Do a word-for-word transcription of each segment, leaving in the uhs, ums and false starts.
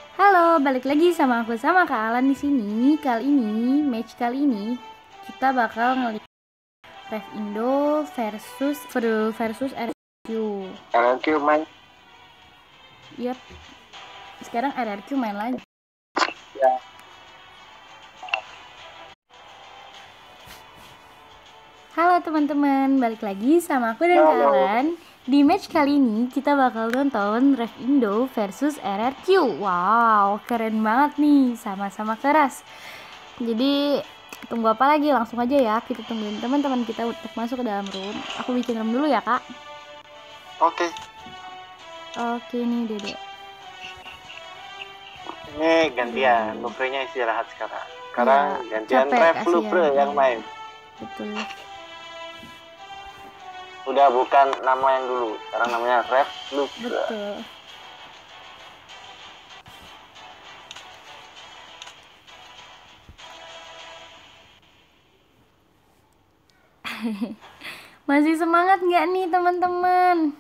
Halo, balik lagi sama aku sama Kak Alan di sini. Kali ini, match kali ini kita bakal ngelihat Ref Indo versus versus R R Q. R R Q main. Yap. Sekarang R R Q main lagi. Ya. Halo teman-teman, balik lagi sama aku dan Kak Halo. Alan. Di match kali ini kita bakal nonton Ref Indo versus R R Q. Wow, keren banget nih, sama-sama keras. Jadi tunggu apa lagi, langsung aja ya kita tungguin teman-teman kita untuk masuk ke dalam room. Aku bikin room dulu ya Kak. Oke. Oke nih Dede. Ini gantian, Lufrenya istirahat sekarang. Sekarang Ya, gantian capek, Ref kasihan. Lufre yang main. Betul. Udah bukan nama yang dulu, sekarang namanya Ref Lufre. Betul. Masih semangat nggak nih teman-teman?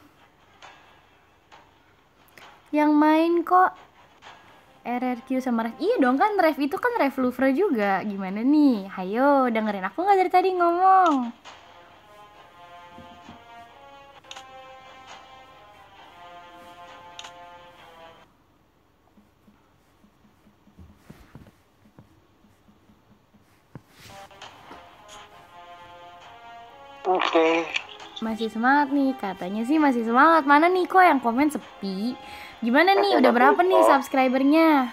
Yang main kok R R Q sama Ref. Iya dong, kan Ref itu kan Ref Louvre juga. Gimana nih? Hayo dengerin aku nggak dari tadi ngomong. Oke. Okay. Masih semangat nih, katanya sih masih semangat. Mana nih kok yang komen sepi? Gimana nih, udah berapa nih subscribernya?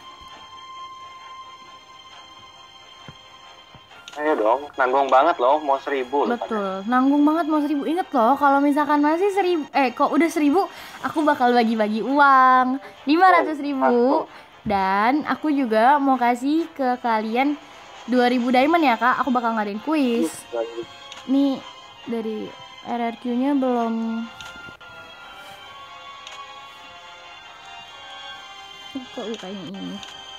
Ayo dong, nanggung banget loh, mau seribu loh. Betul, nanggung banget mau seribu. Ingat loh, kalau misalkan masih seribu, eh kok udah seribu, aku bakal bagi-bagi uang lima ratus ribu. Dan aku juga mau kasih ke kalian dua ribu diamond ya kak. Aku bakal ngadain kuis. Nih dari R R Q nya belum. Kok kayaknya ini.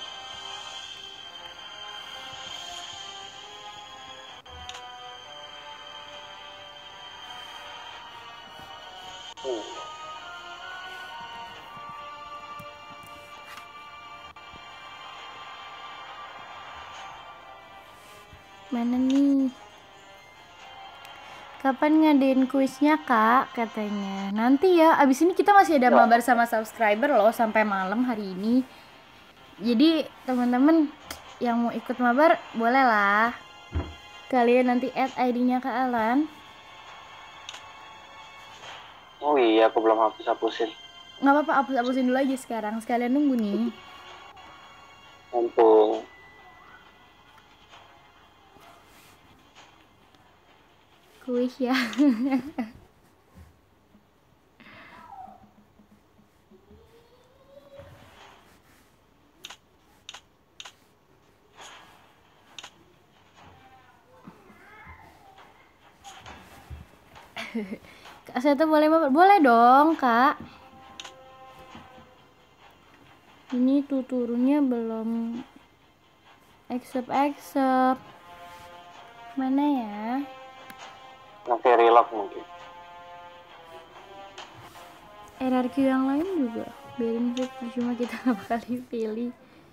Mana nih? Kapan ngadain kuisnya kak? Katanya nanti ya. Abis ini kita masih ada mabar sama subscriber loh sampai malam hari ini. Jadi teman-teman yang mau ikut mabar boleh lah. Kalian nanti add I D-nya ke Alan. Oh iya, aku belum hapus-hapusin. Nggak apa-apa, hapus-hapusin dulu aja sekarang. Sekalian nunggu nih. Mumpung. Kuis ya. Kak Seto boleh mabar? Boleh dong kak. Ini tuturnya belum accept accept. Mana ya? Nanti relock mungkin. R R Q yang lain juga biarin sih, cuma kita nggak bakal dipilih.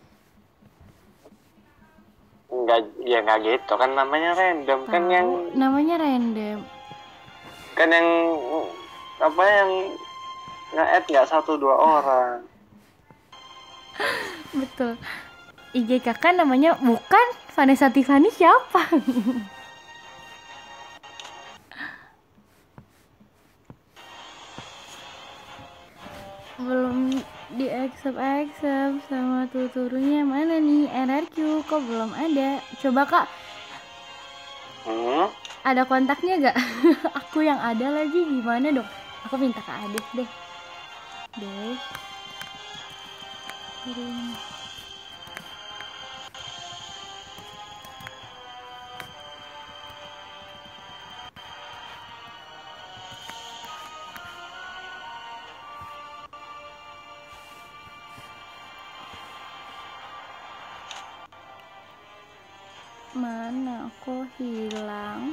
Enggak, ya nggak gitu kan, namanya random. Tau, kan yang namanya random kan yang apa yang nge-add nggak satu dua orang. Betul. I G kakak namanya bukan Vanessa Tiffany, siapa? Belum di accept accept sama tuturnya. Mana nih R R Q, kok belum ada? Coba kak, hmm? ada kontaknya gak? Aku yang ada lagi, gimana dong? Aku minta ke Adek deh. Deh. Kirim. Mana kok hilang?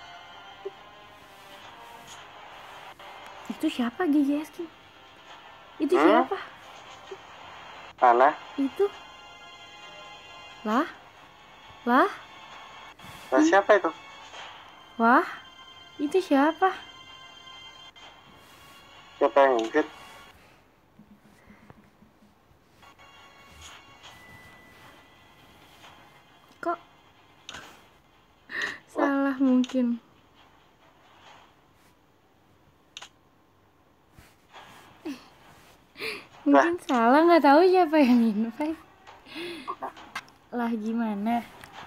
Itu siapa G G S Q? Itu Hmm? siapa? Mana? Itu. Lah? Lah? Nah, siapa itu? Wah? Itu siapa? Siapa yang ngikut? Kok salah mungkin. Mungkin salah, nggak tahu siapa yang invite. Lah gimana?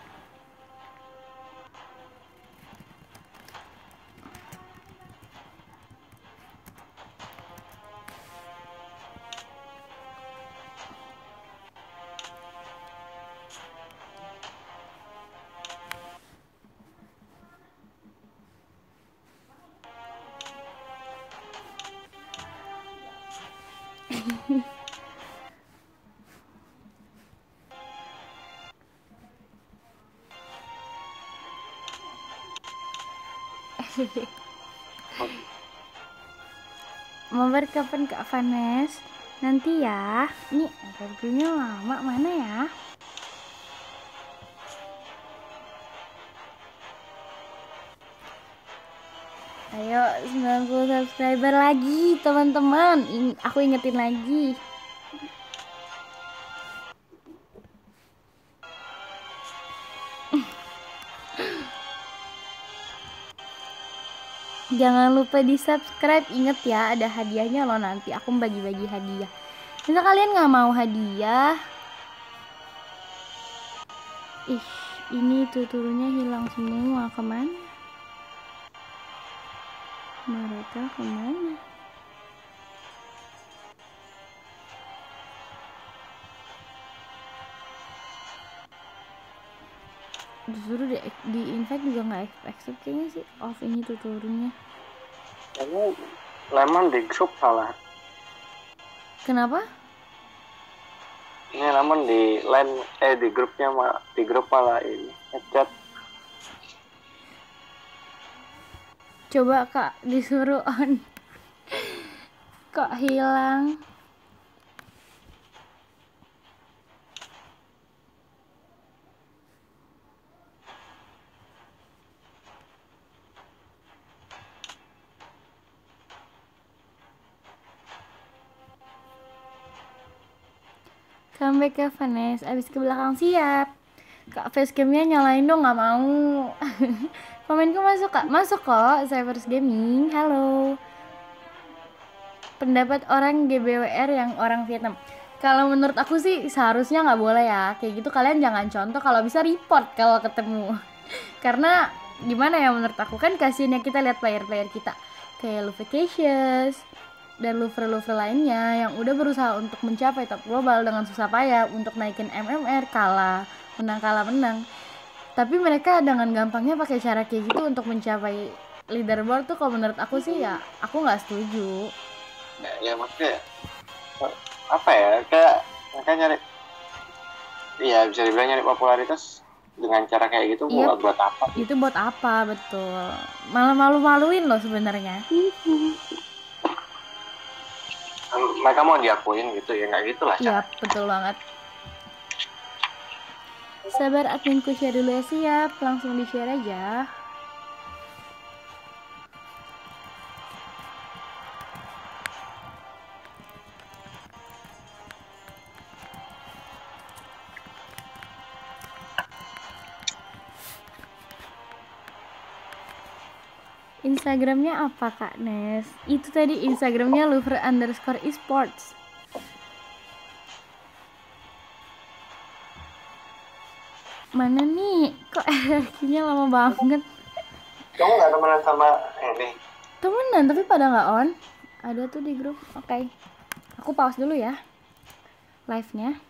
Mabar kapan Kak Vanes? Nanti ya. Nih, reviewnya lama mana ya? Ayo sembilan puluh subscriber lagi teman-teman. In- aku ingetin lagi. Jangan lupa di subscribe. Ingat ya, ada hadiahnya loh nanti. Aku bagi-bagi hadiah. Misal kalian nggak mau hadiah, ih, ini tuturnya hilang semua. Kemana? Mereka kemana? Disuruh di, di invite juga nggak accept kayaknya sih. Off ini tuturnya. Kamu Lemon di grup salah. Kenapa? Ini Lemon di line eh di grupnya mah di grup malah ini ngechat. Coba Kak disuruh on. Kok hilang? Comeback ke Vanes, abis ke belakang siap. Kak facecamnya nyalain dong, nggak mau. Komenku masuk Kak, masuk kok. Cyber's Gaming, halo. Pendapat orang G B W R yang orang Vietnam. Kalau menurut aku sih seharusnya nggak boleh ya. Kayak gitu kalian jangan contoh, kalau bisa report kalau ketemu. Karena gimana ya, menurut aku kan kasihannya kita lihat player-player kita kayak Luvacacious dan lover-lover lainnya yang udah berusaha untuk mencapai top global dengan susah payah untuk naikin M M R, kalah menang kalah menang, tapi mereka dengan gampangnya pakai cara kayak gitu untuk mencapai leaderboard tuh. Kalau menurut aku sih ya aku nggak setuju. Ya, ya maksudnya apa ya, kayak mereka nyari, iya bisa dibilang nyari popularitas dengan cara kayak gitu. Iya, buat buat apa gitu. itu buat apa, betul, malah malu-maluin loh sebenarnya. Mereka mau diakuin gitu ya, nggak gitu lah. Iya, betul banget. Sabar, adminku share dulu ya. Siap, langsung di share aja. Instagramnya apa Kak Nes? Itu tadi Instagramnya Lover underscore esports. Mana nih? Kok hierarkinya lama banget? Kamu nggak temenan sama ini? Temenan tapi pada nggak on. Ada tuh di grup. Oke, okay. Aku pause dulu ya live-nya.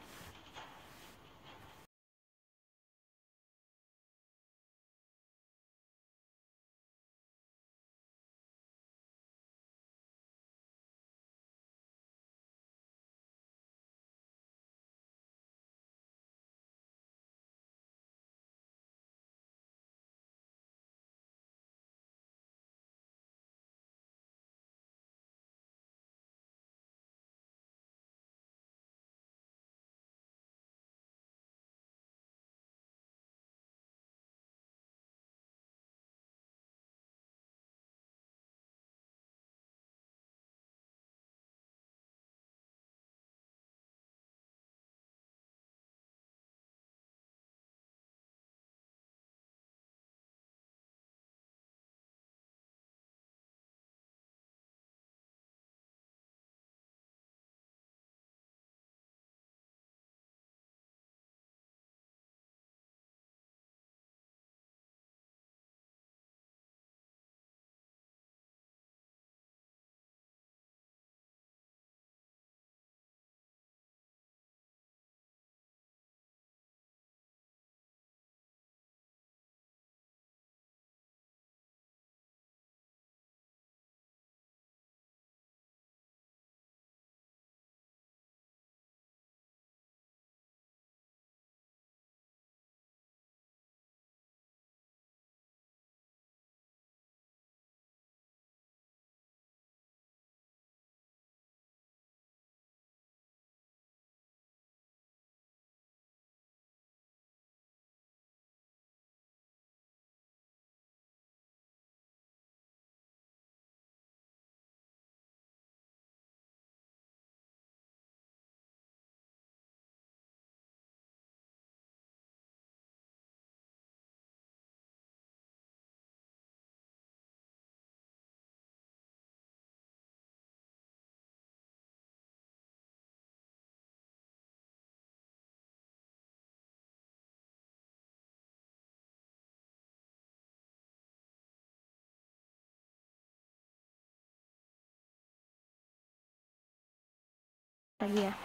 lagi ya.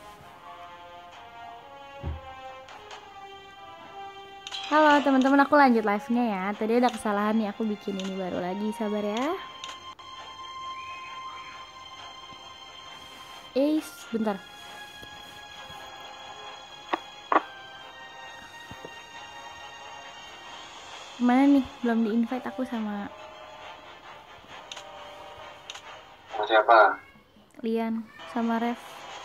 Halo teman-teman, aku lanjut live-nya ya. Tadi ada kesalahan nih, aku bikin ini baru lagi. Sabar ya. Eh, bentar. Mana nih? Belum di-invite aku sama Sama siapa? Lian sama Ref.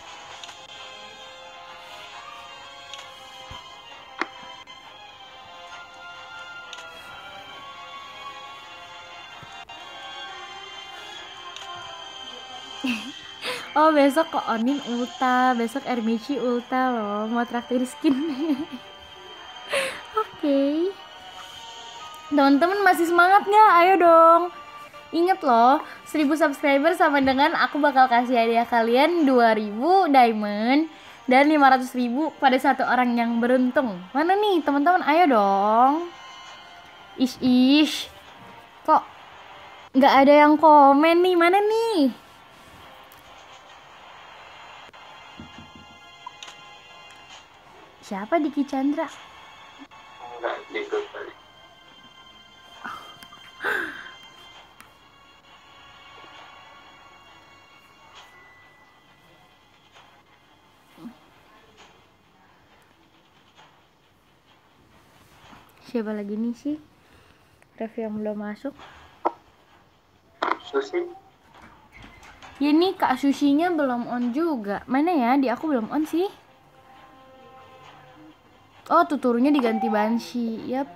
Oh, besok kok Onin ulta, besok Ermici ulta loh, mau traktir skin. Oke. Okay. Teman-teman masih semangat nggak? Ayo dong. Ingat loh, seribu subscriber sama dengan aku bakal kasih hadiah kalian dua ribu diamond dan lima ratus ribu pada satu orang yang beruntung. Mana nih teman-teman? Ayo dong. Ish ish. Kok nggak ada yang komen nih? Mana nih? Siapa Diki Chandra? Enggak, di grup tadi. Siapa lagi nih sih? Ref yang belum masuk. Susi? Ya nih Kak Susinya belum on juga. Mana ya? Di aku belum on sih. Oh, tuturnya diganti Banshee. Yap.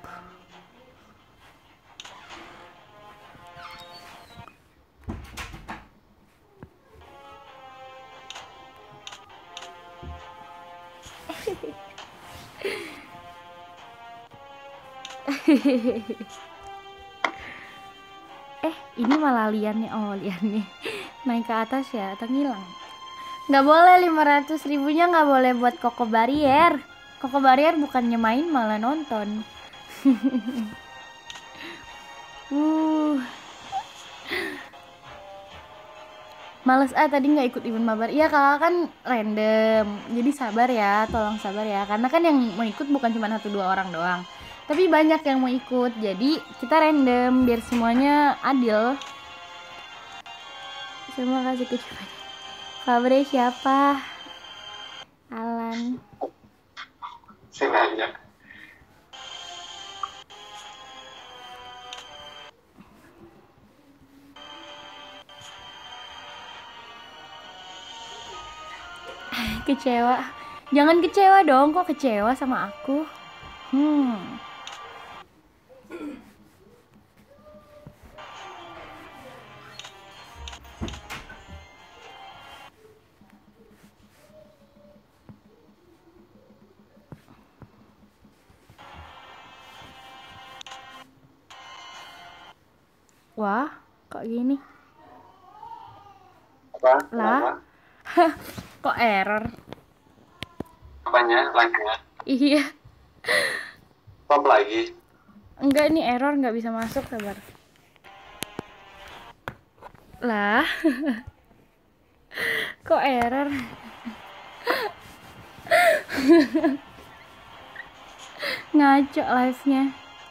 Eh, ini malah liannya. Oh, liannya naik ke atas ya, atau ngilang. Nggak boleh, lima ratus ribunya nggak boleh buat Koko Barrier. Koko Barrier bukannya main, malah nonton. uh. Males ah tadi nggak ikut event mabar. Iya kakak kan random, jadi sabar ya, tolong sabar ya. Karena kan yang mau ikut bukan cuma satu dua orang doang, tapi banyak yang mau ikut. Jadi kita random biar semuanya adil. Terima kasih kecepatan. Kabarnya siapa? Alan. Sengaja. Kecewa. Jangan kecewa dong, kok kecewa sama aku? Hmm. Wah, kok gini? Apa? Lah? Kok error? Apanya? Lagi-nya? Iya. Pop lagi? Enggak, ini error, nggak bisa masuk, sabar. Lah. Kok error? Ngaco live-nya.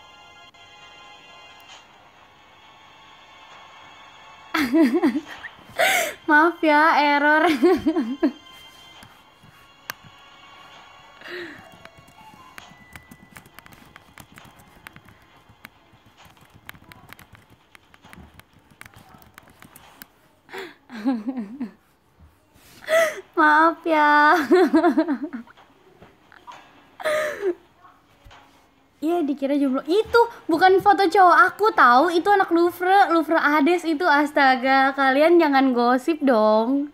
Maaf ya, error. Maaf ya. Iya dikira jomblo. Itu bukan foto cowok aku tahu, itu anak Louvre, Louvre Hades itu. Astaga, kalian jangan gosip dong.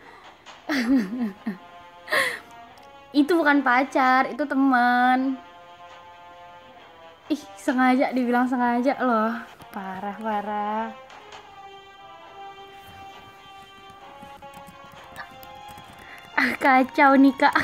Itu bukan pacar, itu teman. Ih, sengaja dibilang sengaja loh. Parah, parah. Ah, kacau nih, Kak.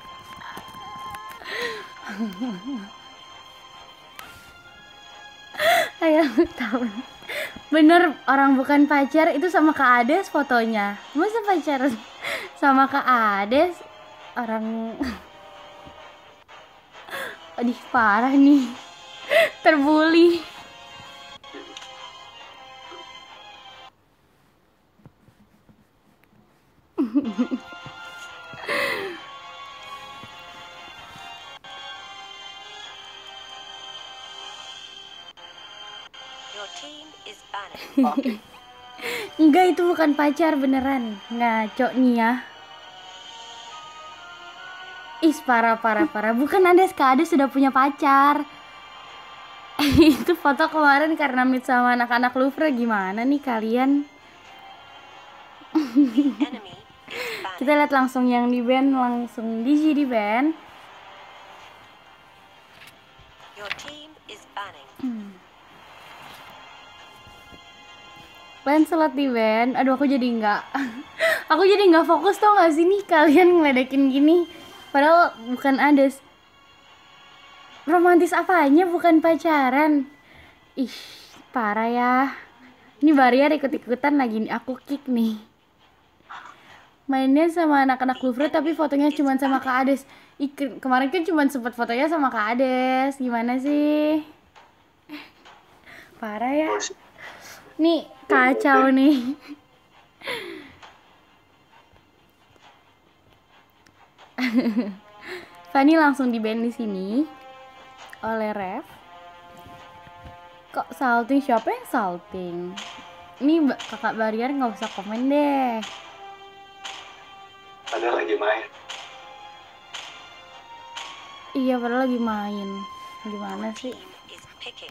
Ayo tahu. Bener, orang bukan pacar itu sama Kak Ades fotonya. Masa pacaran? sama Kak Ades orang aduh parah nih terbuli. Your team is banished. Oke. Enggak, itu bukan pacar beneran. Ngaco nih ya. Ih, parah parah parah. Bukan Ades, Kak Ades sudah punya pacar. Itu foto kemarin karena meet sama anak-anak Louvre. Gimana nih kalian? Enemy is banished. Kita lihat langsung yang di band, langsung di G di band. Your team is banning. Lancelot di band. Aduh, aku jadi nggak aku jadi nggak fokus, tau nggak sih nih kalian ngeledekin gini. Padahal bukan Ades. Romantis apanya, bukan pacaran. Ih, parah ya. Ini Barrier ikut-ikutan lagi nih, aku kick nih. Mainnya sama anak-anak Louvre tapi fotonya cuma sama Kak Ades. Ih, ke- kemarin kan cuma sempet fotonya sama Kak Ades. Gimana sih? Parah ya. Nih kacau nih. Fanny langsung di ban di sini oleh ref. Kok salting? Siapa yang salting? Ini Mbak- kakak Barrier nggak usah komen deh. Ada lagi main. Iya, padahal lagi main. Gimana sih? Team is picking.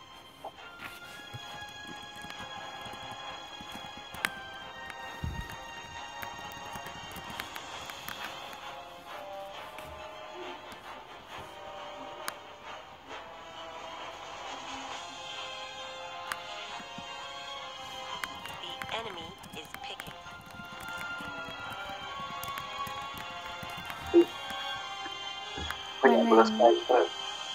The enemy is picking. Banyak belas sniper.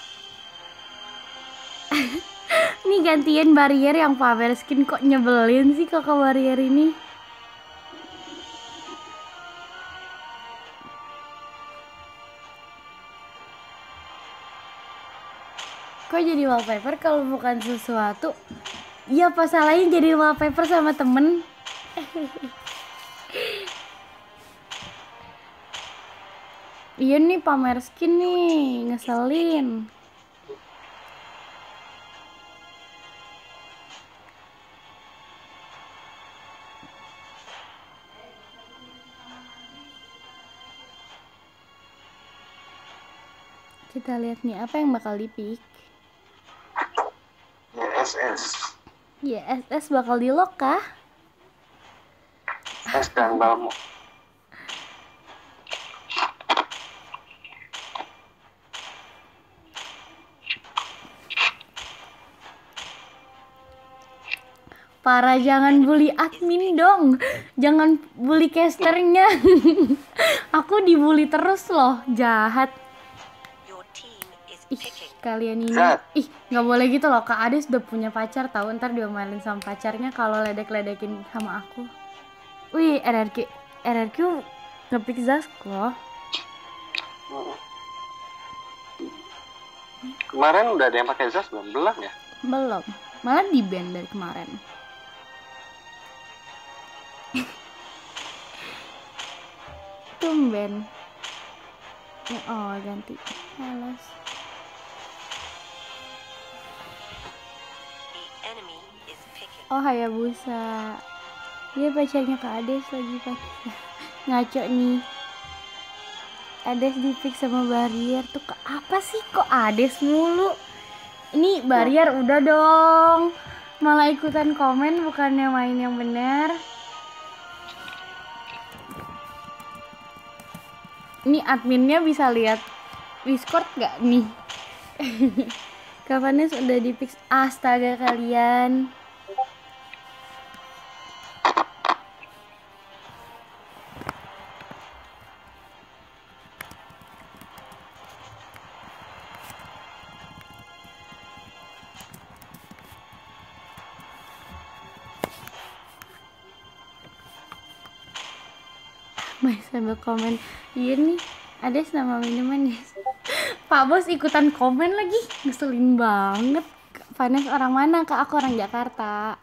Ini gantian Barrier yang pamer skin, kok nyebelin sih kakak Barrier ini. Kok jadi wallpaper kalau bukan sesuatu? Iya, apa salahnya jadi wallpaper sama temen? Iya nih pamer skin nih, ngeselin. Kita lihat nih apa yang bakal di-pick. Y S S. Ya, S S bakal di-lock kah? S dan Balmo. Para jangan bully admin dong. Jangan bully casternya. Aku dibully terus loh, jahat. Your team is Ih, picking. kalian ini. Jahat. Ih, nggak boleh gitu loh. Kak Ades udah punya pacar, tahu ntar diomelin sama pacarnya kalau ledek-ledekin sama aku. Wih, R R Q R R Q ngepick Zasko. Kemarin udah ada yang pakai Zas belum? Belum ya? Belum. Malah di ban dari kemarin. Tumben. Oh, ganti. Alas. The enemy is picking. Oh, Hayabusa. Dia pacarnya Kak Ades lagi pakai. Ngaco nih. Ades di-pick sama Barrier tuh ke apa sih, kok Ades mulu? Ini Barrier udah dong. Malah ikutan komen bukannya main yang benar. Ini adminnya bisa lihat Discord gak nih? Kapannya sudah di-pick. Astaga kalian. sambil komen. Iya nih, ada nama minuman guys. Pak Bos ikutan komen lagi, ngeselin banget. Vanessa orang mana? Kak, aku orang Jakarta.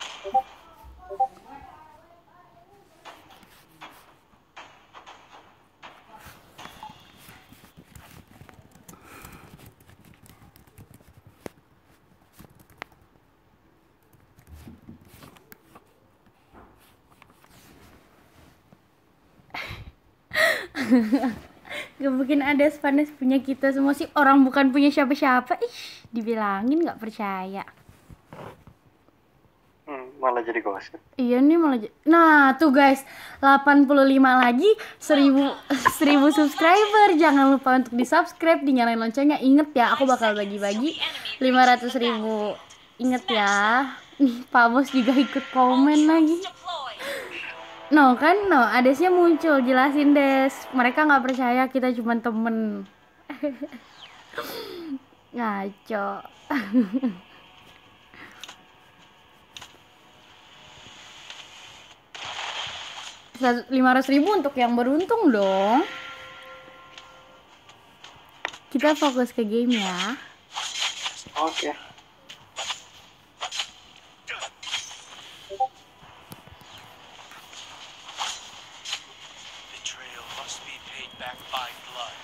Gak mungkin ada Vanes punya kita semua sih, orang bukan punya siapa-siapa. Ih, dibilangin gak percaya. Hmm, malah jadi gosip. Iya nih malah j- Nah tuh guys, delapan puluh lima lagi, seribu seribu subscriber. Jangan lupa untuk di subscribe, dinyalain loncengnya. Inget ya, aku bakal bagi-bagi lima ratus ribu. Inget ya. Nih Pak Bos juga ikut komen lagi. No kan, no, adesnya muncul, jelasin Des. Mereka nggak percaya kita cuma temen. Ngaco. lima ratus ribu untuk yang beruntung dong. Kita fokus ke game ya. Oke. Betrayal must be paid back by blood.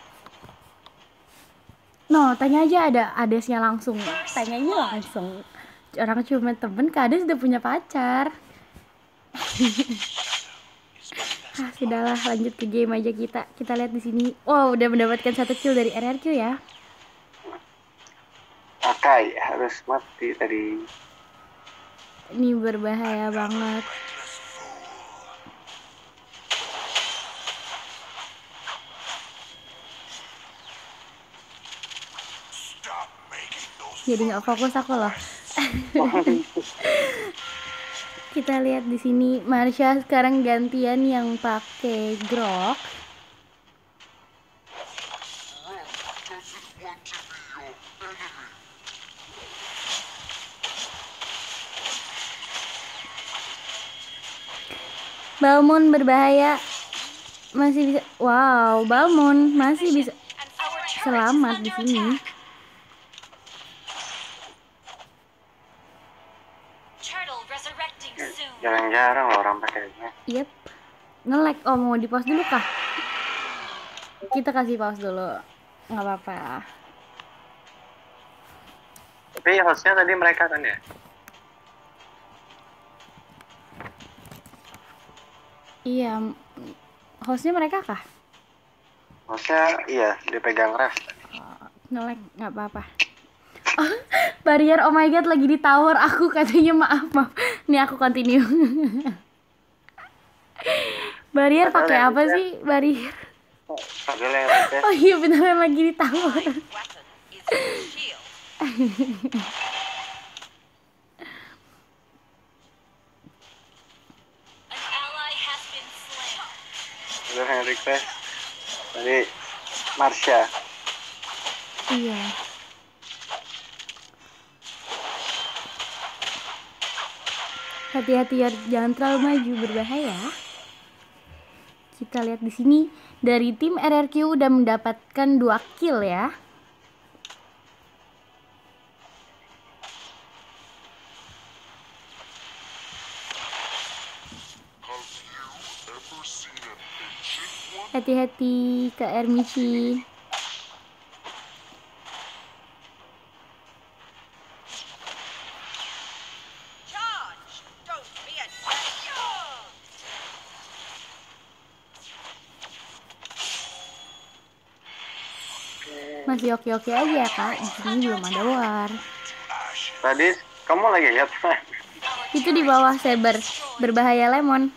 No, tanya aja ada adesnya langsung. Tanya aja langsung. Orang cuma temen, Kak Ades udah punya pacar. Ah, sudahlah, lanjut ke game aja kita. Kita lihat di sini. Wow, udah mendapatkan satu kill dari R R Q ya. Akai harus mati tadi. Ini berbahaya banget. Stop making those Jadi nggak fokus aku loh. Kita lihat di sini Marsha sekarang gantian yang pakai grok. Balmond berbahaya. Masih bisa. Wow, Balmond masih bisa selamat di sini. Turtle resurrecting soon. Jarang-jarang loh orang pakainya. Yep. Nge-lag. Oh, mau di pause dulu kah? Kita kasih pause dulu. Nggak apa-apa. Tapi hostnya tadi mereka kan ya? Iya. Hostnya mereka kah? Hostnya iya dipegang ref. Nge-lag. Nggak apa-apa. Oh, barrier, oh my god, lagi di tower aku katanya. Maaf, maaf. Nih aku continue. Barrier pakai apa sih? Barrier. Padahal yang refnya Oh iya beneran lagi di tower. Weapon is your shield. An ally has been slain. padahal yang request tadi Marsha. Iya. Hati-hati ya, jangan terlalu maju, berbahaya. Kita lihat di sini dari tim R R Q udah mendapatkan dua kill ya. Hati-hati ke Ermici. Charge! Don't be a champion! Masih oke-oke aja ya kak. Di sini belum ada war. Tadi kamu lagi lihat Itu di bawah Saber, berbahaya Lemon.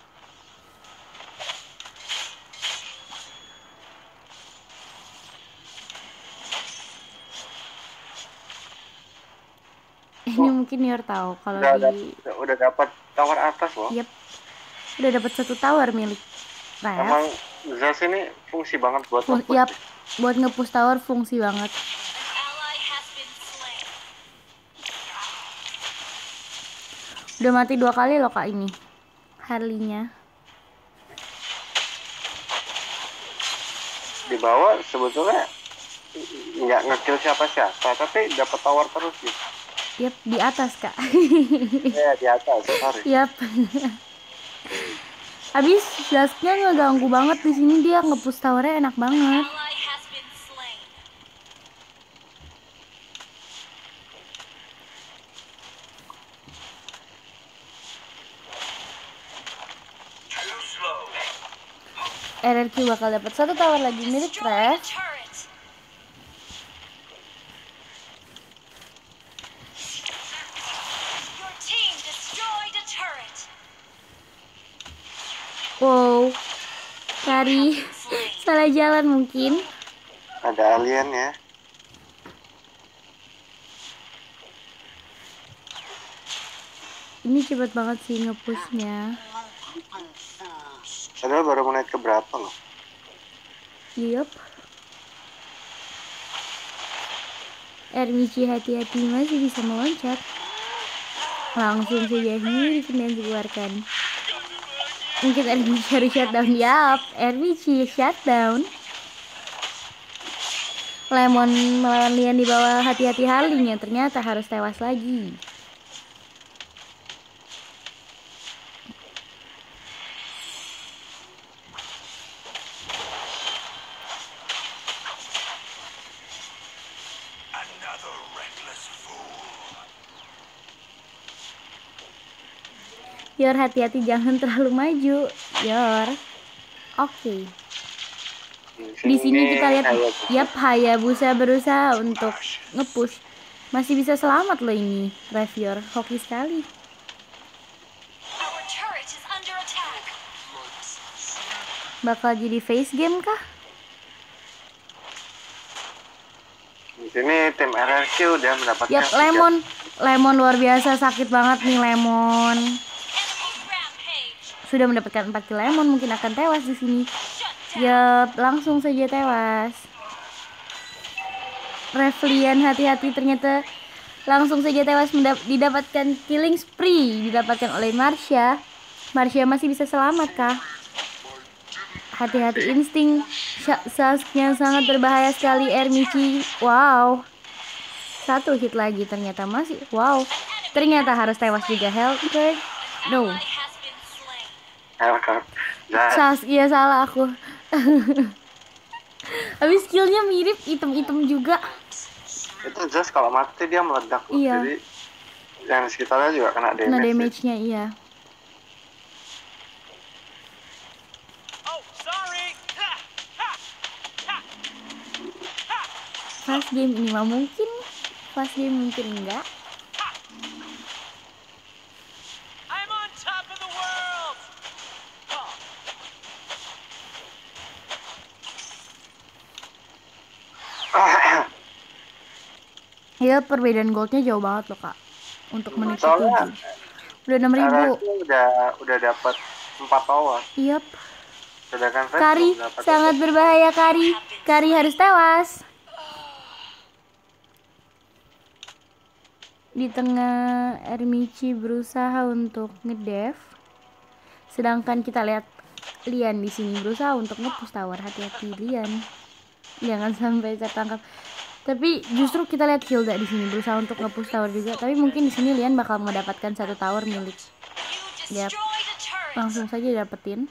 Ini mungkin Nior tahu kalau udah, di udah, udah dapat tower atas loh. Yep. Udah dapat satu tower milik Ref. Emang Zaz ini fungsi banget buat Fung- nge-push. Yap, buat nge-push tower fungsi banget. An ally has been slain. Udah mati dua kali loh kak ini Harley-nya. di bawah sebetulnya nggak ngekill siapa-siapa, tapi dapat tower terus gitu. Yap, di atas kak. Ya di atas, sorry. Yap. Habis Dusknya ngeganggu banget di sini, dia nge-push towernya enak banget. Ally has been slain. Too slow. R R Q bakal dapat satu tower lagi milik Destroy the Crash. turret. Your team destroyed a turret. Wow, Kari salah jalan mungkin. Ada alien ya. Ini cepet banget sih nge-pushnya. Padahal baru menit ke berapa loh? Yup. Ermici hati-hati, masih bisa meloncat. Langsung saja Hurricane yang dikeluarkan. Mungkin Ermici harus shutdown. Yap, Ermici shutdown. Lemon melawan Lian di bawah, hati-hati Harling yang ternyata harus tewas lagi. Another reckless fool. Yor, hati-hati jangan terlalu maju. Yor. Oke. Di sini kita lihat, yap, Hayabusa berusaha untuk nge-push. Masih bisa selamat loh ini. Revior, hoki sekali. Our turret is under attack. Bakal jadi face game kah? Di sini tim R R Q udah mendapatkan Yap, tiga- Lemon. Lemon luar biasa, sakit banget nih Lemon. Enemy rampage. Sudah mendapatkan empat kill, Lemon mungkin akan tewas di sini. Shut down. Yap, langsung saja tewas. Revlian hati-hati, ternyata langsung saja tewas, mendap- didapatkan killing spree didapatkan oleh Marsha. Marsha masih bisa selamat kah? Hati-hati, insting Sasuke sangat berbahaya sekali. Ermici, wow, satu hit lagi ternyata masih, wow, ternyata harus tewas juga. Hellcurt, no. Ally has been slain. Hellcurt. Nah, Sas, iya salah aku. Habis skillnya mirip, item-item juga. itu just kalau mati dia meledak loh. Iya. Jadi yang di sekitarnya juga kena damage. Kena ya. damage-nya, iya. Oh, sorry. Ha, ha, ha, ha. Fast game ini mah mungkin, fast game mungkin enggak. I'm on top of the world. Oh, Ya perbedaan goldnya jauh banget loh kak. Untuk menit Soalnya ketujuh udah enam ribu. R R Q udah udah dapat empat tower. Yap. Sedangkan Red Kari belum dapat sangat itu. berbahaya. Kari Kari harus tewas. Di tengah Ermici berusaha untuk ngedev, sedangkan kita lihat Lian di sini berusaha untuk nge-push tower. Hati-hati Lian, jangan sampai tertangkap. Tapi justru kita lihat Hilda di sini berusaha untuk nge-push tower juga. Tapi mungkin di sini Lian bakal mendapatkan satu tower milik. You Yap, destroyed a turret. langsung saja dapetin.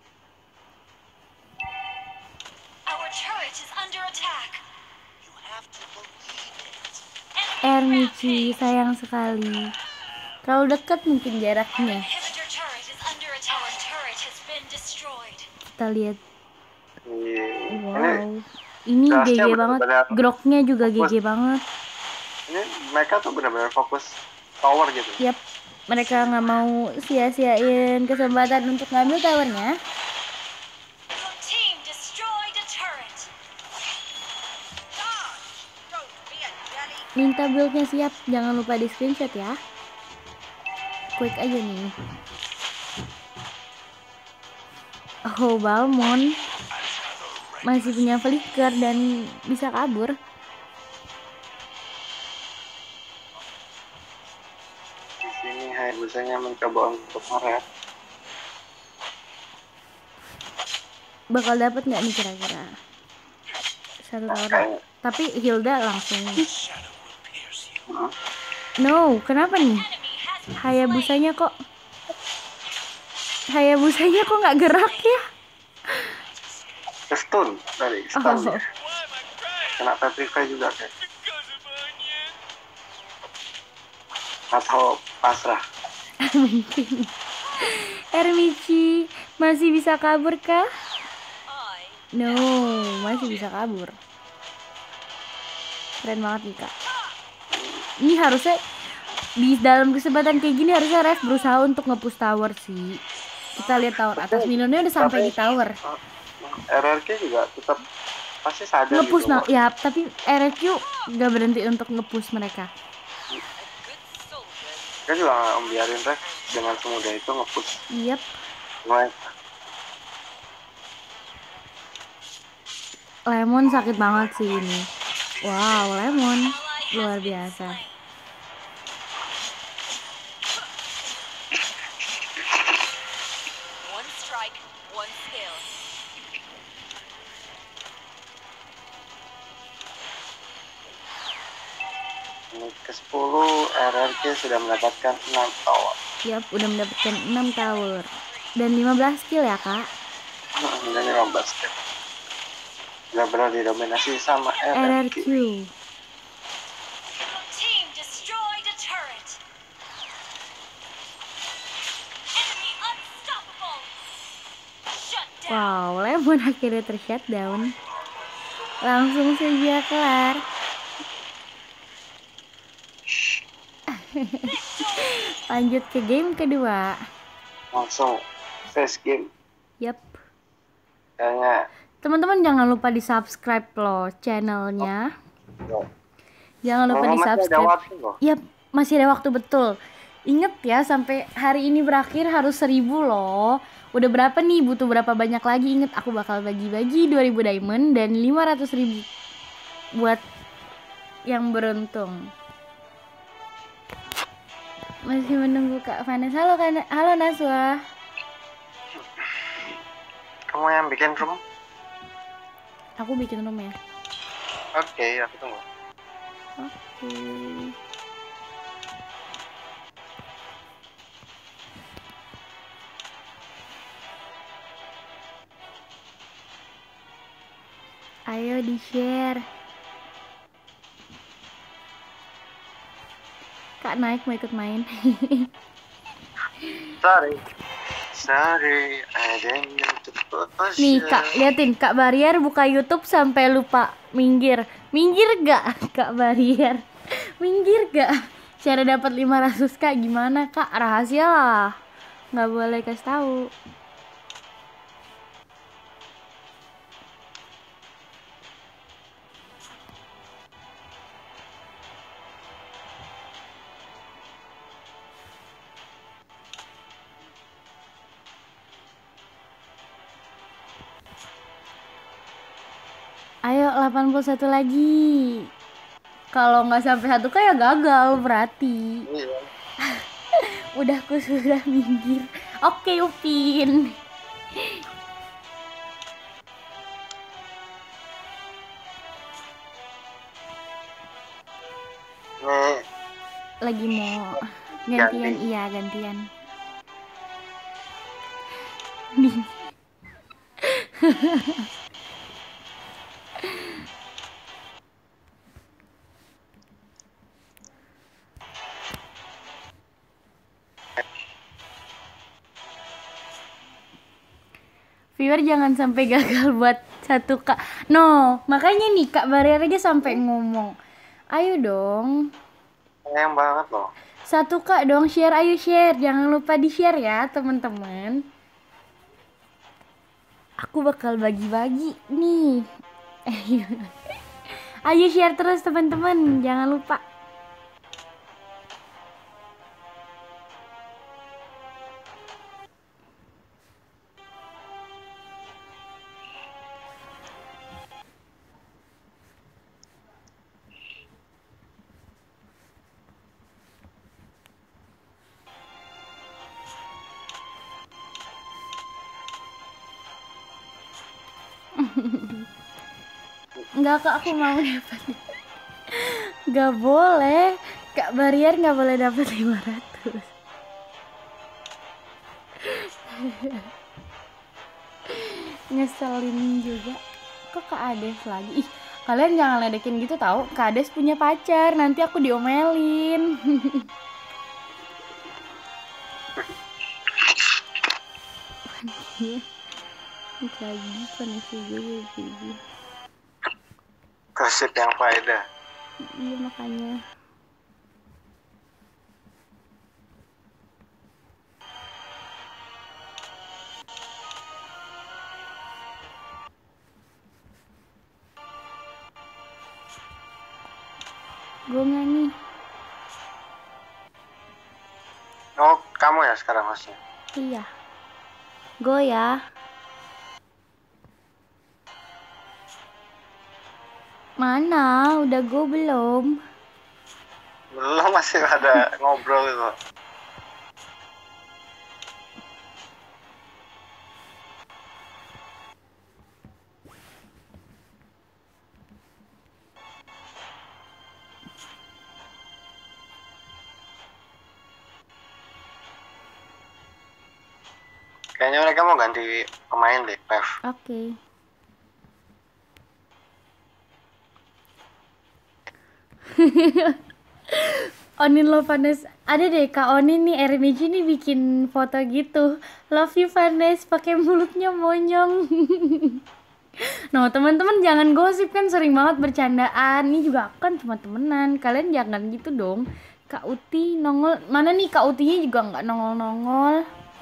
Our turret is under attack. you have to believe it. Enemy Ermici rampage. sayang sekali. Terlalu dekat mungkin jaraknya. Inhibitor turret is under attack. Our turret has been destroyed. Kita lihat. Iya. Ini Wow. Ini G Gasnya G banget. benar-benar Groknya juga G G fokus. banget. ini mereka tuh benar-benar fokus tower gitu. Yap, mereka nggak mau sia-siain kesempatan untuk ngambil towernya. Your team destroyed a turret. Minta buildnya siap, jangan lupa di screenshot ya. Quick aja nih. Oh, Balmond masih punya flicker dan bisa kabur. Di sini Hayabusanya mencoba untuk nge-red. Bakal dapat nggak nih kira-kira? Satu Nah, tower. kayaknya. Tapi Hilda langsung. Shadow will pierce you. Hmm. No, kenapa nih? Enemy has been slain. Hayabusanya kok Hayabusanya kok nggak gerak ya? Stun dari Oh, stun dia. Why am I crying? Kena Petrify juga kayak. Because of onion. Atau pasrah. mungkin. Ermici masih bisa kabur kah? I No, masih bisa kabur. Keren banget nih kak. Ini harusnya di dalam kesempatan kayak gini harusnya Ref berusaha untuk nge-push tower sih. Kita lihat tower atas, minionnya udah sampai di tower. R R Q juga tetap pasti sadar Nge-push gitu. nah, ya tapi R Q gak berhenti untuk nge-push mereka. a good soldier. Kan juga nggak membiarin Ref dengan semudah itu nge-push. Yep. Mereka. Lemon sakit banget sih ini. Wow, Lemon luar biasa. One strike, one skill. Menit ke sepuluh R R Q sudah mendapatkan enam tower. Yap, udah mendapatkan enam tower dan lima belas kill ya kak. Dan lima belas kill. Benar-benar didominasi sama R R R R Q. Q. Team destroyed a turret. Enemy unstoppable. Shut down. Wow, Lemon akhirnya tershutdown. Langsung saja kelar. Lanjut ke game kedua. Langsung face game. Yap. Kayaknya Teman-teman jangan lupa di subscribe loh channelnya. oh, Jangan lupa oh, di masih ada subscribe. waktu loh. Yap, masih ada waktu betul. Ingat ya, sampai hari ini berakhir harus seribu loh. Udah berapa nih? Butuh berapa banyak lagi? Ingat, aku bakal bagi-bagi dua ribu diamond dan lima ratus ribu buat yang beruntung. Masih menunggu Kak Vanessa. Halo, Kak- halo Naswa. Kamu yang bikin room? Aku bikin room ya. Oke, aku tunggu. Oke. Ayo di-share. Kak naik mau ikut main. Sorry. Sorry, I didn't mean to push Nih you. Kak, liatin Kak Barrier buka YouTube sampai lupa minggir. Minggir gak Kak Barrier? Minggir gak? Cara dapat lima ratus Kak gimana Kak? Rahasia lah. Nggak boleh kasih tahu. Ayo delapan puluh satu lagi. Kalau nggak sampai satu K ya gagal berarti. Iya. Udah aku sudah minggir. Oke Upin. Nih, Lagi mau gantian, Ganti. iya gantian. Nih. Viewer jangan sampai gagal buat satu Kak. No, makanya nih Kak Barrier aja sampai ngomong. Ayo dong. sayang banget loh. Satu Kak dong share, ayo share. Jangan lupa di-share ya, teman-teman. Aku bakal bagi-bagi nih. Ayo. Ayo share terus teman-teman, jangan lupa. Enggak kak, aku mau dapat. Gak boleh. Kak Barrier nggak boleh dapat lima ratus. Ngeselin juga. Kok Kak Ades lagi? Ih, kalian jangan ledekin gitu tahu. Kak Ades punya pacar, nanti aku diomelin. Lagi panas juga ya Bibi. Gosip yang faedah. Iya makanya. Gue nggak nih. Oh, kamu ya sekarang hostnya? Iya. Gue ya. Mana? Udah gue belum. Belum, masih ada ngobrol itu. Kayaknya mereka mau ganti pemain deh, Pev. Oke. Onin lo Vanes, ada deh Kak Onin nih, R M G nih bikin foto gitu. Love you Vanes, pakai mulutnya monyong. No teman-teman jangan gosip, kan sering banget bercandaan. Ini juga aku kan cuma temenan, kalian jangan gitu dong. Kak Uti nongol, mana nih Kak Utinya juga nggak nongol-nongol.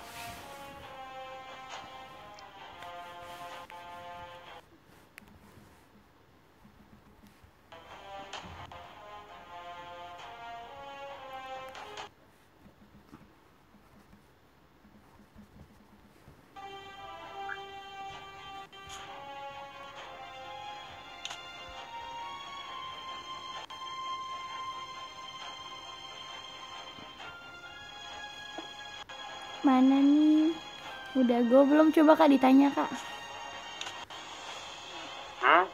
Mana nih? Udah gue belum, coba Kak ditanya Kak. Hmm?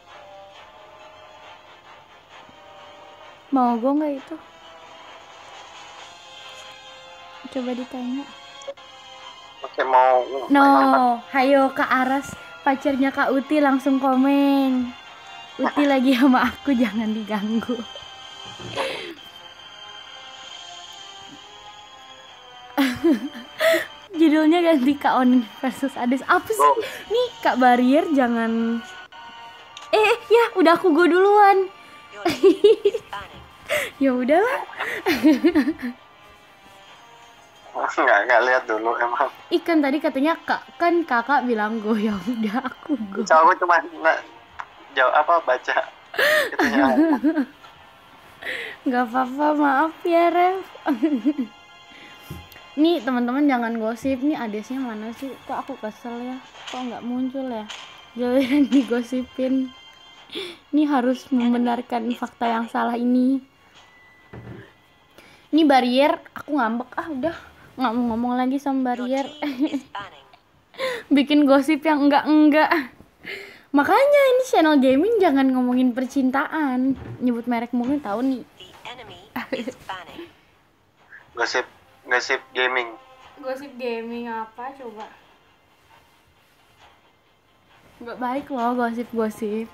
Mau gue nggak itu? Coba ditanya. Oke, mau No, hayo Kak Aras, pacarnya Kak Uti langsung komen. Uti lagi sama aku, jangan diganggu. Judulnya ganti Kak Onin versus Ades. Apa sih? Oh. Nih Kak Barrier jangan. Eh, eh ya udah aku go duluan. Your team is banning. Ya udahlah. nggak nggak lihat dulu emang. Ikan tadi katanya Kak, kan Kakak bilang go, ya udah aku go. So, aku cuma na- jauh apa baca itunya. Gak apa-apa, maaf ya Ref. Nih teman-teman jangan gosip, nih Adesnya mana sih? Kok aku kesel ya, kok nggak muncul ya? Jangan digosipin. Ini harus membenarkan fakta yang salah ini. Ini Barrier, aku ngambek ah udah nggak mau ngomong lagi sama Your Barrier. team is banning. Bikin gosip yang enggak-enggak. Makanya ini channel gaming jangan ngomongin percintaan. Nyebut merek mulu tahu nih. The enemy is banning. Gosip gosip gaming. Gosip gaming apa coba? Nggak baik loh gosip-gosip.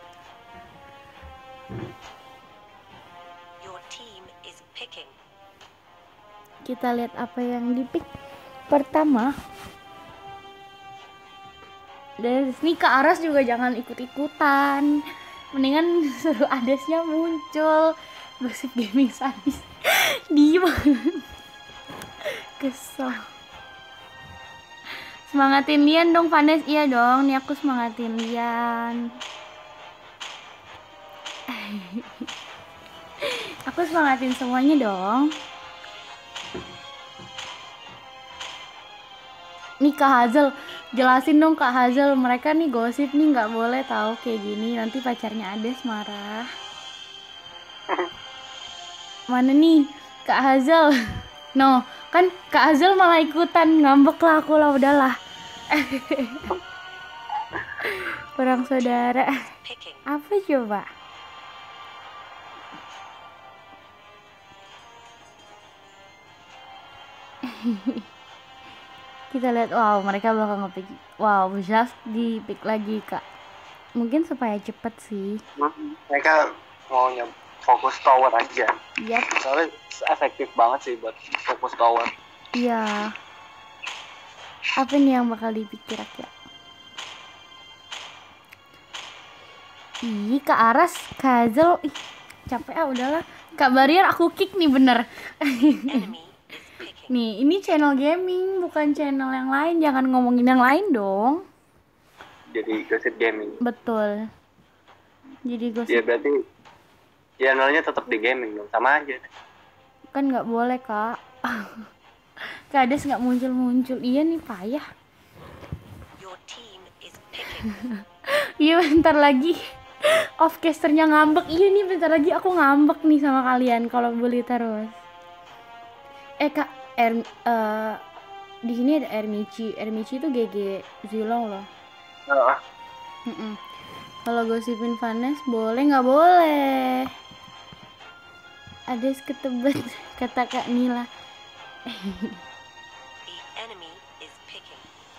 Your team is picking. Kita lihat apa yang di-pick pertama. Dan nih Kak Aras juga jangan ikut-ikutan. Mendingan suruh Adesnya muncul. Gosip gaming sadis. Diem. Kesel. Semangatin Lian dong Vanes. Iya dong, nih aku semangatin Lian. Aku semangatin semuanya dong. Nih Kak Hazel, jelasin dong Kak Hazel, mereka nih gosip nih nggak boleh tahu kayak gini, nanti pacarnya Ades marah. Mana nih Kak Hazel? No, kan Kak Hazel malah ikutan, ngambek lah aku lah, udahlah. Perang saudara. Picking. Apa coba? Kita lihat, wow, mereka bakal ngepick. Wow, just di pick lagi, Kak. Mungkin supaya cepet sih. Mereka maunya fokus tower aja. Yap, Soalnya efektif banget sih buat fokus tower. iya. Apa nih yang bakal dipikir kira-kira? Ih, Kak Aras, Kazel, ih, capek ah, udahlah. Kak Barrier aku kick nih bener. Enemy is picking. Nih, ini channel gaming, bukan channel yang lain. Jangan ngomongin yang lain dong. Jadi gosip gaming. Betul. Jadi Ya gosip berarti channelnya tetap di gaming dong, sama aja. kan nggak boleh, Kak. Kades nggak muncul-muncul. Iya nih, payah. Your team is picking. Iya, bentar lagi off-casternya ngambek. Iya nih, bentar lagi aku ngambek nih sama kalian kalau bully terus. Eh, Kak, er, eh, di sini ada Ermici. Ermici itu G G Zilong loh. Ah, Mm-mm. Kalau gosipin Vanes boleh nggak boleh? Ades ketebet kata Kak Nila. The enemy is picking.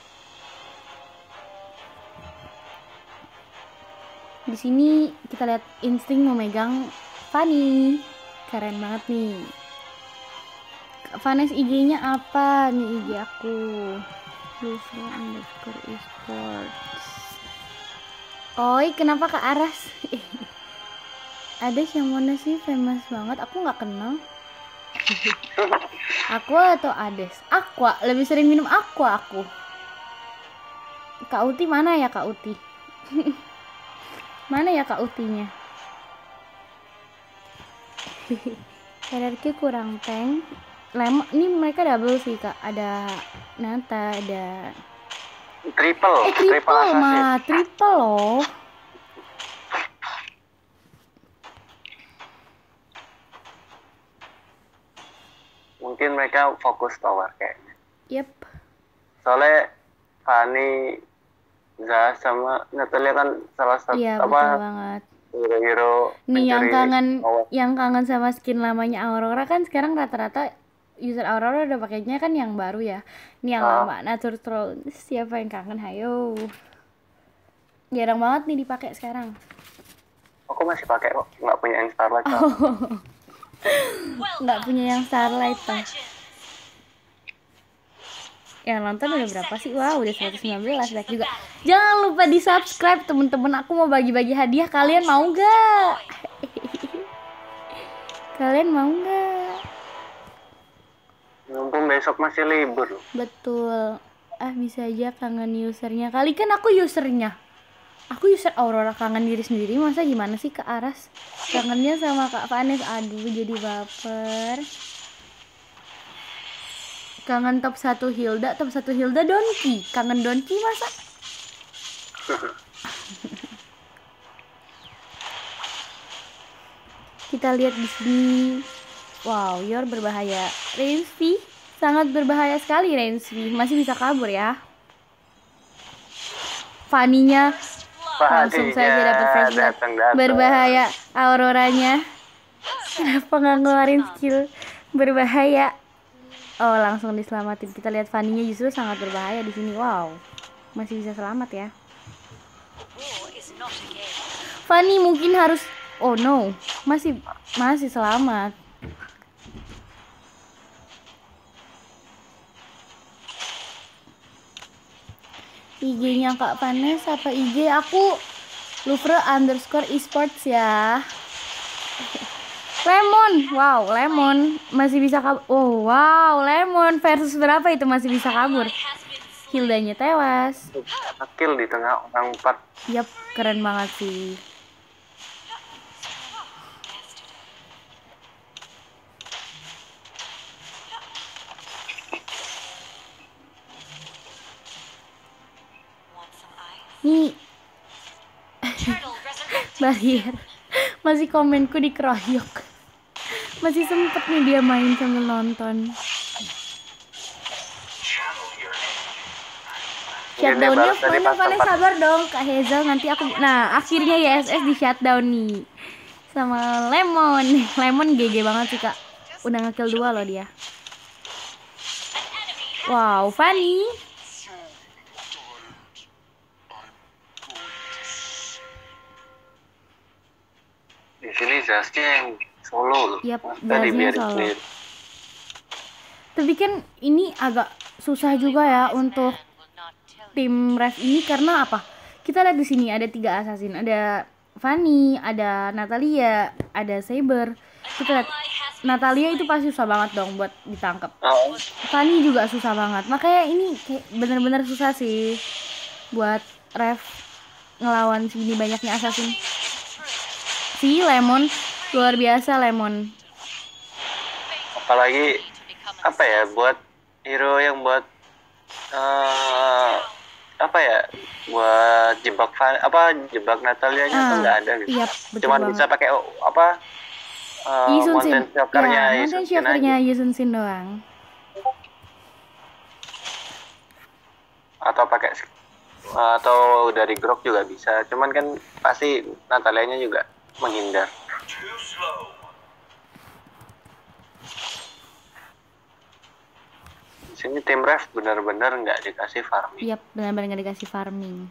Di sini kita lihat Insting memegang Fanny. Keren banget nih. Kak Vanes I G-nya apa nih? I G aku Yusra underscore esports. Oi, kenapa Kak Aras? Ades yang mana sih famous banget? Aku nggak kenal. Aqua atau Ades? Aqua, lebih sering minum Aqua aku. Kak Uti mana ya Kak Uti? Mana ya Kak Utinya? R R Q kurang tank. Lem, ini mereka double sih Kak. Ada Nata, ada triple, eh triple assassin. mah, triple loh. Mungkin mereka fokus tower kayaknya. Yep. Soalnya Fanny, Zah sama Natalia kan salah satu Iya, betul apa banget. hero-hero Nih yang pencuri kangen tower. yang kangen sama skin lamanya Aurora kan sekarang rata-rata user Aurora udah pakainya kan yang baru ya. Ini yang Ah. lama Nature Troll. Siapa yang kangen? Hayo. Jarang banget nih dipakai sekarang. Aku masih pakai kok, nggak punya yang Starlight. Oh. Nggak punya yang Starlight pak. Yang nonton udah berapa sih? Wow, udah seratus sembilan belas like juga. Jangan lupa di subscribe temen-temen. Aku mau bagi-bagi hadiah. Kalian mau nggak? Kalian mau nggak? Mumpung besok masih libur. Betul. Ah, bisa aja kangen usernya. Kali kan aku usernya. Aku user Aurora, kangen diri sendiri. Masa gimana sih Kak Aras? Kangennya sama Kak Vanes. Aduh, jadi baper. Kangen top satu Hilda, top satu Hilda Donki. Kangen Donki masa? Kita lihat di sini. Wow, Yor berbahaya. Rainsby sangat berbahaya sekali Rainsby. Masih bisa kabur ya. Fanny-nya langsung saja dapat first blood. datang-datang. Berbahaya Auroranya. Kenapa nggak ngeluarin skill berbahaya? Oh, langsung diselamatin. Kita lihat Fanny-nya justru sangat berbahaya di sini. Wow, masih bisa selamat ya. War is not a game. Fanny mungkin harus. Oh no, masih masih selamat. I G-nya Kak Vanes apa I G aku? Louvre underscore esports ya. Lemon, wow, Lemon masih bisa kabur. Oh wow, Lemon versus berapa itu masih bisa kabur? Has been slain. Hildanya tewas. Kill di tengah orang empat. Yap, keren banget sih. Want some ice? Nih, Turtle resurrected. Barrier masih komenku dikeroyok. Masih sempet nih dia main sambil nonton. Shutdownnya baru tadi mana pas mana tempat sabar dong Kak Hazel, nanti aku. Nah akhirnya Y S S di shutdown nih sama Lemon. Lemon G G banget sih Kak, udah ngekill dua loh dia. Wow, Fanny. di sini Zasnya yang solo loh. Yap, Tadi Zasnya biar solo. sendiri. Tapi kan ini agak susah juga ya untuk tim ref ini karena apa? Kita lihat di sini ada tiga assassin, ada Fanny, ada Natalia, ada Saber. Kita lihat Natalia itu pasti susah banget dong buat ditangkap. Oh, Fanny juga susah banget. Makanya ini kayak bener-bener susah sih buat ref ngelawan sini banyaknya assassin. Si Lemon luar biasa Lemon. apalagi apa ya buat hero yang buat eh apa ya buat jebak Van- apa jebak Natalianya Ah, tuh nggak ada gitu. iya, betul Cuman banget. bisa pakai oh, apa eh, Yi Sun Sin. mountain shocker-nya Ya, Yi mountain Sun Sin shocker-nya aja. Yi Sun Sin doang. Atau pakai atau dari Grok juga bisa. Cuman kan pasti Natalianya juga menghindar. Di sini tim ref benar-benar nggak dikasih farming. Iya, benar-benar nggak dikasih farming.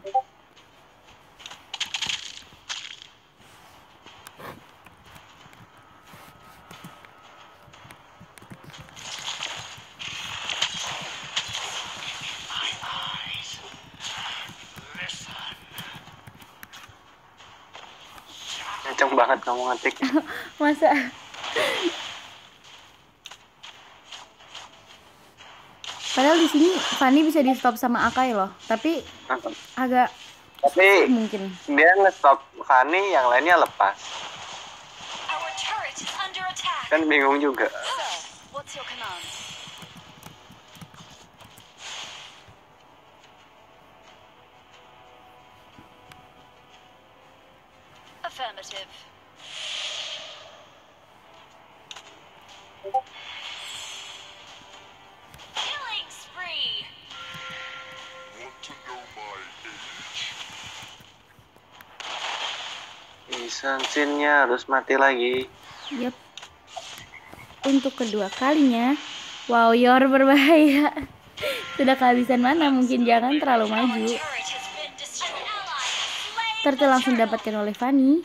Kenceng banget kamu ngetik. Masa padahal di sini Fanny bisa di stop sama Akai loh, tapi agak Tapi mungkin. dia nge-stop Fanny, yang lainnya lepas. Our turret is under attack. Kan bingung juga. Sir, what's your command? Affirmative. Killing spree. Isan Sin-nya harus mati lagi. Yep. Untuk kedua kalinya, wow, Yor berbahaya. Sudah kehabisan mana, mungkin jangan terlalu maju. Turret has been destroyed. Ally has slain Turtle langsung dapatkan oleh Fanny.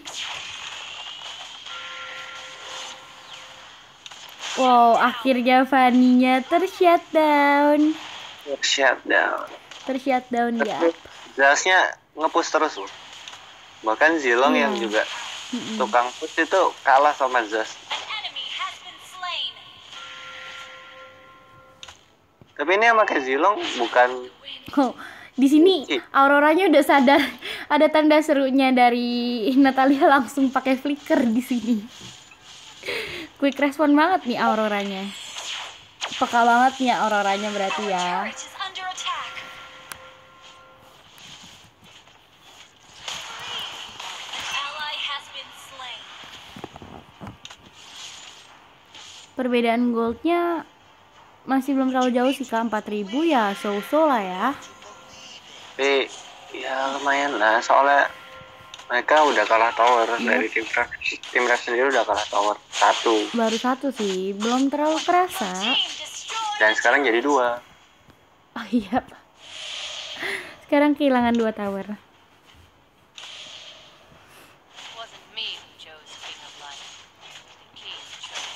Wow, akhirnya Fanny-nya tershutdown. Shutdown. Tershutdown ya. Jelasnya nge-push terus loh. Bahkan Zilong Iya. yang juga tukang push itu kalah sama Zas. An enemy has been slain. Tapi ini yang pakai Zilong bukan Oh, di sini Auroranya udah sadar. Ada tanda serunya dari Natalia, langsung pakai flicker di sini. Quick respon banget nih Auroranya. Peka banget nih Auroranya berarti ya. Turret is under attack. An ally has been slain. Perbedaan goldnya masih belum terlalu jauh sih Kak, empat ribu ya, so-so lah ya. tapi ya lumayan lah soalnya mereka udah kalah tower dari tim ref. Tim ref sendiri udah kalah tower satu Baru satu sih, belum terlalu kerasa. Team destroyed. dan sekarang jadi dua. Oh iya. Sekarang kehilangan dua tower. Wasn't me who chose King of Life. The king chose.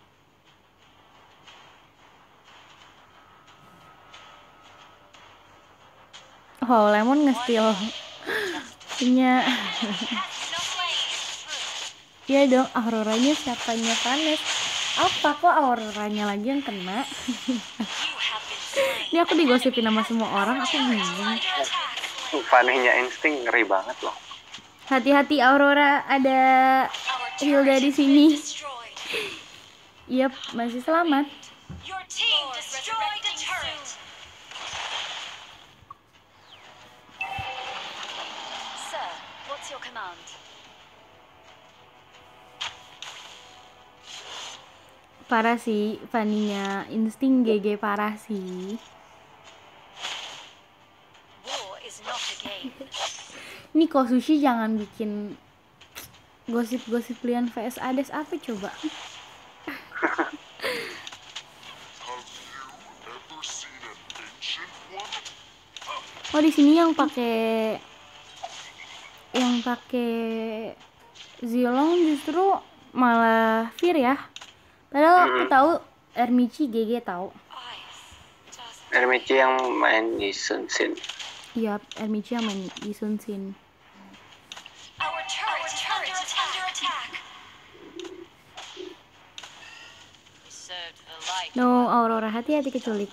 Oh, Lemon nge-steal punya. Has been slain. Iya dong, Auroranya siapanya Vanes. Apa kok Auroranya lagi yang kena? You have been slain. Ini aku digosipin sama semua orang, aku bingung. Under attack. Fanny-nya insting ngeri banget loh. Hati-hati Aurora, ada Our Hilda turret di has sini. been destroyed. Yep, masih selamat. Your team destroyed a turret. Sir, what's your command? Parah sih, Fanny-nya insting G G parah sih. Would Nih kok Sushi jangan bikin gosip-gosip Lian vs Hades apa coba? Oh di sini yang pakai yang pakai Zilong justru malah Fir ya. Padahal aku tahu Ermichi G G tahu. Ermichi yang main di Sun Sin. Iya, Ermichi yang main di Sun Sin. Our turret is under attack. We served the light. No, Aurora hati-hati keculik.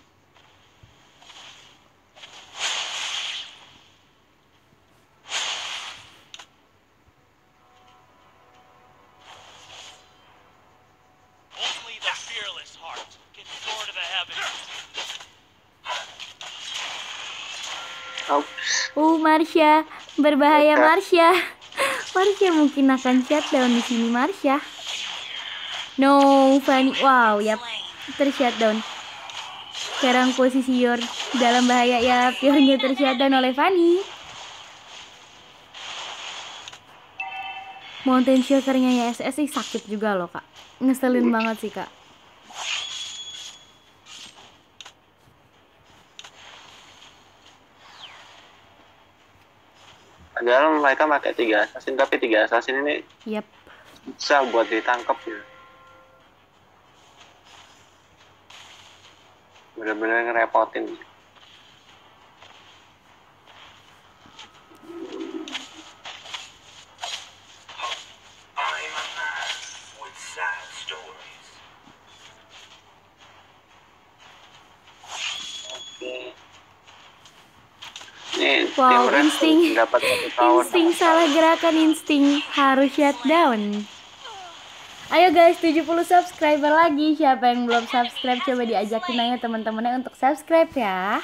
Only the fearless heart can soar to the heavens. Oops. Uh, Marsha, berbahaya Marsha. Marsha mungkin akan shutdown di sini Marsha. No, Fanny. Wow, yap. Tershutdown. Sekarang posisi Yor dalam bahaya ya. Yornya tershutdown oleh Fanny. Mountain Shocker-nya Y S S sih sakit juga loh, Kak. Ngeselin banget sih, Kak. Padahal mereka pakai tiga assassin, tapi tiga assassin ini Yap. susah buat ditangkap ya. Bener-bener ngerepotin. Ini Wow, tim Red insting. dapat satu tower. Insting salah gerakan insting harus shutdown. Ayo guys, tujuh puluh subscriber lagi. Siapa yang belum subscribe coba diajakin aja teman-temannya untuk subscribe ya.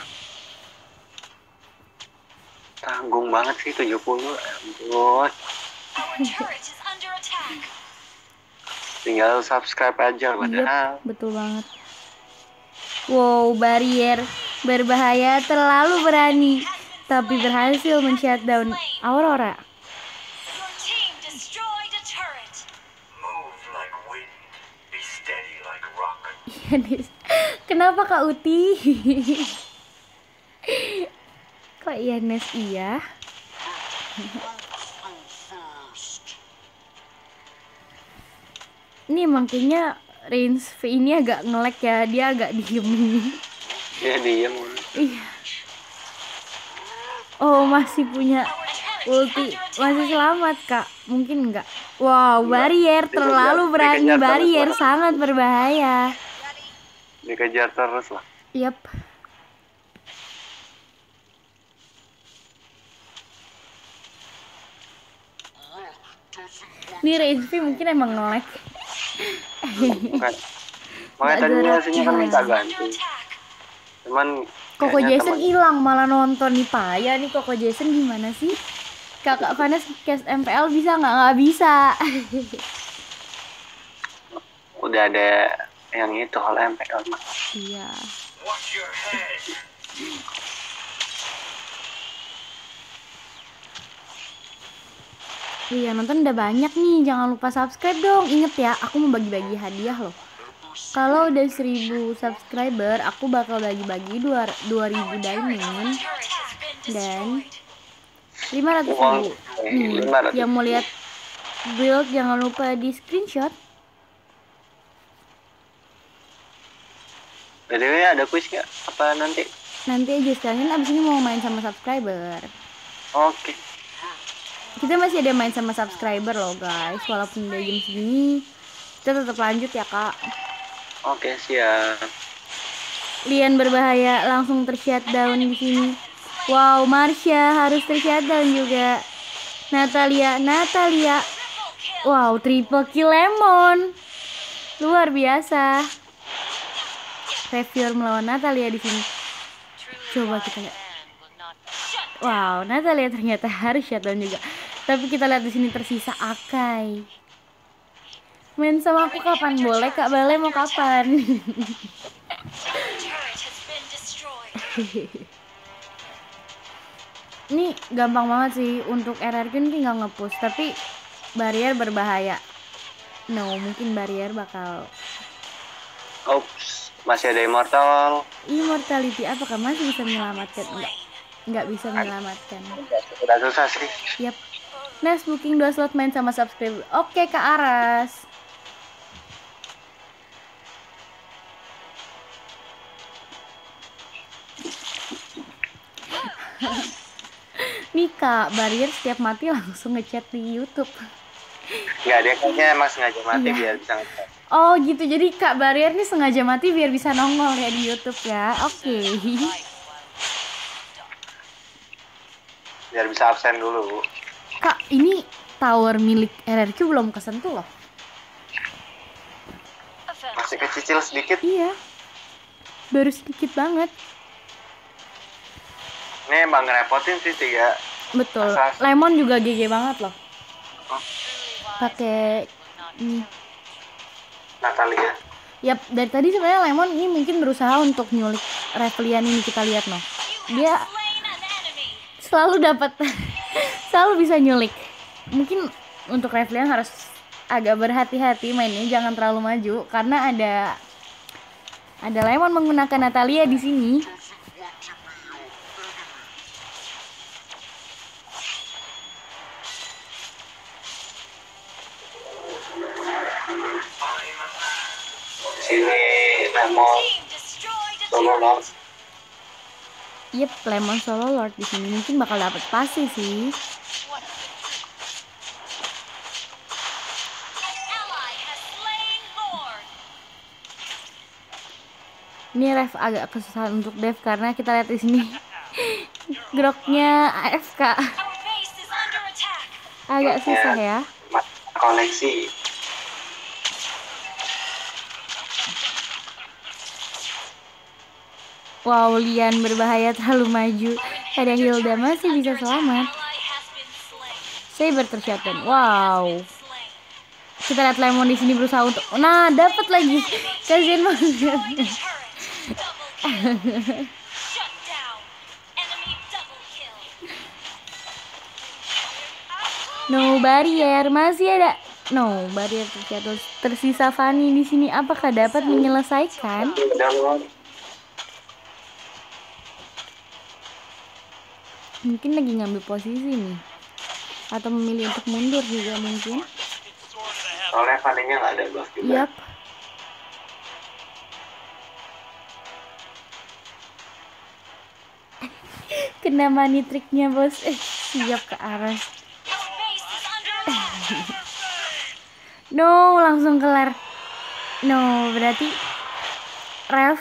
Tanggung banget sih tujuh puluh. Ampun. Our turret is under attack. Tinggal subscribe aja padahal. Yep, betul banget. Wow, barrier berbahaya terlalu berani, tapi berhasil men-shutdown Aurora. Your team destroyed a turret. Move like wind, be steady like rock. Iya, Des. Kenapa Kak Uti? Kok iya Nes iya? Ini emang kayaknya range V ini agak nge-lag ya, dia agak diem. Dia diem. Iya. Oh, masih punya ulti, masih selamat Kak? Mungkin enggak. Wow, barrier terlalu berani, Dikejar terus barrier lah. sangat berbahaya. Dikejar terus lah. Yap. Ini range V mungkin emang nge-lag. Bukan. Makanya Nggak tadi gerak. hasilnya kan minta Under ganti. attack. Cuman Koko kayaknya Jason teman- hilang malah nonton nih payah nih Koko Jason gimana sih? Kakak Vanes cast M P L bisa nggak? Nggak bisa. udah ada yang itu hal M P L mah. Iya. Watch your head. Iya, nonton udah banyak nih. Jangan lupa subscribe dong. Ingat ya, aku mau bagi-bagi hadiah loh. Kalau udah seribu subscriber, aku bakal bagi-bagi dua ribu diamond Turret has been dan destroyed. lima ratus Uang ribu. Nih, lima ratus. yang mau lihat build jangan lupa di screenshot. B T W ada kuis nggak? Apa nanti? Nanti aja sekalian abis ini mau main sama subscriber. Oke. Kita masih ada main sama subscriber loh guys. Walaupun udah jam segini, kita tetap lanjut ya kak. Oke, siap. Lian berbahaya langsung tershutdown di sini. Wow, Marsha harus tershutdown juga. Natalia, Natalia. Wow, triple kill Lemon. Luar biasa. Reviewer melawan Natalia di sini. Coba kita lihat. Wow, Natalia ternyata harus shutdown juga. Tapi kita lihat di sini tersisa Akai. Main sama aku kapan boleh Kak Bale mau kapan? Turret has been destroyed. Ini gampang banget sih untuk R R Q ini nggak nge-push, tapi barrier berbahaya. No, mungkin barrier bakal Oops, masih ada immortal. immortality. Apakah masih bisa menyelamatkan? Enggak, nggak bisa menyelamatkan. Udah susah sih. Yap. Next booking dua slot main sama subscribe. Oke Kak Aras. Nih Kak, barrier setiap mati langsung ngechat di YouTube. Nggak, dia kayaknya emang sengaja mati Iya. biar bisa ngechat. Oh gitu, jadi Kak Barrier nih sengaja mati biar bisa nongol ya di YouTube ya. Oke. Biar bisa absen dulu. Kak, ini tower milik R R Q belum kesentuh loh. Masih kecil sedikit. Iya. Baru sedikit banget. Ini emang ngerepotin sih tiga. Betul. Asas. Lemon juga G G banget loh. Oh, Pakai ini. Natalia. Yap, dari tadi sebenarnya Lemon ini mungkin berusaha untuk nyulik Revelian ini, kita lihat loh. Dia selalu dapat selalu bisa nyulik. Mungkin untuk Revelian harus agak berhati-hati mainnya, jangan terlalu maju karena ada ada Lemon menggunakan Natalia di sini. Sini Lemon solo lord. Yep, Lemon solo lord di sini mungkin bakal dapat pasti sih. Ini Rev agak kesusahan untuk Dev karena kita lihat di sini groknya A F K agak susah ya. Koneksi. Wow, Lian berbahaya terlalu maju. Ada Hilda masih bisa selamat. Saber tershotgun. Wow. Kita lihat Lemon di sini berusaha untuk, nah dapat lagi. Kasian banget. No barrier, masih ada. No barrier terjatuh. Tersisa Fanny di sini. Apakah dapat menyelesaikan? Mungkin lagi ngambil posisi nih, atau memilih untuk mundur juga mungkin. Soalnya Fanny-nya nggak ada buff juga. Yap. Kena money tricknya bos. Eh, siap ke arah. No, langsung kelar. No, berarti Rev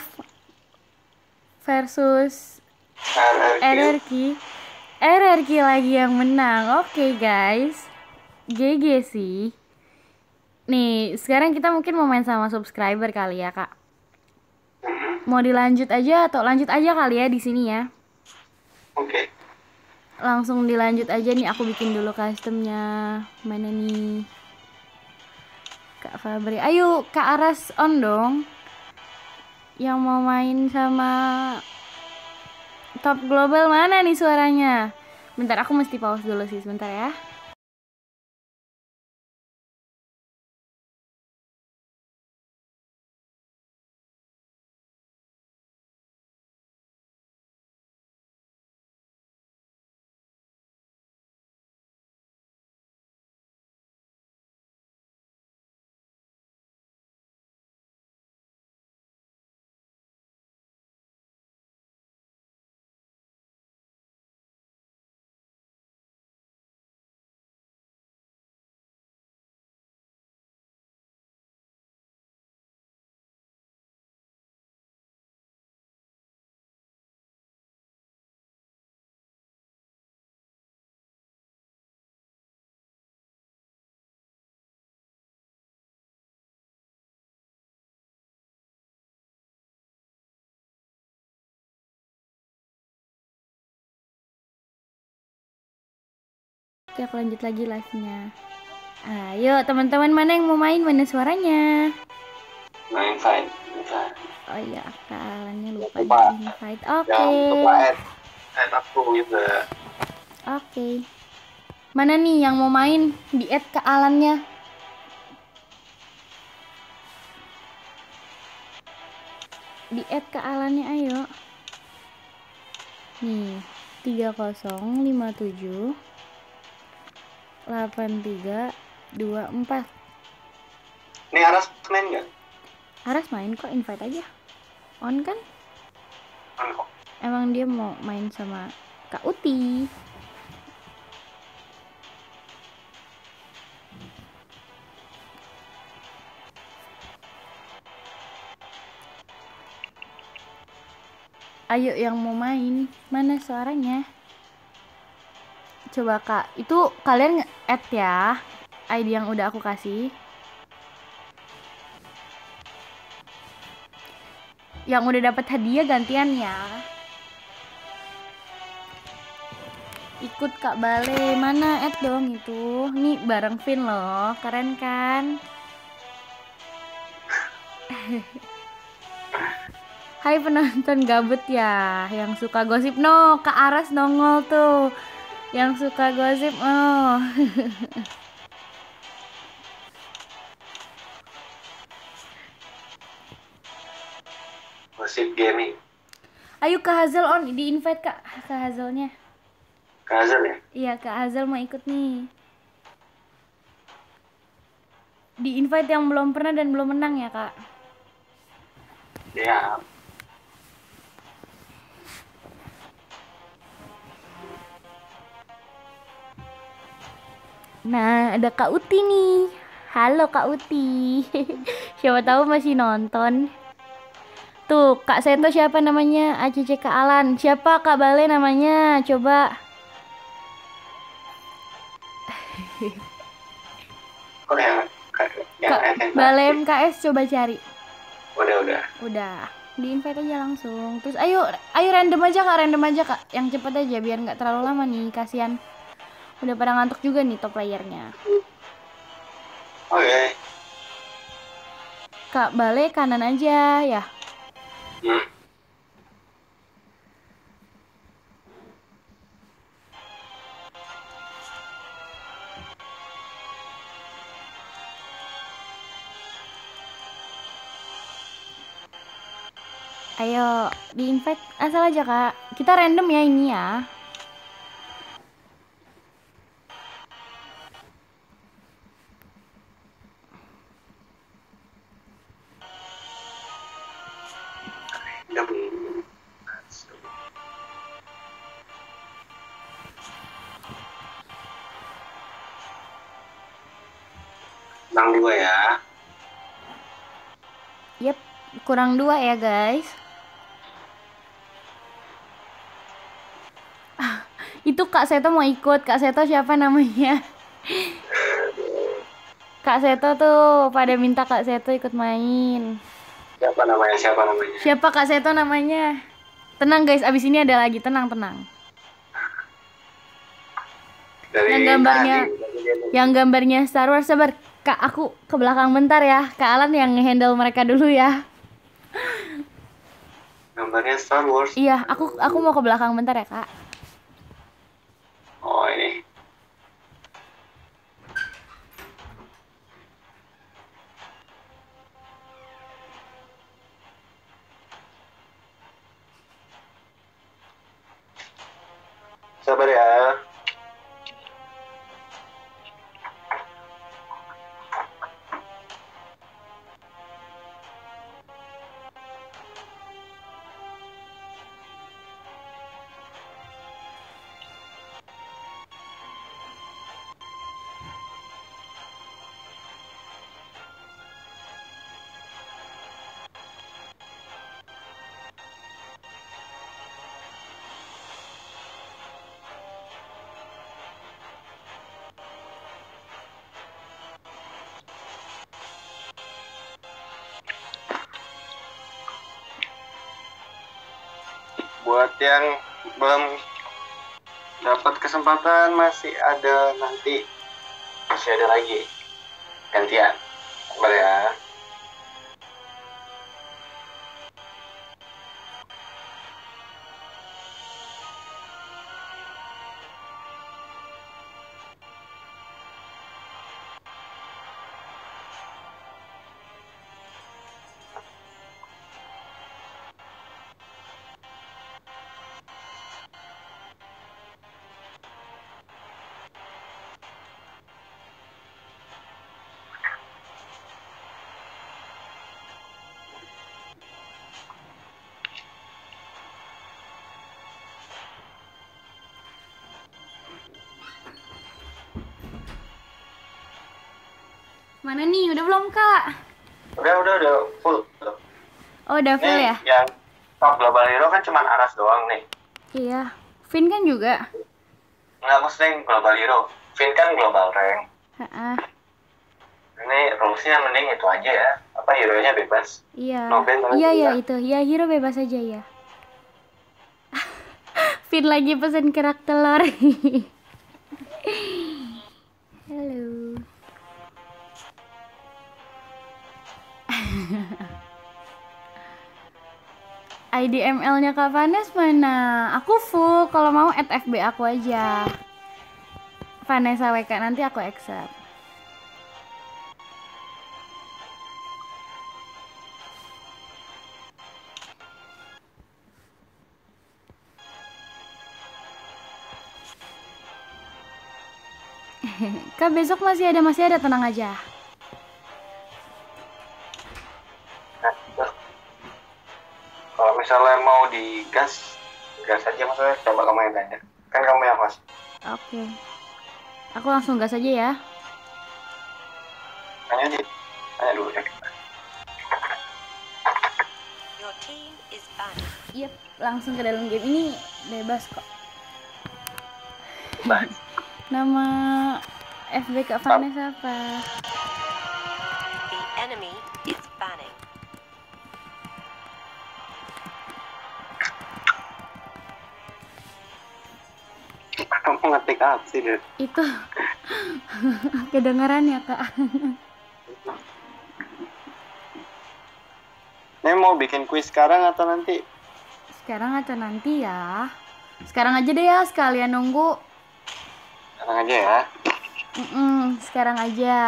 versus R R Q. R R Q lagi yang menang. Oke okay, guys, G G sih. Nih, sekarang kita mungkin mau main sama subscriber kali ya kak. Mau dilanjut aja atau lanjut aja kali ya di sini ya. Oke. Okay. Langsung dilanjut aja nih, aku bikin dulu customnya. Mana nih Kak Fabri? Ayo Kak Aras on dong. Yang mau main sama Top Global mana nih suaranya? Bentar, aku mesti pause dulu sih sebentar ya. Oke, aku lanjut lagi live-nya. Ayo teman-teman, mana yang mau main? Mana suaranya? Main fight. Bisa. Oh iya, kaliannya lupa Lupa. di invite. Oke. Jangan lupa add, add aku juga. Oke. Mana nih yang mau main? Di add ke Alannya. Di add ke Alannya ayo. Nih, tiga nol lima tujuh delapan tiga dua empat. Ini Aras main nggak? Aras main kok, invite aja. On kan? On kok. Emang dia mau main sama Kak Uti. Ayo yang mau main, mana suaranya? Coba Kak, itu kalian nge-add ya I D yang udah aku kasih. Yang udah dapat hadiah gantian ya. Ikut Kak Bale, mana add dong itu. Nih bareng Vin loh, keren kan? Hai penonton gabut ya, yang suka gosip. No, Kak Aras nongol tuh. Yang suka gosip, oh. Gosip gaming. Ayo Kak Hazel on, di invite Kak, Kak Hazelnya. Kazel ya? Iya Kak Hazel mau ikut nih. Di invite yang belum pernah dan belum menang ya Kak. Ya. Nah, ada Kak Uti nih. Halo Kak Uti. Siapa tahu masih nonton. Tuh, Kak Seto siapa namanya? A C C Kak Alan. Siapa Kak Bale namanya? Coba. Kok yang yang Kak S M K? Bale M K S coba cari. Udah udah. Udah. Di invite aja langsung. Terus ayo, ayo random aja Kak, random aja Kak. Yang cepet aja biar nggak terlalu lama nih, kasihan. Udah pada ngantuk juga nih top playernya. Oke. Kak Bale kanan aja ya. Hmm. Ayo di invite asal aja Kak. Kita random ya ini ya. Yang Bang dua ya. Yep, kurang dua ya guys. Ah, itu Kak Seto mau ikut. Kak Seto siapa namanya? Kak Seto tuh pada minta Kak Seto ikut main. Siapa namanya? Siapa namanya? Siapa Kak Seto namanya? Tenang guys, abis ini ada lagi. Tenang, tenang. Dari Yang gambarnya, tadi, yang gambarnya Star Wars. Sabar, Kak, aku ke belakang bentar ya. Kak Alan yang nge-handle mereka dulu ya. gambarnya Star Wars. Iya, aku aku mau ke belakang bentar ya, Kak. Oh ini. Sabar ya. Buat yang belum dapat kesempatan masih ada nanti, masih ada lagi gantian. Sabar ya. Mana nih? Udah belum, Kak? Udah, udah, udah full. Oh, udah full Nih, ya? yang top Global Hero kan cuma Aras doang nih. Iya. Vin kan juga. Nggak, maksudnya yang Global Hero. Finn kan Global Rank. Heeh. Ini rulesnya mending itu aja ya. Apa hero-nya bebas. Iya. No ban, Iya, iya juga. itu. Ya, hero bebas aja ya. Vin lagi pesen kerak telur. Halo. I D M L-nya Kak Vanes mana? Aku full, kalau mau add F B aku aja. Vanessa W K, nanti aku accept. Kak besok masih ada, masih ada, tenang aja. Nah, terus kalau misalnya mau digas, gas aja maksudnya. Coba kamu yang tanya. Kan kamu yang host. Oke. Aku langsung gas aja ya. Tanya aja. Tanya dulu ya. Your team is banned. Yep, langsung ke dalam game ini bebas kok. Bah. Nama F B Kak Vanessa apa? The enemy is banning. Kamu ngetik apa sih, Dut? Itu kedengaran ya Kak. Ini mau bikin kuis sekarang atau nanti? Sekarang atau nanti ya? Sekarang aja deh ya, sekalian nunggu. Sekarang aja ya. Mm-mm, sekarang aja.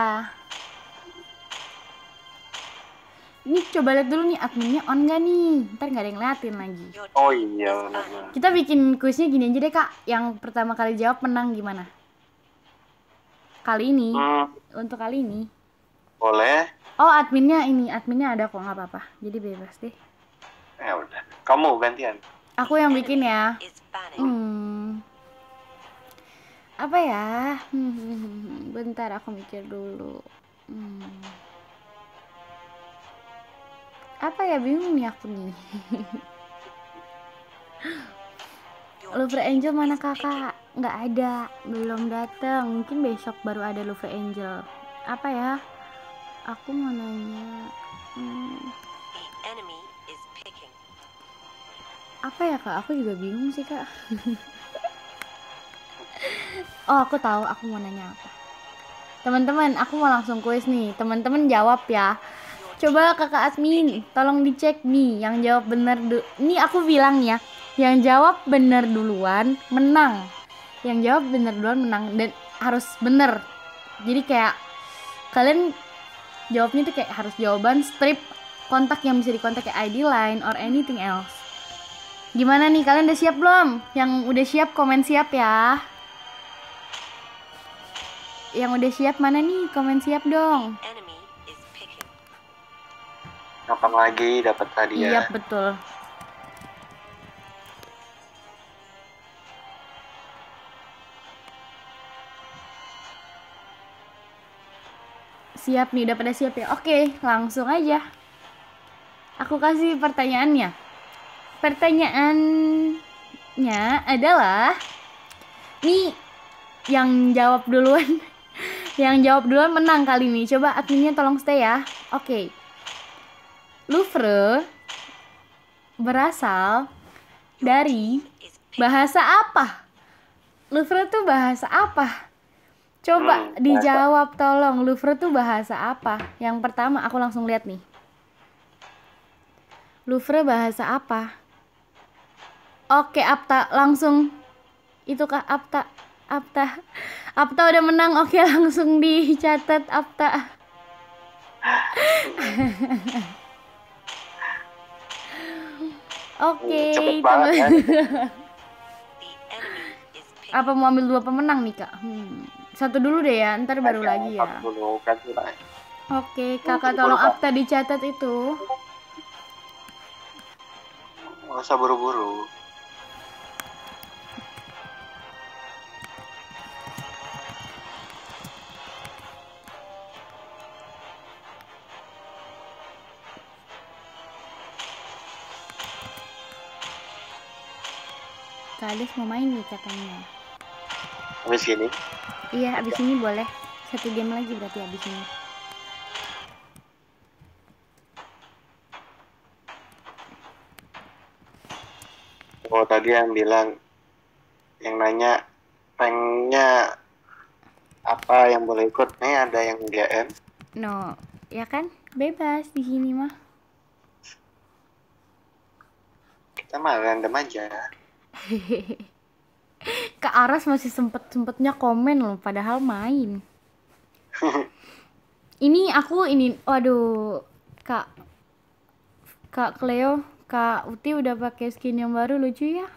Ini coba lihat dulu nih adminnya on gak nih? Ntar nggak ada yang ngeliatin lagi. Your Oh team iya, is benar. banning. Kita bikin kuisnya gini aja deh Kak. Yang pertama kali jawab menang gimana? Kali ini, Hmm, untuk kali ini. boleh. Oh adminnya ini, adminnya ada kok, nggak apa-apa. Jadi bebas deh. Ya udah. Kamu gantian. Aku yang bikin ya. Is banning. Hmm. Apa ya? Hmm, bentar aku mikir dulu. Hmm. Apa ya, bingung nih aku nih. Your Lover team Angel mana is picking. kakak? Nggak ada, belum datang. Mungkin besok baru ada Lover Angel. Apa ya? Aku mau nanya. Hmm, The enemy is picking. apa ya kak? Aku juga bingung sih kak. Oh aku tahu, aku mau nanya apa. Teman-teman, aku mau langsung kuis nih. Teman-teman jawab ya. Coba kakak admin, tolong dicek nih yang jawab bener du- Ini aku bilang ya, yang jawab bener duluan menang. Yang jawab bener duluan menang dan harus bener. Jadi kayak kalian jawabnya tuh kayak harus jawaban strip kontak yang bisa dikontak kayak I D line or anything else. Gimana nih, kalian udah siap belum? Yang udah siap komen siap ya. Yang udah siap mana nih? Komen siap dong. Enemy is picking. Kapan lagi dapat hadiah? Iya betul. Siap nih, udah pada siap ya? Oke, langsung aja. Aku kasih pertanyaannya. Pertanyaannya adalah, nih yang jawab duluan, yang jawab duluan menang kali ini. Coba adminnya tolong stay ya. Oke. Louvre berasal dari Is picking. bahasa apa? Louvre tuh bahasa apa? Coba Hmm, bahasa. dijawab tolong. Louvre tuh bahasa apa? Yang pertama aku langsung lihat nih. Louvre bahasa apa? Oke, Apta langsung. Itu Kak Apta. Apta. Apta udah menang. Oke, langsung dicatat Apta. Oke, Cepet banget ya. teman. The enemy is picking. Apa mau ambil dua pemenang nih Kak? Hmm. Satu dulu deh ya, ntar baru lagi ya. Satu dulu kan sudah. Oke, kakak tolong Apta dicatat itu. Nggak usah buru-buru. Kak Ades mau main nih katanya. Habis gini. Iya, abis ini boleh. Satu game lagi berarti abis ini. Oh tadi yang bilang, yang nanya ranknya apa yang boleh ikut, nih ada yang D M. No, ya kan? Bebas di sini mah. Kita mah random aja. Kak Aras masih sempet-sempetnya komen loh, padahal main. Ini aku ini, waduh, Kak Kak Cleo, Kak Uti udah pakai skin yang baru, lucu ya?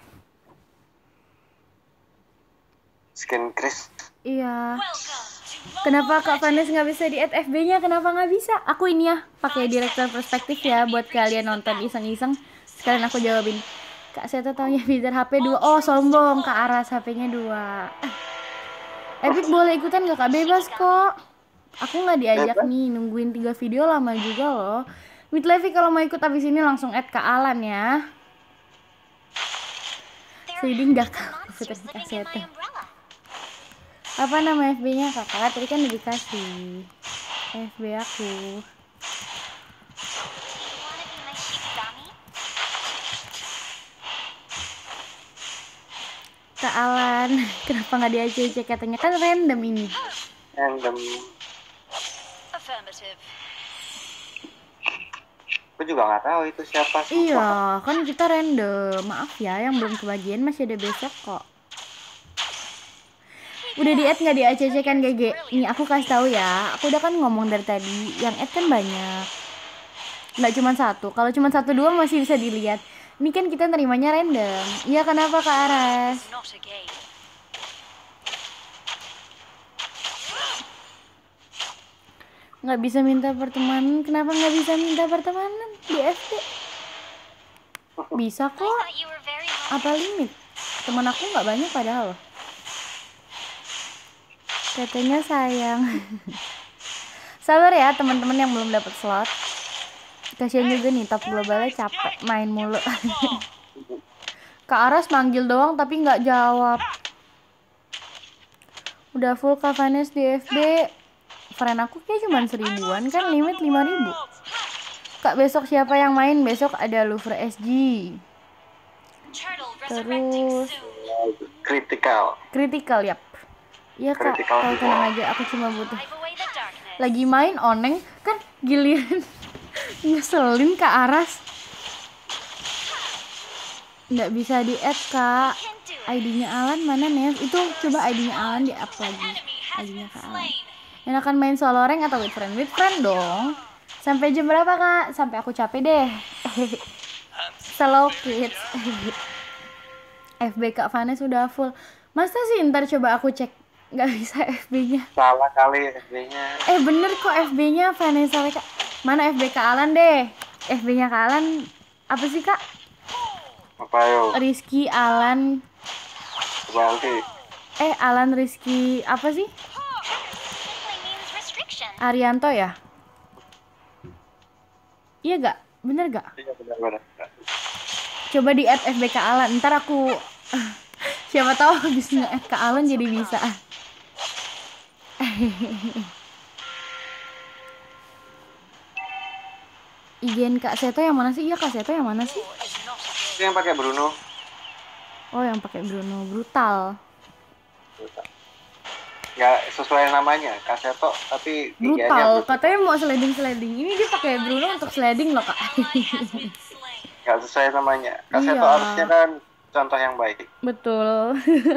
Skin Chris. Iya. Welcome to Kenapa Kak Vanes nggak bisa di add F B-nya? Kenapa nggak bisa? Aku ini ya, pakai direktur perspektif ya buat kalian nonton iseng-iseng. Sekalian aku jawabin. Kak Seto taunya Bizar H P dua. Oh, sombong Kak Aras, H P-nya dua. Epic boleh ikutan nggak Kak? Bebas kok. Aku nggak diajak Bebas? nih, nungguin tiga video lama juga loh. With Levi kalau mau ikut abis ini langsung add Kak Alan ya. Sedih nggak Kak? Putar Kak Seto. Apa nama F B-nya kakak? Tadi kan udah dikasih F B aku. Kak Alan, kenapa nggak diajak katanya kan random ini. Random. Affirmative. Aku juga nggak tahu itu siapa. Iya, kan kita random. Maaf ya, yang belum kebagian masih ada besok kok. Udah di add nggak di A C C kan G G? Nih aku kasih tahu ya, aku udah kan ngomong dari tadi, yang add kan banyak, nggak cuma satu. Kalau cuma satu dua masih bisa dilihat. Ini kan kita nerimanya random. Iya kenapa Kak Aras? Not a game. Nggak bisa minta pertemanan? Kenapa nggak bisa minta pertemanan di F B? Bisa kok. Thought you were very hungry. Apa limit? Teman aku nggak banyak padahal loh. Katanya sayang. Sabar ya teman-teman yang belum dapat slot. Kasian juga nih top globalnya capek main mulu. Kak Aras manggil doang tapi nggak jawab. Udah full Kak Vanes di F B. Friend aku kayak cuma seribuan kan, limit lima ribu. Kak besok siapa yang main? Besok ada Louvre S G. Turtle resurrecting Terus soon. Critical. Critical yap. Iya Kak, Critical tahu juga. tenang aja, aku cuma butuh. Drive away the darkness. Lagi main oneng kan giliran ngeselin Kak Aras. Nggak bisa di add Kak. Can do it. I D-nya Alan mana Nev? Itu coba I D-nya Alan di up lagi. Enemy has I D-nya been Kak Alan. slain. Enakan main solo rank atau with friend? With friend dong. Sampai jam berapa Kak? Sampai aku capek deh. Slow kids. F B Kak Vanes sudah full. Masa sih ntar coba aku cek nggak bisa F B-nya. Salah kali S D-nya. Eh bener kok F B-nya Vanessa Kak. Mana F B Kak Alan deh? F B-nya Kak Alan apa sih Kak? Apa yo? Rizky Alan. Coba nanti. Eh Alan Rizky apa sih? Simply means restriction. Arianto ya? Iya gak? Bener gak? Iya benar-benar. Coba di add F B Kak Alan. Ntar aku siapa tahu habis nge-add Kak Alan jadi bisa. I G N Kak Seto yang mana sih? Iya Kak Seto yang mana sih? Is not a Itu game. yang pakai Bruno. Oh yang pakai Bruno brutal. Nggak sesuai namanya, Kaseto, tapi Brutal. tiganya Katanya mau sliding sliding. Ini dia pakai Bruno untuk sliding loh Kak. nggak sesuai namanya. Kaseto Iya. harusnya kan contoh yang baik. Betul.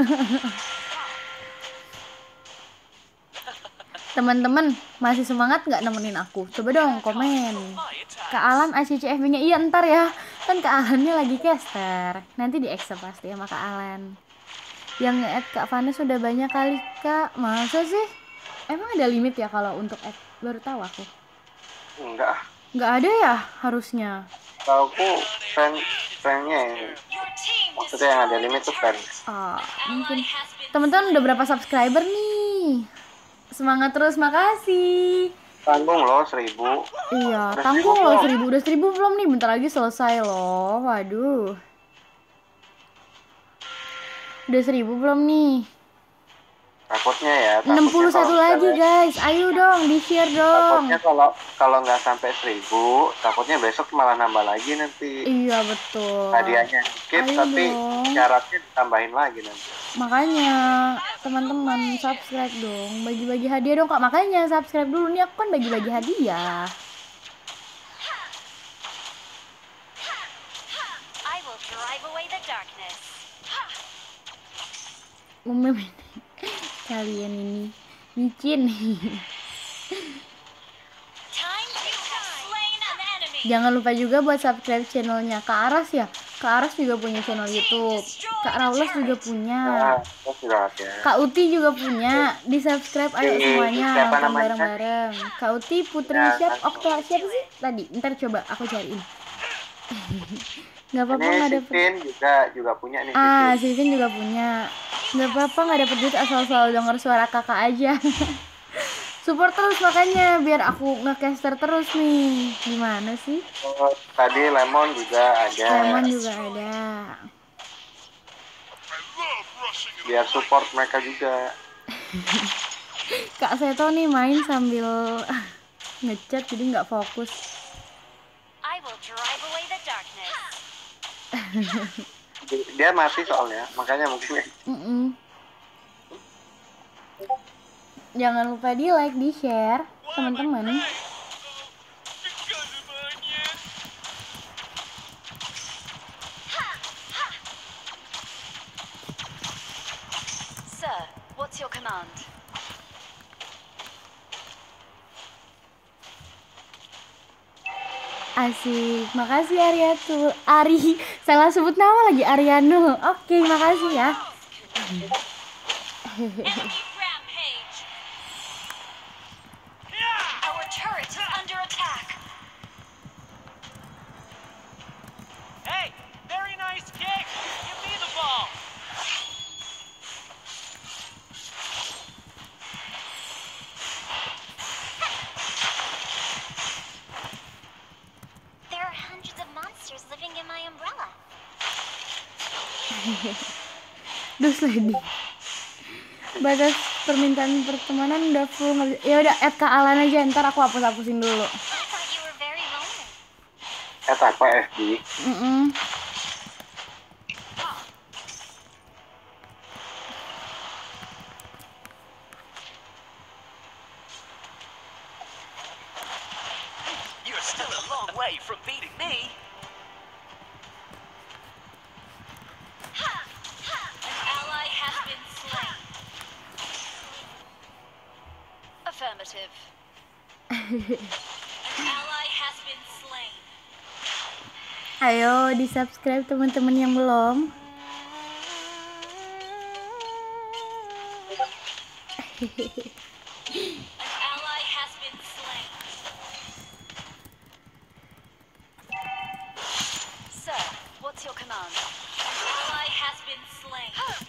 Teman-teman masih semangat nggak nemenin aku? Coba dong komen. Kak Alan A C C F B-nya iya ntar ya. Kan Kak Alannya lagi caster. Nanti di accept pasti sama Kak Alan. Yang nge-add Kak Vanes sudah banyak kali Kak. Masa sih? Emang ada limit ya kalau untuk add? Baru tahu aku. Enggak. Nggak ada ya harusnya. Kalau aku friend friendnya yang Your team maksudnya yang ada limit tuh friend. Ah, mungkin. Teman-teman udah berapa subscriber nih? Semangat terus, makasih. Tanggung loh seribu. Iya, Udah tanggung seribu loh belum? seribu. Udah seribu belum nih? Bentar lagi selesai loh. Waduh. Udah seribu belum nih? Takutnya ya. enam puluh satu takutnya kalau lagi misalnya- guys. Ayo dong, di-share dong. Takutnya kalau kalau nggak sampai seribu, takutnya besok malah nambah lagi nanti. Iya betul. Hadiahnya dikit, Ayo tapi dong. syaratnya ditambahin lagi nanti. Makanya teman-teman subscribe dong, bagi-bagi hadiah dong kak. Makanya subscribe dulu nih, aku kan bagi-bagi hadiah. I will drive away the darkness. Umum ini kalian ini micin. Time to have slain an enemy. Jangan lupa juga buat subscribe channelnya Kak Aras ya. Kak Aras juga punya channel YouTube. Kak Raulas juga punya. Nah, terus juga ada. Kak Uti juga punya. Di subscribe ayo Di- semuanya siapa nonton namanya? bareng-bareng. Kak Uti, Putri Ya, siapa? kan. Okta siapa sih tadi? Ntar coba aku cariin. Gak apa-apa Ini nggak si dapet. Vin juga juga punya nih. si Ah, Vin. si Vin juga punya. Gak apa-apa nggak dapet duit asal selalu denger suara kakak aja. Support terus makanya biar aku ngecaster terus nih. Gimana sih? Terus tadi Lemon juga ada. Lemon juga ada. Biar support mereka juga. Kak Seto nih main sambil ngechat jadi nggak fokus. I will drive away the darkness. Dia mati soalnya, makanya mungkin. Mm-mm. Jangan lupa di like, di share teman-teman. Because of onions. Sir, what's your command? Asik, makasih Ariatul. Ari, salah sebut nama lagi Ariano. Oke, makasih ya. Enemy rampage. Our turret is under attack. Hey, very nice kick. Give me the ball. There are hundreds of monsters living in my umbrella. Dus lady. Batas permintaan pertemanan udah full. nggak bisa- Ya udah add Kak Alan aja, ntar aku hapus-hapusin dulu. I thought you were very lonely. Eh apa F B? Mm-mm. You're still a long way from beating me. An ally has been slain. Affirmative. An ally has been slain. Ayo di subscribe teman-teman yang belum. An ally has been slain. Sir, what's your command? An ally has been slain.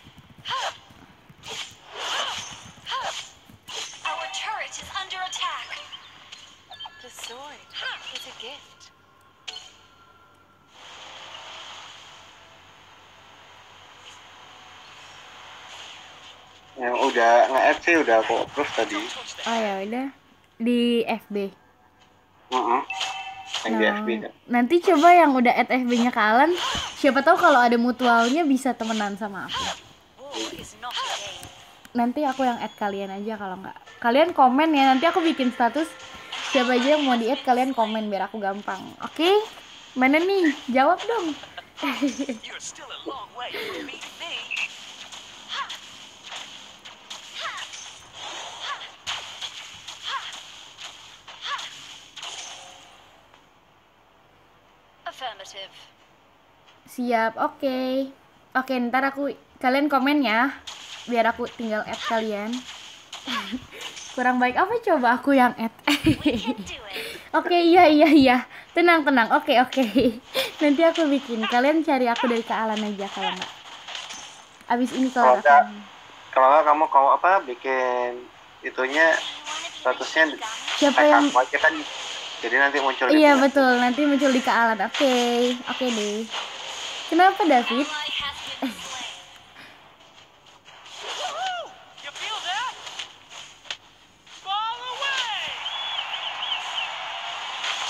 Our turret is under attack. The sword is a gift. Yang udah nge-add sih udah aku approve tadi. Oh ya udah di F B. Heeh. Yang di Nah, F B kan. nanti coba yang udah add F B-nya Kak Alan, siapa tahu kalau ada mutualnya bisa temenan sama aku. War is not a game. Nanti aku yang add kalian aja kalau nggak. Kalian komen ya, nanti aku bikin status siapa aja yang mau di add, kalian komen biar aku gampang. Oke? Mana nih? Jawab dong. You're still a long way from beating me. Affirmative. Siap, oke. Oke, ntar aku kalian komen ya, biar aku tinggal add kalian. Kurang baik apa coba aku yang add. We can do it. Oke, iya iya iya. Tenang tenang. Oke oke. Nanti aku bikin. Kalian cari aku dari Kak Alan aja kalau nggak. Abis ini Kalau kelar nggak, aku. kalau nggak kamu kau apa bikin itunya You wanna be statusnya my Shinigami? Siapa tag yang aku aja kan. Jadi nanti muncul Iya gitu. betul, nanti muncul di Kak Alan. Oke. Oke deh. Kenapa David? Ally has been slain.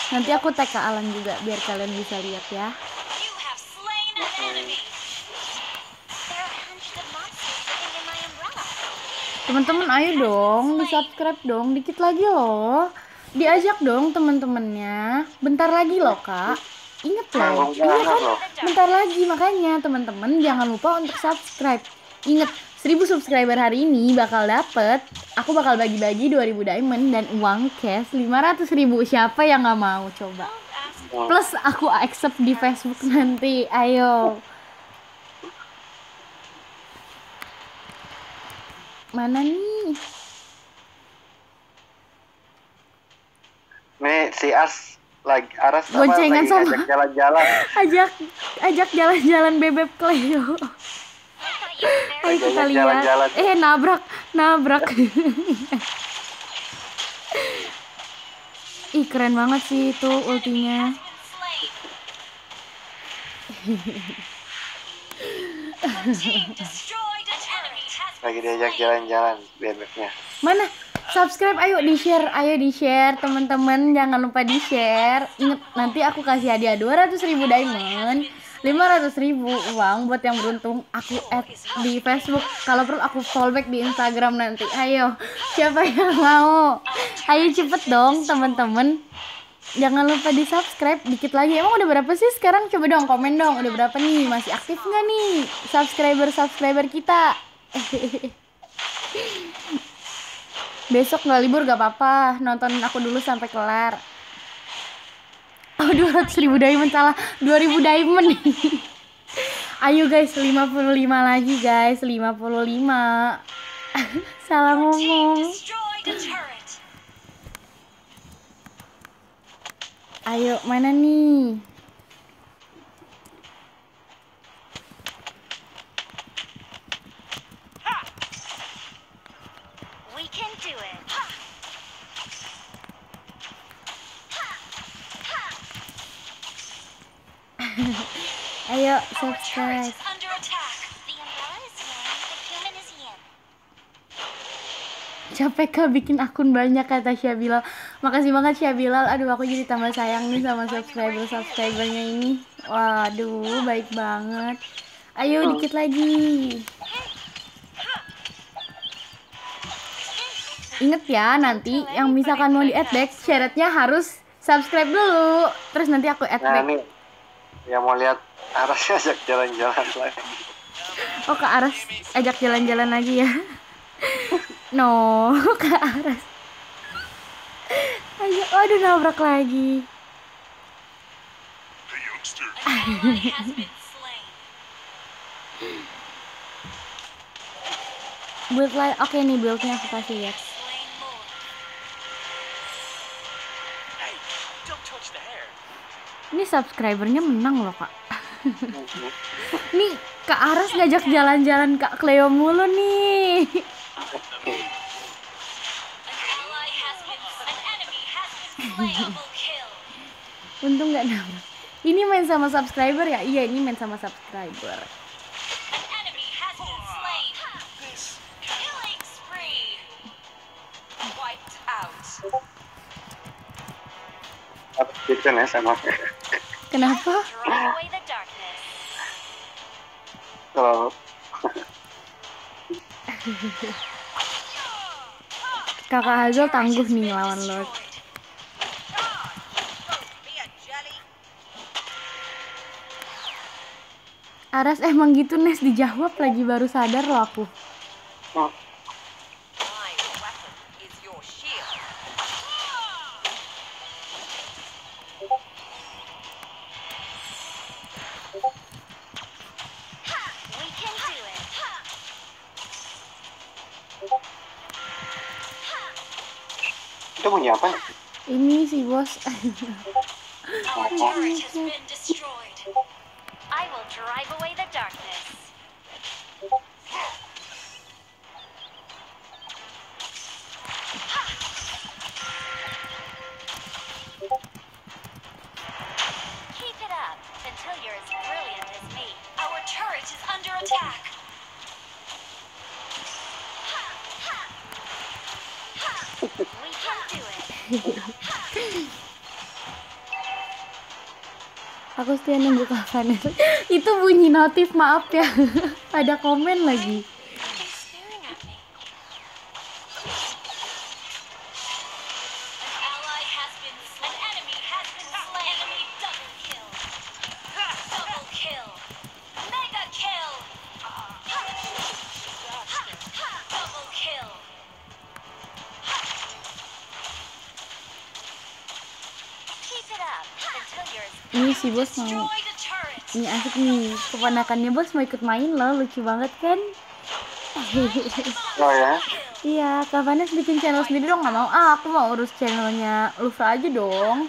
Nanti aku tag ke Alan juga biar kalian bisa lihat ya. You have slain an enemy. There are hundreds of monsters living in my umbrella. Teman-teman ayo dong, di subscribe dong, dikit lagi loh. Diajak dong teman-temannya. Bentar lagi loh kak. Ingat loh, iya kan? Bentar lagi makanya teman-teman jangan lupa untuk subscribe. Ingat, seribu subscriber hari ini bakal dapet. Aku bakal bagi-bagi dua ribu diamond dan uang cash lima ratus ribu. Siapa yang nggak mau coba? Plus aku accept di Facebook nanti. Ayo. Mana nih? Nih si As lagi Aras apa, Boncengan lagi sama- ngajak jalan-jalan. Ajak ajak jalan-jalan bebek Cleo. I thought you were very Ayo kita Ajak lihat. jalan-jalan. Eh nabrak, nabrak. Ih keren banget sih itu ultinya. been slain. Team destroyed an enemy has Lagi been diajak slain. jalan-jalan bebeknya. Mana? Subscribe ayo di share, ayo di share teman-teman, jangan lupa di share. Ingat nanti aku kasih hadiah dua ratus ribu diamond, lima ratus ribu uang buat yang beruntung. Aku add di Facebook, kalau perlu aku fallback di Instagram nanti. Ayo, siapa yang mau? Ayo cepet dong teman-teman. Jangan lupa di subscribe dikit lagi. Emang udah berapa sih sekarang? Coba dong komen dong. Udah berapa nih? Masih aktif nggak nih subscriber subscriber kita? Besok nggak libur gak apa-apa, nontonin aku dulu sampai kelar. Oh dua ratus ribu diamond, salah, dua ribu diamond. Ayo guys, lima puluh lima lagi guys, lima puluh lima. Salah Team ngomong. destroyed a turret. Ayo mana nih? We can do it. Ayo Our turret subscribe. is under attack. The umbrella is yang, the human is yin. Capek kak bikin akun banyak kata Syabilal. Makasih banget Syabilal. Aduh aku jadi tambah sayang nih sama subscriber subscribernya ini. Waduh baik banget. Ayo dikit lagi. Ingat ya nanti yang misalkan mau di add back syaratnya harus subscribe dulu. Terus nanti aku add Nah back. nih, yang mau lihat Aras ajak jalan-jalan lagi. Oh Kak Aras ajak jalan-jalan lagi ya. No Kak Aras. Ayo, aduh nabrak lagi. An ally has been slain. Build lain, oke nih buildnya aku kasih lihat. Slain more. Hey, don't touch the hair. Ini subscribernya menang loh kak. Nih Kak Aras ngajak jalan-jalan Kak Cleo mulu nih. An ally has been an enemy has been slain. Double kill. Untung nggak nabrak. Ini main sama subscriber ya? Iya ini main sama subscriber. An enemy has been slain. Killing spree. Wiped out. Gitu ya sama. Kenapa? Drive away the darkness. Kalau Kakak Hazel tangguh nih lawan Lord. Aras emang gitu Nes, dijawab lagi baru sadar loh aku. oh, My weapon is your shield. We can do it. itu bunyi apa nih? Ini sih bos. Our turret has been destroyed. I will drive away the darkness. Keep it up until you're as brilliant as me. Our turret is under attack. We can do it. Aku setia nunggu kapan. Itu bunyi notif, maaf ya. Ada komen lagi. They're staring at me. An ally has been slain. An enemy has been slain. Enemy double kill. Double kill. Mega kill. Double kill. Keep it up until you're as Ini si bos mau. destroy the turret. Ini asik nih. Keponakannya bos mau ikut main loh, lucu banget kan? Oh ya. Iya, Kak Vanes bikin channel sendiri dong, nggak mau. Ah, aku mau urus channelnya Lufra aja dong.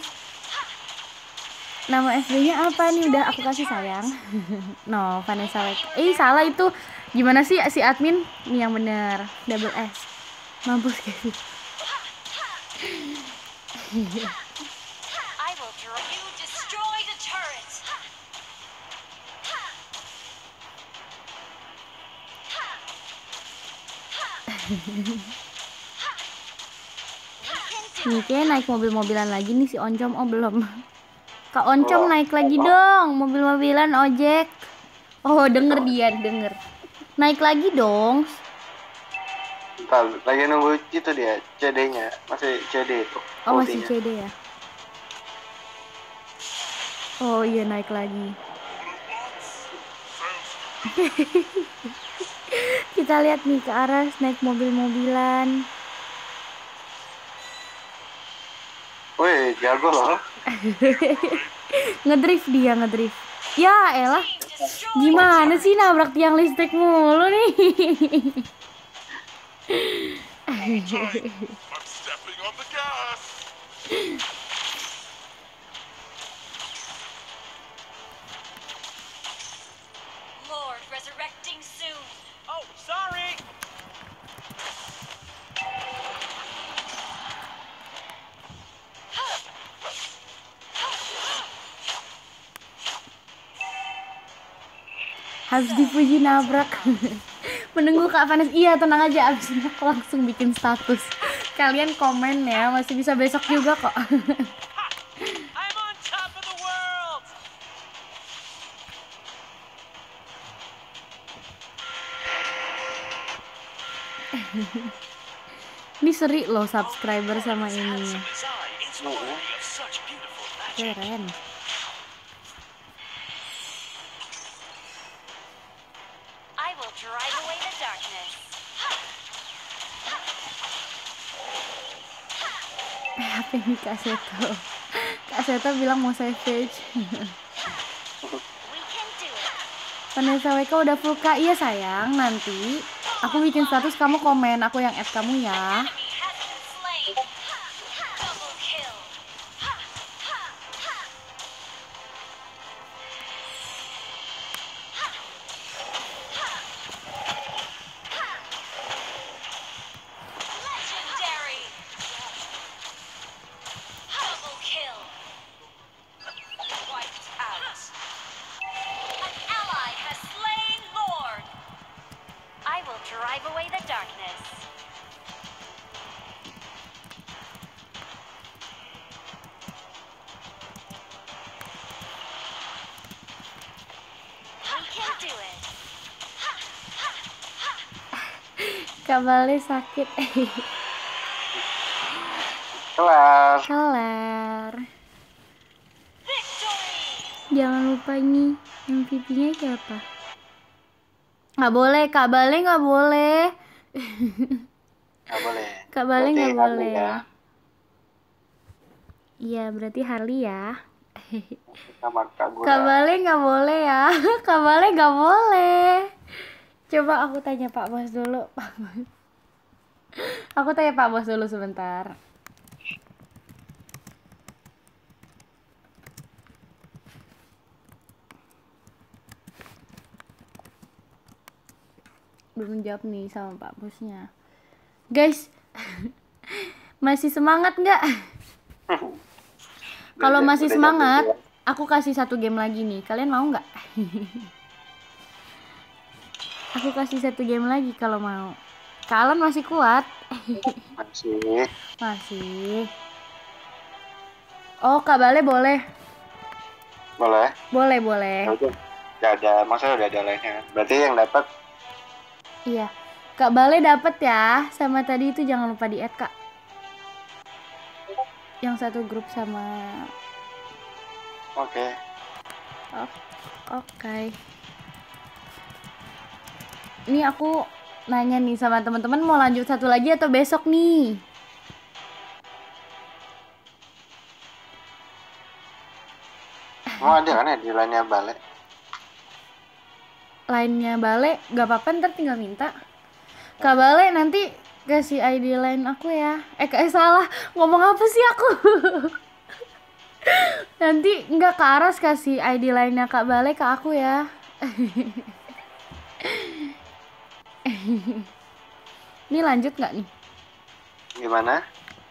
Nama S D-nya apa nih? Udah aku kasih sayang. No, Vanessa Wek. Eh, salah itu. Gimana sih si admin? Nih yang bener. Double S. Mampus guys. I will draw you. Destroy the turret. Nih kayak naik mobil-mobilan lagi nih si Oncom. Oh belum. Kak Oncom naik lagi dong. Mobil-mobilan ojek. Oh denger dia, denger. Naik lagi dong. Bentar, lagi nunggu itu dia, C D-nya. Masih C D itu. Oh masih ultinya. C D ya. Oh iya naik lagi. Kita lihat nih ke arah naik mobil-mobilan. Wih, jago loh. Ngedrift dia, ngedrift. Ya elah. Gimana sih nabrak tiang listrik mulu nih. I'm stepping on the gas. Lord resurrecting soon. Oh, sorry. Harus dipuji nabrak. Menunggu Kak Vanes. Iya tenang aja, abis ini aku langsung bikin status. Kalian komen ya, masih bisa besok juga kok. I'm on top of the world. Ini seri loh subscriber sama ini. It's worthy of such beautiful magic. Keren. I will drive away the darkness. Apa ini Kak Seto? Kak Seto bilang mau savage. We can do it. Vanessa W K udah full Kak. Iya sayang, nanti aku bikin status kamu komen, aku yang add kamu ya. Enemy has been slain. Double kill. Legendary. Double kill. Wiped out. An ally has slain Lord. I will drive away the darkness. We can do it. Kak Bale sakit. Kelar. Kelar. Victory. Jangan lupa ini M V P-nya siapa? Nggak boleh, Kak Bale nggak boleh. Nggak boleh. Kak Bale Berarti nggak Harley boleh. ya. Iya berarti Harley ya. Sama Kak Gura. Kak Bale nggak boleh ya. Kak Bale nggak boleh. Coba aku tanya Pak Bos dulu. Pak Bos. Aku tanya Pak Bos dulu sebentar. Belum jawab nih sama Pak Bosnya. Guys, masih semangat nggak? Kalau Udah- masih udah semangat, jam tujuh aku kasih satu game lagi nih. Kalian mau nggak? Aku kasih satu game lagi kalau mau. Kalian masih kuat? ya. Masih. Masih. Oh, Kak Bale boleh. Boleh? Boleh, boleh. Ya udah. Udah ada, maksudnya udah ada lainnya kan? Berarti yang dapat Iya. Kak Bale dapet ya. Sama tadi itu jangan lupa di-add, Kak. Yang satu grup sama oke. Oh, oke. Ini aku nanya nih sama teman-teman mau lanjut satu lagi atau besok nih? Mau ada kan ya di lainnya balik? Lainnya Bale, gak apa-apa ntar tinggal minta. Kak Bale nanti kasih I D line aku ya. Eh, eh salah, ngomong apa sih aku? Nanti nggak ke Aras kasih I D line-nya Kak Bale ke aku ya. Ini lanjut nggak nih? Gimana?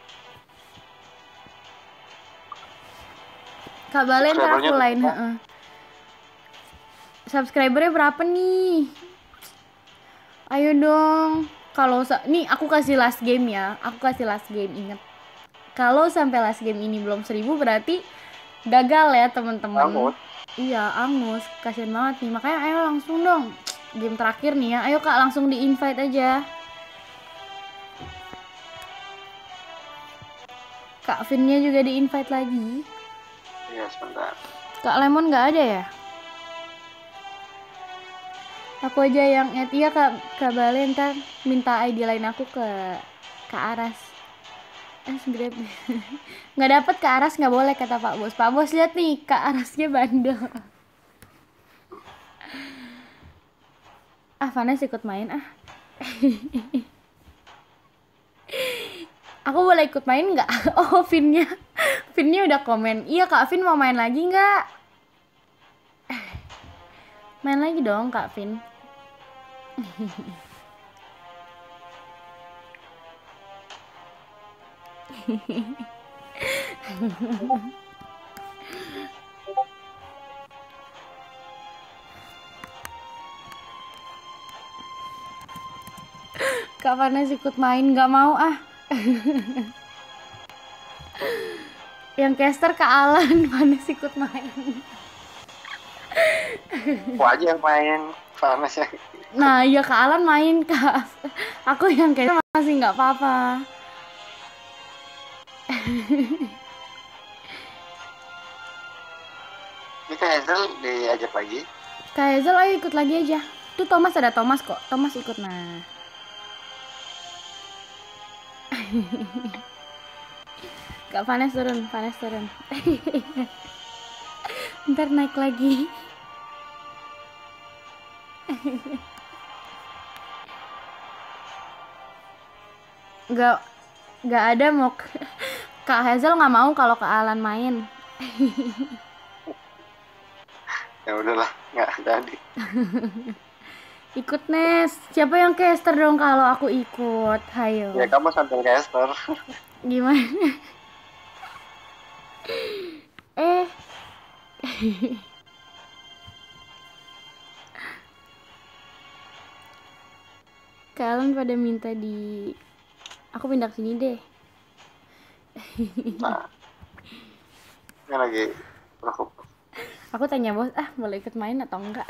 Kak Bale ntar Subscribernya aku line. berapa? heeh. Subscribernya berapa nih? Ayo dong. Kalau sa- nih aku kasih last game ya. Aku kasih last game, inget. Kalau sampai last game ini belum seribu berarti gagal ya teman-teman. Angus. Iya, angus. Kasian banget nih. Makanya ayo langsung dong. Game terakhir nih ya. Ayo Kak langsung di invite aja. Kak Vinnya juga di invite lagi. Iya, sebentar. Kak Lemon nggak ada ya? Aku aja yang add. Iya Kak, Kak Bale ntar minta I D lain aku ke Kak Aras. Eh sebenernya nggak dapet Kak Aras, nggak boleh kata Pak Bos. Pak Bos lihat nih Kak Arasnya bandel. Ah Vanes ikut main ah. Aku boleh ikut main nggak? Oh Vinnya, Vinnya udah komen. Iya Kak Vin mau main lagi nggak? Main lagi dong Kak Vin. Kak Vanes ikut main, nggak mau ah. Yang caster Kak Alan, Vanes ikut main. Aku aja yang main Vanes ya. Nah iya Kak Alan main Kak. Aku yang caster masih nggak apa-apa. Ini kan Hazel diajak lagi. Kak Hazel ayo ikut lagi aja. Tuh Thomas ada Thomas kok. Thomas ikut nah. Kak Vanes turun, Vanes turun. Ntar naik lagi. Gak, gak ada mau ke- Kak Hazel nggak mau kalau Kak Alan main. Ya udahlah, nggak jadi. Ikut Nes. Siapa yang caster dong kalau aku ikut? Hayo. Ya kamu sambil caster. Gimana? Eh. Kalian pada minta di aku pindah ke sini deh. Nah, ini lagi rokok. Aku tanya bos, ah boleh ikut main atau enggak?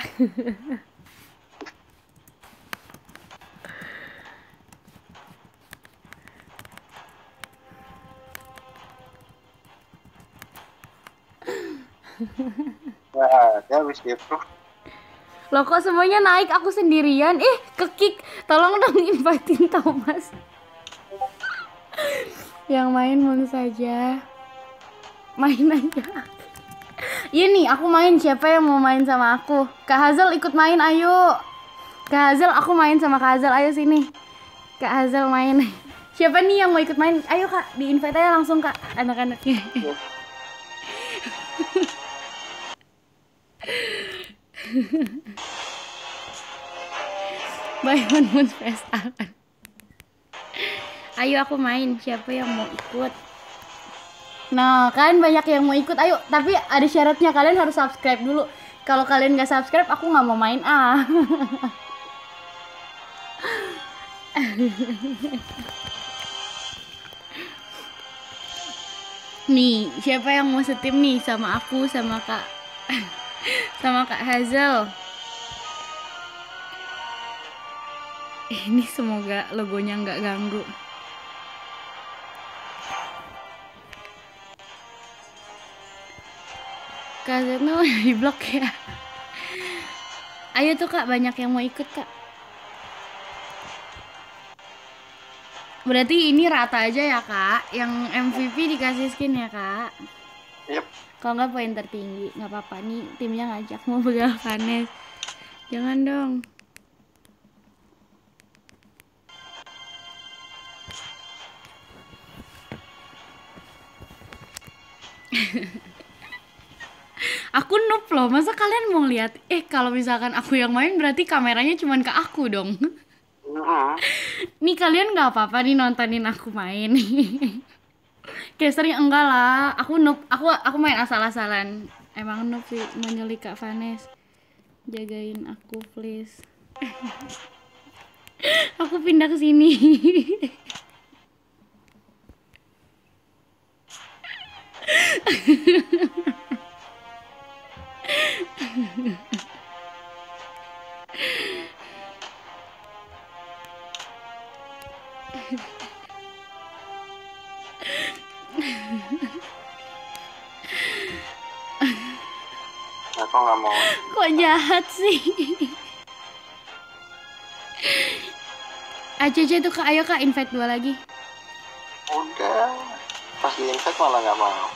Nah, dia habis di approve. Loh kok semuanya naik, aku sendirian? Eh, ke-kick. Tolong dong invitein Thomas. Yang main mulu saja. Main aja. Iya nih, aku main. Siapa yang mau main sama aku? Kak Hazel ikut main, ayo. Kak Hazel, aku main sama Kak Hazel. Ayo sini. Kak Hazel main. Siapa nih yang mau ikut main? Ayo Kak, di invite aja langsung Kak, anak-anaknya. Bayon Moon Fest akan. Ayo aku main, siapa yang mau ikut? Nah, kan banyak yang mau ikut. Ayo, tapi ada syaratnya, kalian harus subscribe dulu. Kalau kalian nggak subscribe, aku nggak mau main ah. Nih, siapa yang mau setim nih sama aku sama Kak sama Kak Hazel. Ini semoga logonya nggak ganggu. Kak Hazel udah di blok ya. Ayo tuh Kak, banyak yang mau ikut Kak. Berarti ini rata aja ya Kak, yang M V P dikasih skin ya Kak. Yep. Kalau nggak poin tertinggi, nggak apa-apa nih timnya ngajak mau begal Vanes. Jangan dong. Aku noob loh, masa kalian mau lihat? Eh kalau misalkan aku yang main berarti kameranya cuman ke aku dong. Mm-mm. Nih kalian nggak apa-apa nih nontonin aku main. Casternya enggak lah, aku noob, aku aku main asal-asalan. Emang noob sih, mau nyulik Kak Vanes. Jagain aku please. Aku pindah ke sini. Aku nggak mau. Kok jahat sih? Aja aja tuh Kak, ayo Kak invite dua lagi. Udah. Pas di invite malah nggak mau.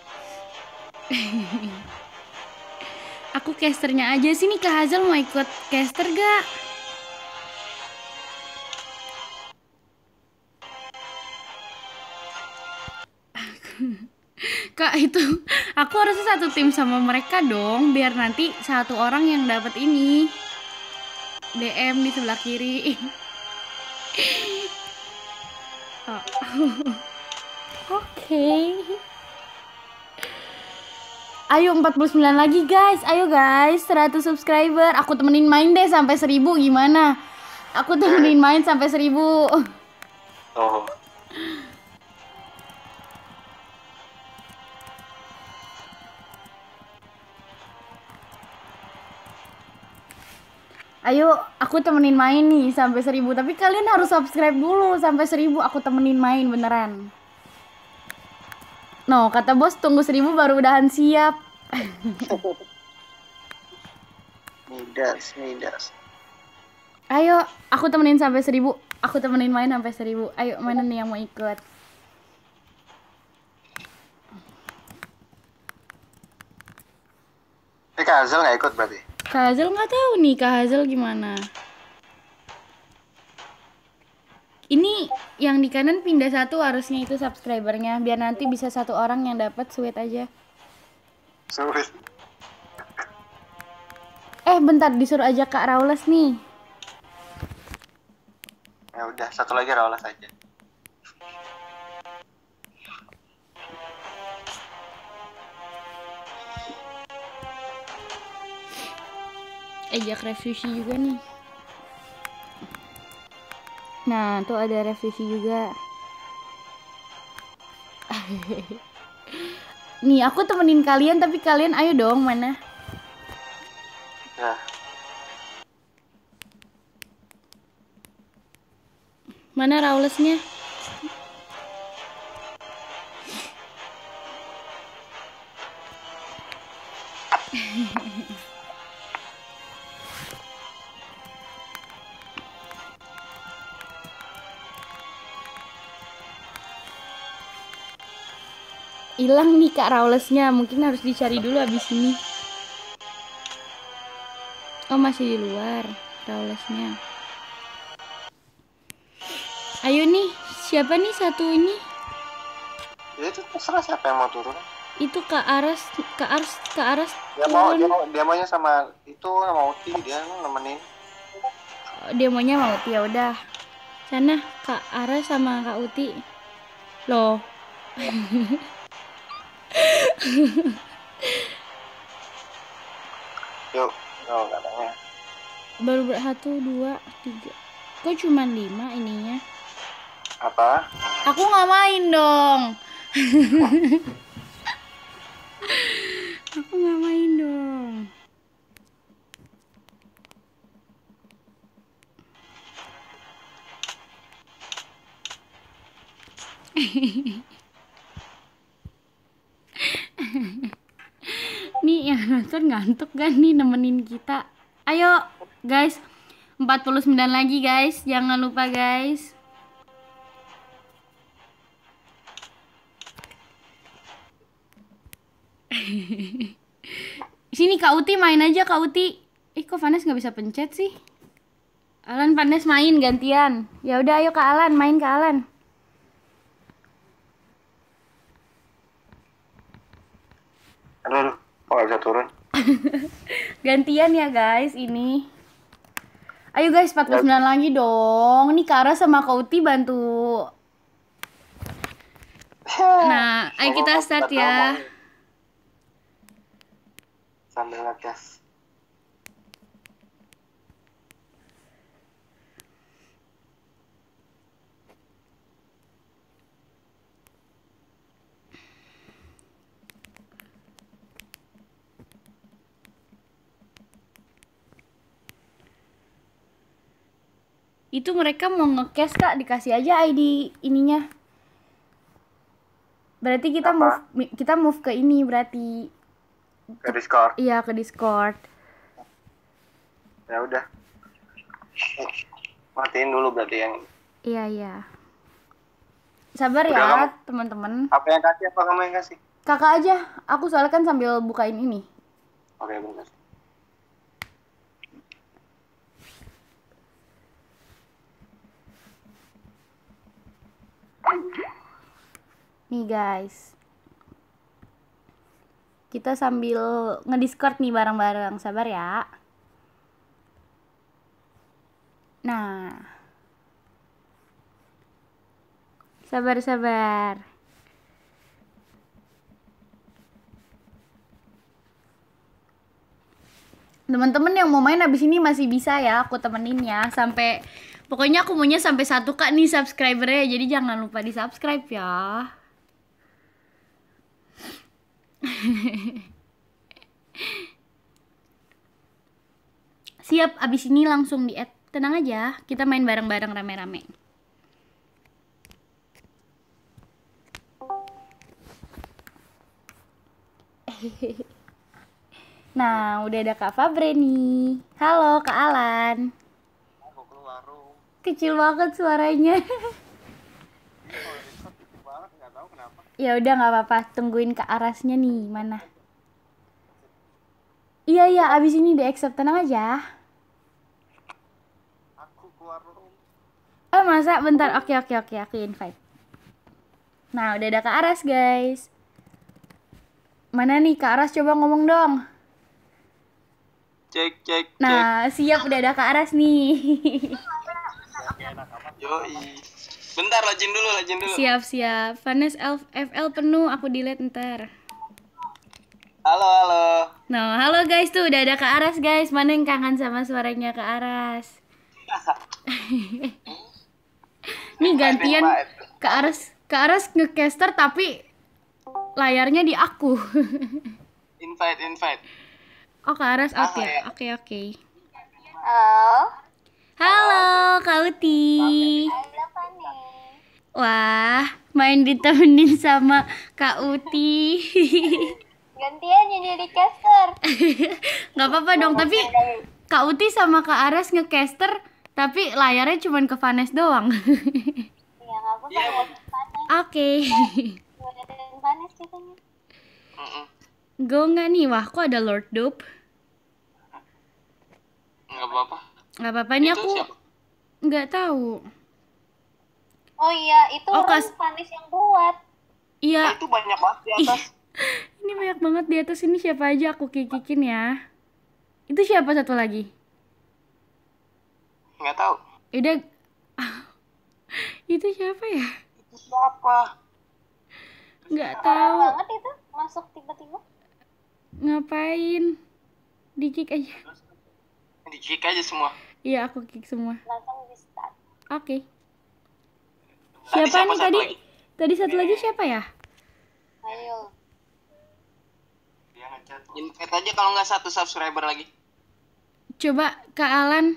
Aku casternya aja sih nih, Kak Hazel mau ikut caster gak? Kak itu aku harusnya satu tim sama mereka dong, biar nanti satu orang yang dapat ini D M di sebelah kiri. Oh. Oke. Ayo empat puluh sembilan lagi guys, ayo guys, seratus subscriber. Aku temenin main deh sampai seribu gimana? Aku temenin main sampai seribu. Oh. Ayo, aku temenin main nih sampai seribu. Tapi kalian harus subscribe dulu sampai seribu. Aku temenin main beneran. No, kata bos tunggu seribu baru udahan siap. Midas, midas. Ayo, aku temenin sampai seribu. Aku temenin main sampai seribu. Ayo, mana nih yang mau ikut? Eh, Kak Hazel nggak ikut berarti? Kak Hazel nggak tahu nih, Kak Hazel gimana? Ini yang di kanan pindah satu harusnya itu subscribernya, biar nanti bisa satu orang yang dapat sweet aja. Sulit. Eh bentar, disuruh aja Kak Raules nih. Ya udah, satu lagi Raulas aja. Ajak refusi juga nih. Nah, tuh ada refusi juga. Nih, aku temenin kalian tapi kalian ayo dong, mana? Nah, Mana Raulesnya? Hilang nih Kak Raulesnya, mungkin harus dicari dulu abis ini. Oh masih di luar Raulesnya. Ayo nih, siapa nih satu ini? ya itu terserah siapa yang mau turun. Itu Kak Aras, Kak Aras, Kak Aras Dia mau, dia turun. mau, dia maunya sama itu sama Uti, dia nemenin. Dia maunya mau Uti, ya udah. Sana Kak Aras sama Kak Uti. Loh. Yuk, oh katanya. Baru ber satu, dua, tiga. Kok cuma lima ininya? Apa? Aku nggak main dong. Aku nggak main dong. Winston ngantuk gak nih nemenin kita? Ayo guys, empat puluh sembilan lagi guys, jangan lupa guys. Sini Kak Uti main aja Kak Uti. Ih kok Vanes nggak bisa pencet sih? Alan Vanes main gantian. Ya udah ayo Kak Alan, main Kak Alan. Aduh, aduh. Kok nggak bisa turun? Gantian ya guys ini. Ayo guys empat puluh sembilan lagi dong. Nih Kara sama Kak Uti bantu. Nah, ayo kita start ya. Sambil ngegas. Itu mereka mau nge-cash Kak, dikasih aja I D ininya. Berarti kita Apa? move mi- kita move ke ini berarti. Ke Discord. Iya, ke Discord. Ya udah. Matiin dulu berarti yang Iya, iya. Sabar Udah, ya, kamu- teman-teman. apa yang kasih apa kamu yang kasih? Kakak aja. Aku soalnya kan sambil bukain ini. Oke, bentar. Nih guys. Kita sambil nge-Discord nih bareng-bareng. Sabar ya. Nah. Sabar-sabar. Teman-teman yang mau main abis ini masih bisa ya, aku temenin ya sampai pokoknya aku maunya sampai satu kak nih subscribernya, jadi jangan lupa di subscribe ya. Siap, abis ini langsung di add. Tenang aja, kita main bareng-bareng rame-rame. Nah, udah ada Kak Fabre nih. Halo Kak Alan. Aku keluar room. Kecil banget suaranya. Oh, Discord kecil banget, nggak tahu kenapa. Ya udah nggak apa-apa, tungguin Kak Arasnya nih, mana? Iya iya, abis ini di accept, tenang aja. Aku keluar room. Oh masa? Bentar, oke oke oke, aku invite. Nah, udah ada Kak Aras guys. Mana nih Kak Aras, coba ngomong dong. Cek cek Nah, siap, udah ada Kak Aras nih. Yoi. Bentar, lajin dulu, lajin dulu. Siap siap. Vanes F L penuh, aku delete ntar. Halo, halo. Nah, halo guys, tuh udah ada Kak Aras guys. Mana yang kangen sama suaranya Kak Aras? Nih gantian Kak Aras, Kak Aras ngecaster tapi layarnya di aku. Invite, invite. Oh Kak Aras out Ah, ya? ya. Oke oke. Halo. Halo Kak Uti. Halo Fani. Wah, main ditemenin sama Kak Uti. Gantian yang jadi caster. Nggak apa-apa dong, tapi Kak Uti sama Kak Aras ngecaster tapi layarnya cuma ke Vanes doang. Ya nggak apa-apa. Ngeliatin Vanes. Oke. Ngeliatin Vanes katanya. Go nggak nih? Wah, kok ada Lord Dope? Nggak apa-apa. Nggak apa-apa nih, Itu aku siapa? nggak tahu. Oh iya, itu Oh, room kas- Vanes yang buat. Iya, Itu banyak banget di atas. ini banyak banget di atas ini, siapa aja aku kikikin ya. Itu siapa satu lagi? Nggak tahu. Udah. Itu siapa ya? Itu siapa? Nggak Parah tahu. banget itu masuk tiba-tiba. Ngapain? Di-kick aja. Di kick aja semua. Iya, aku kick semua. Langsung di start. Oke. Tadi Siapa nih satu tadi? lagi? Tadi satu lagi siapa ya? Ayo. Invite aja kalau nggak satu subscriber lagi. Coba Kak Alan.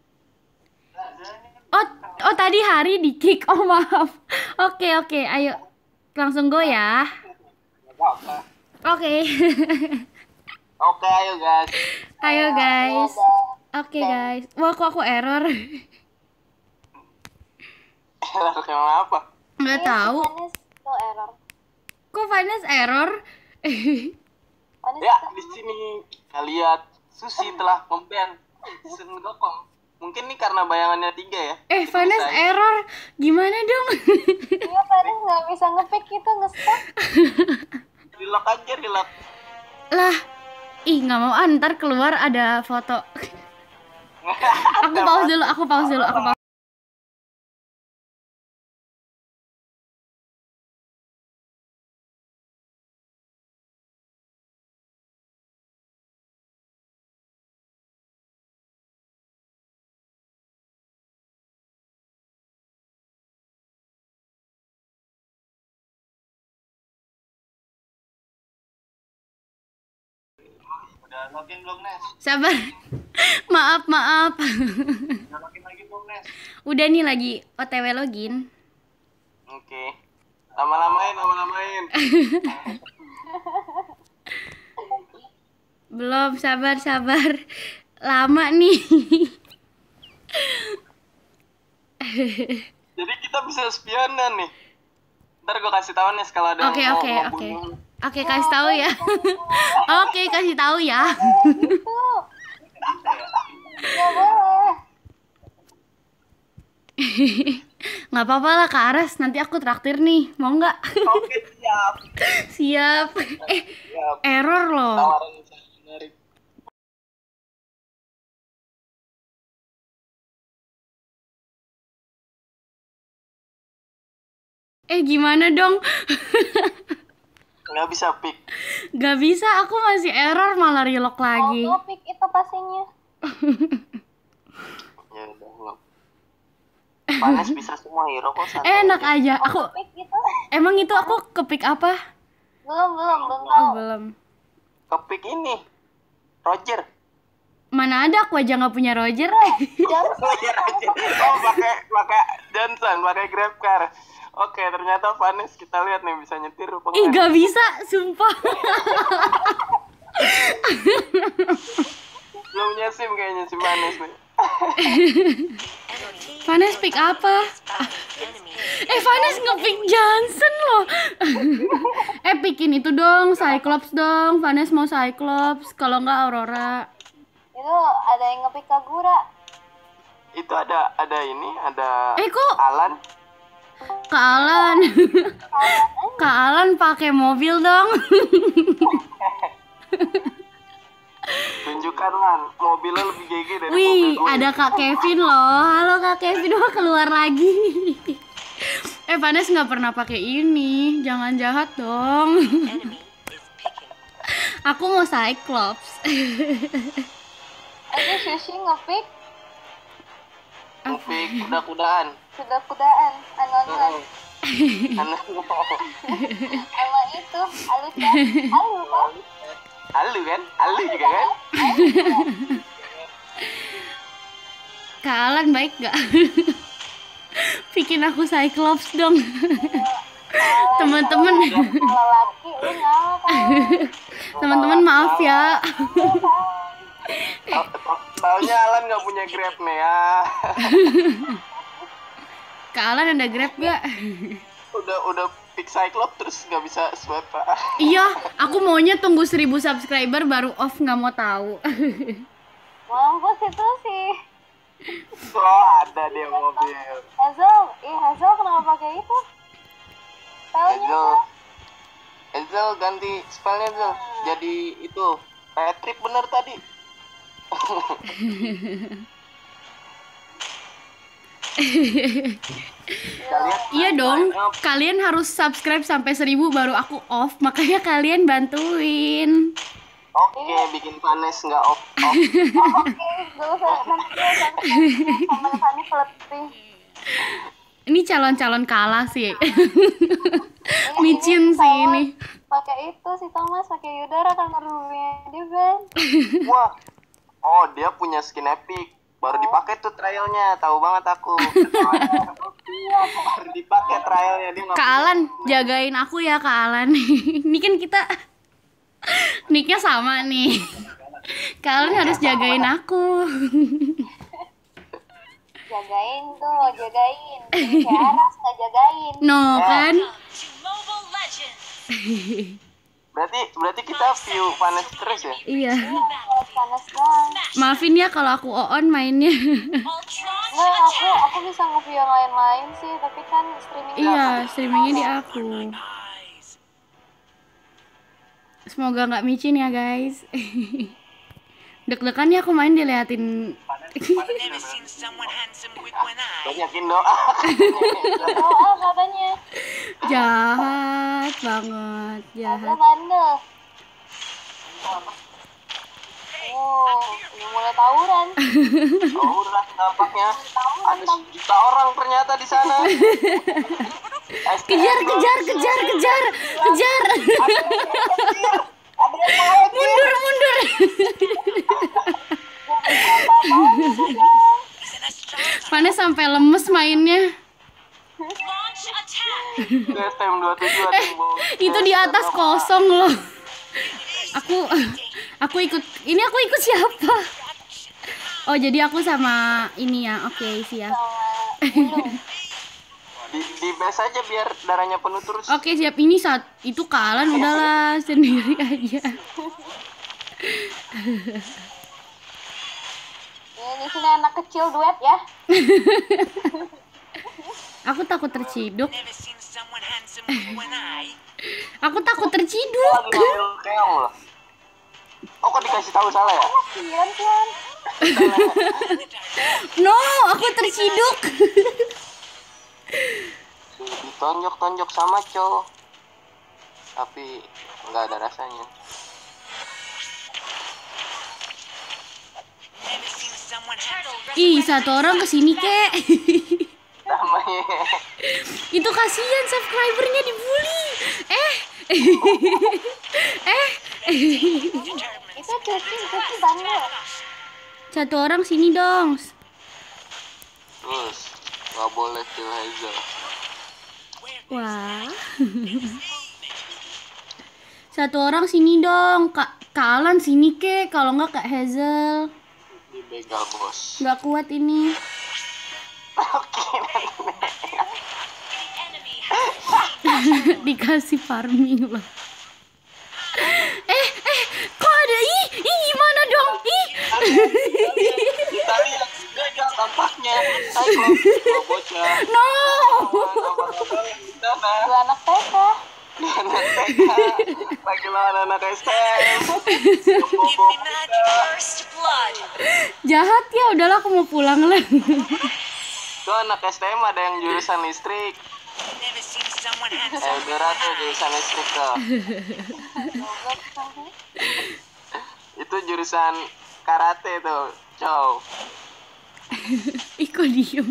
Oh, oh tadi Hari di kick. Oh maaf. Oke oke, ayo langsung go ya. Nggak apa-apa. Oke. Oke, ayo guys. Ayo guys. Oke guys. Wah, kok aku error? Error yang apa? Nggak tahu. Vanes tuh error. Kok Vanes error? Vanes Ya, di sini kita lihat Susi telah memban Sun Gokong. Mungkin nih karena bayangannya tiga ya. eh, Vanes error. Gimana dong? iya Vanes nggak bisa ngepick kita nge-stop. Relock aja, relock. Lah, ih nggak mau, ah, ntar keluar ada foto. Aku pause dulu, aku pause dulu, aku pause. Udah login belum, Nes? Sabar. Maaf, maaf. Udah login lagi belum, Nes? Udah nih lagi O T W login. Oke. Lama-lamain, lama-lamain. Belum, sabar, sabar. Lama nih. Jadi kita bisa spionan nih. Ntar gue kasih tahu, Nes, kalau ada Oke, yang oke, mau oke. bunuh. Oke, kasih tahu ya. Oke, kasih tahu ya. Itu nggak boleh. Nggak apa-apa lah Kak Aras, nanti aku traktir nih. Mau nggak? Oke, siap. Siap. Eh, Siap. error loh. Tawaran yang sangat menarik. Eh, gimana dong? Nggak bisa pick. Gak bisa, aku masih error malah relock lagi. Oh, pick itu pastinya. Ya udah, nggak. Panas bisa semua hero kok, santai Eh, enak aja. aja. Aku Pick itu emang itu aku kepick apa? belum belum belum Oh, tahu. belum. Kepick ini Roger. Mana ada, aku aja nggak punya Roger. Roger aja. Oh, pakai pakai Johnson, pakai grab car. Oke, ternyata Vanes kita lihat nih bisa nyetir apa Ih, enggak. gak bisa, sumpah. Belum punya SIM kayaknya si Vanes nih. Vanes pick apa? Eh, Vanes nge-pick Johnson loh. Eh, pickin itu dong, Cyclops dong. Vanes mau Cyclops, kalau nggak Aurora. Itu ada yang ngepick Kagura. Itu ada ada ini, ada Eh, kok Alan. Kak Alan? Kak Alan pakai mobil dong. Tunjukkan Lan, mobilnya lebih G G dari Wih, mobil gue. ada Kak Kevin loh. Halo Kak Kevin, wah keluar lagi. Eh, Vanes nggak pernah pakai ini. Jangan jahat dong. Aku mau Cyclops. Ada Sushi ngepick Kepick kuda-kudaan. kuda-kudaan, anonan, Anak sama itu halus kan, halus kan, Halu kan? Halu juga kan? Kak Alan baik gak? Bikin aku Cyclops dong. Teman-teman, kalau laki lu ngapa? teman-teman maaf ya. Tau- tau- Taunya Alan nggak punya grab nih ya. Kak Alan ada Grab gak? Udah udah pick Cyclops terus nggak bisa swipe Pak. Iya, aku maunya tunggu seribu subscriber baru off, nggak mau tahu. Mampus itu sih. Oh ada dia mobil. Hazel, ih Hazel kenapa pakai itu? Taunya Ezel, Ezel ganti spellnya Ezel. Jadi itu Patrick bener tadi. Kalian Iya dong, kalian harus subscribe sampai seribu baru aku off, makanya kalian bantuin. oke bikin Vanes nggak off off. dulu saya nanti saya sama Fanny peletih. Ini calon-calon kalah sih. Micin sih ini. Pakai itu si Thomas pakai Yudara karena rubinya di band. Wah, oh dia punya skin epic. Baru dipakai tuh trialnya, tahu banget aku. Baru dipakai trialnya dia nggak Kak punya. Alan, jagain aku ya Kak Alan. Ini kan kita Nicknya sama nih. Kalian harus jagain aku. Jagain tuh, jagain. Kayak Aras nggak jagain. No kan? To Mobile Legends. Berarti berarti kita view Vanes terus ya? Iya. Iya, panas banget. Maafin ya kalau aku on mainnya. Ultron Nggak, aku attack. aku bisa nge-view yang lain-lain sih, tapi kan streaming Iya, streamingnya di aku. Semoga nggak micin ya guys. Deg-degan ya aku main diliatin. Never seen someone handsome with one eye. Banyakin doa. doa katanya. Jahat banget, Ada jahat. bandel. Oh, ini mulai tawuran. Oh, udah nampaknya. Ada sejuta orang ternyata di sana. Kejar, kejar, kejar, kejar, kejar. Mundur, mundur. Mana sampai lemes mainnya. Launch attack. S T M dua puluh tujuh ada yang bawa. Itu di atas kosong loh. Aku aku ikut. Ini aku ikut siapa? Oh, jadi aku sama ini ya. Oke, siap. Di, di base aja biar darahnya penuh terus. Oke, siap. Ini saat itu kalan udahlah sendiri aja. Ya, di sini anak kecil duet ya. Aku takut terciduk. Never seen someone handsome with one eye. Aku takut terciduk. Lagi ngambil keong loh. Oh, kok dikasih tahu salah ya? Kasian kan. No, aku terciduk. Ditonjok-tonjok sama cowok. Tapi nggak ada rasanya. Never seen someone handsome. Ih, satu orang kesini kek. Namanya. Itu kasihan subscribernya dibully. Eh. eh. Itu cuci, cuci bandel. Satu orang sini dong. Terus nggak boleh kill Hazel. Wah. Satu orang sini dong. Kak Kalan sini kek. Kalau nggak Kak Hazel. Dibegal bos. Nggak kuat ini. Oke. Enemy has Dikasih farming loh. Eh, eh, kok ada ih, ih gimana dong? Ih. Kita lihat gagal tampaknya. Ayo kalau bocah. No. Sana. Dua anak T K. Anak T K. Lagi lawan anak S T M. Give me magic. first blood. Jahat ya, udahlah aku mau pulang lah. Tuh anak S T M ada yang jurusan listrik. Never seen someone handsome Eh, with Dora one tuh eye. jurusan listrik tuh. Itu jurusan karate tuh, cow. Ih kok diem.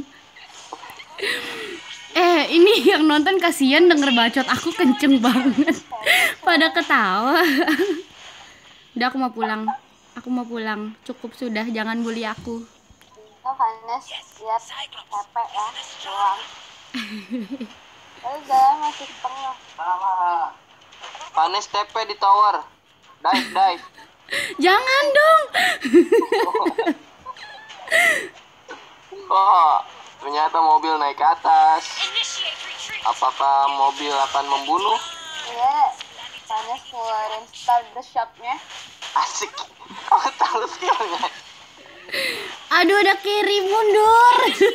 Eh ini yang nonton kasihan denger bacot aku kenceng banget. Pada ketawa. Udah aku mau pulang. Aku mau pulang. Cukup sudah, jangan bully aku. Nah, Vanes lihat capek ya, pulang. Tapi jalan masih setengah. Salah. Vanes T P di tower. Dive, dive. Jangan dong. Oh, ternyata mobil naik ke atas. Initiate retreat. Apakah mobil akan membunuh? Iya, Vanes keluarin start the shop-nya. Asik. Kamu tahu skillnya. Aduh ada carry, mundur.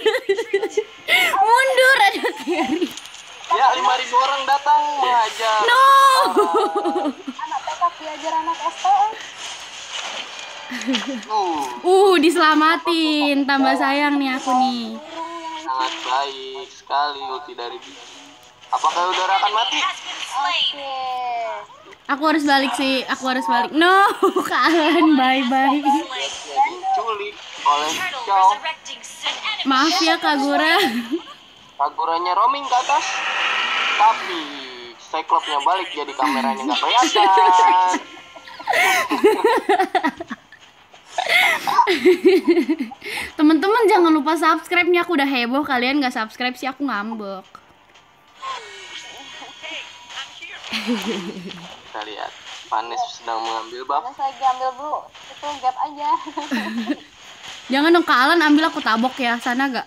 Mundur, ada carry. Ya, lima ribu orang datang mengajar. No. Anak T K diajar anak S T M. Uh, Uh, diselamatin. Tambah sayang nih aku nih. sangat baik sekali ulti dari Bibi. Apakah Udara akan mati? Has been slain. Oke. Aku harus balik sih, aku harus balik. No, kalian bye bye. Slain. Diculik oleh Turtle Chow. resurrecting an enemy. Maaf ya Kagura. Kaguranya roaming ke atas. Tapi Cyclops-nya balik jadi kameranya nggak kelihatan. Teman-teman jangan lupa subscribe nih, aku udah heboh, kalian nggak subscribe sih aku ngambek. Kita lihat. Vanes sedang mengambil buff. Vanes lagi ambil bro, itu gap aja. Jangan dong Kak Alan, ambil aku tabok ya, sana gak?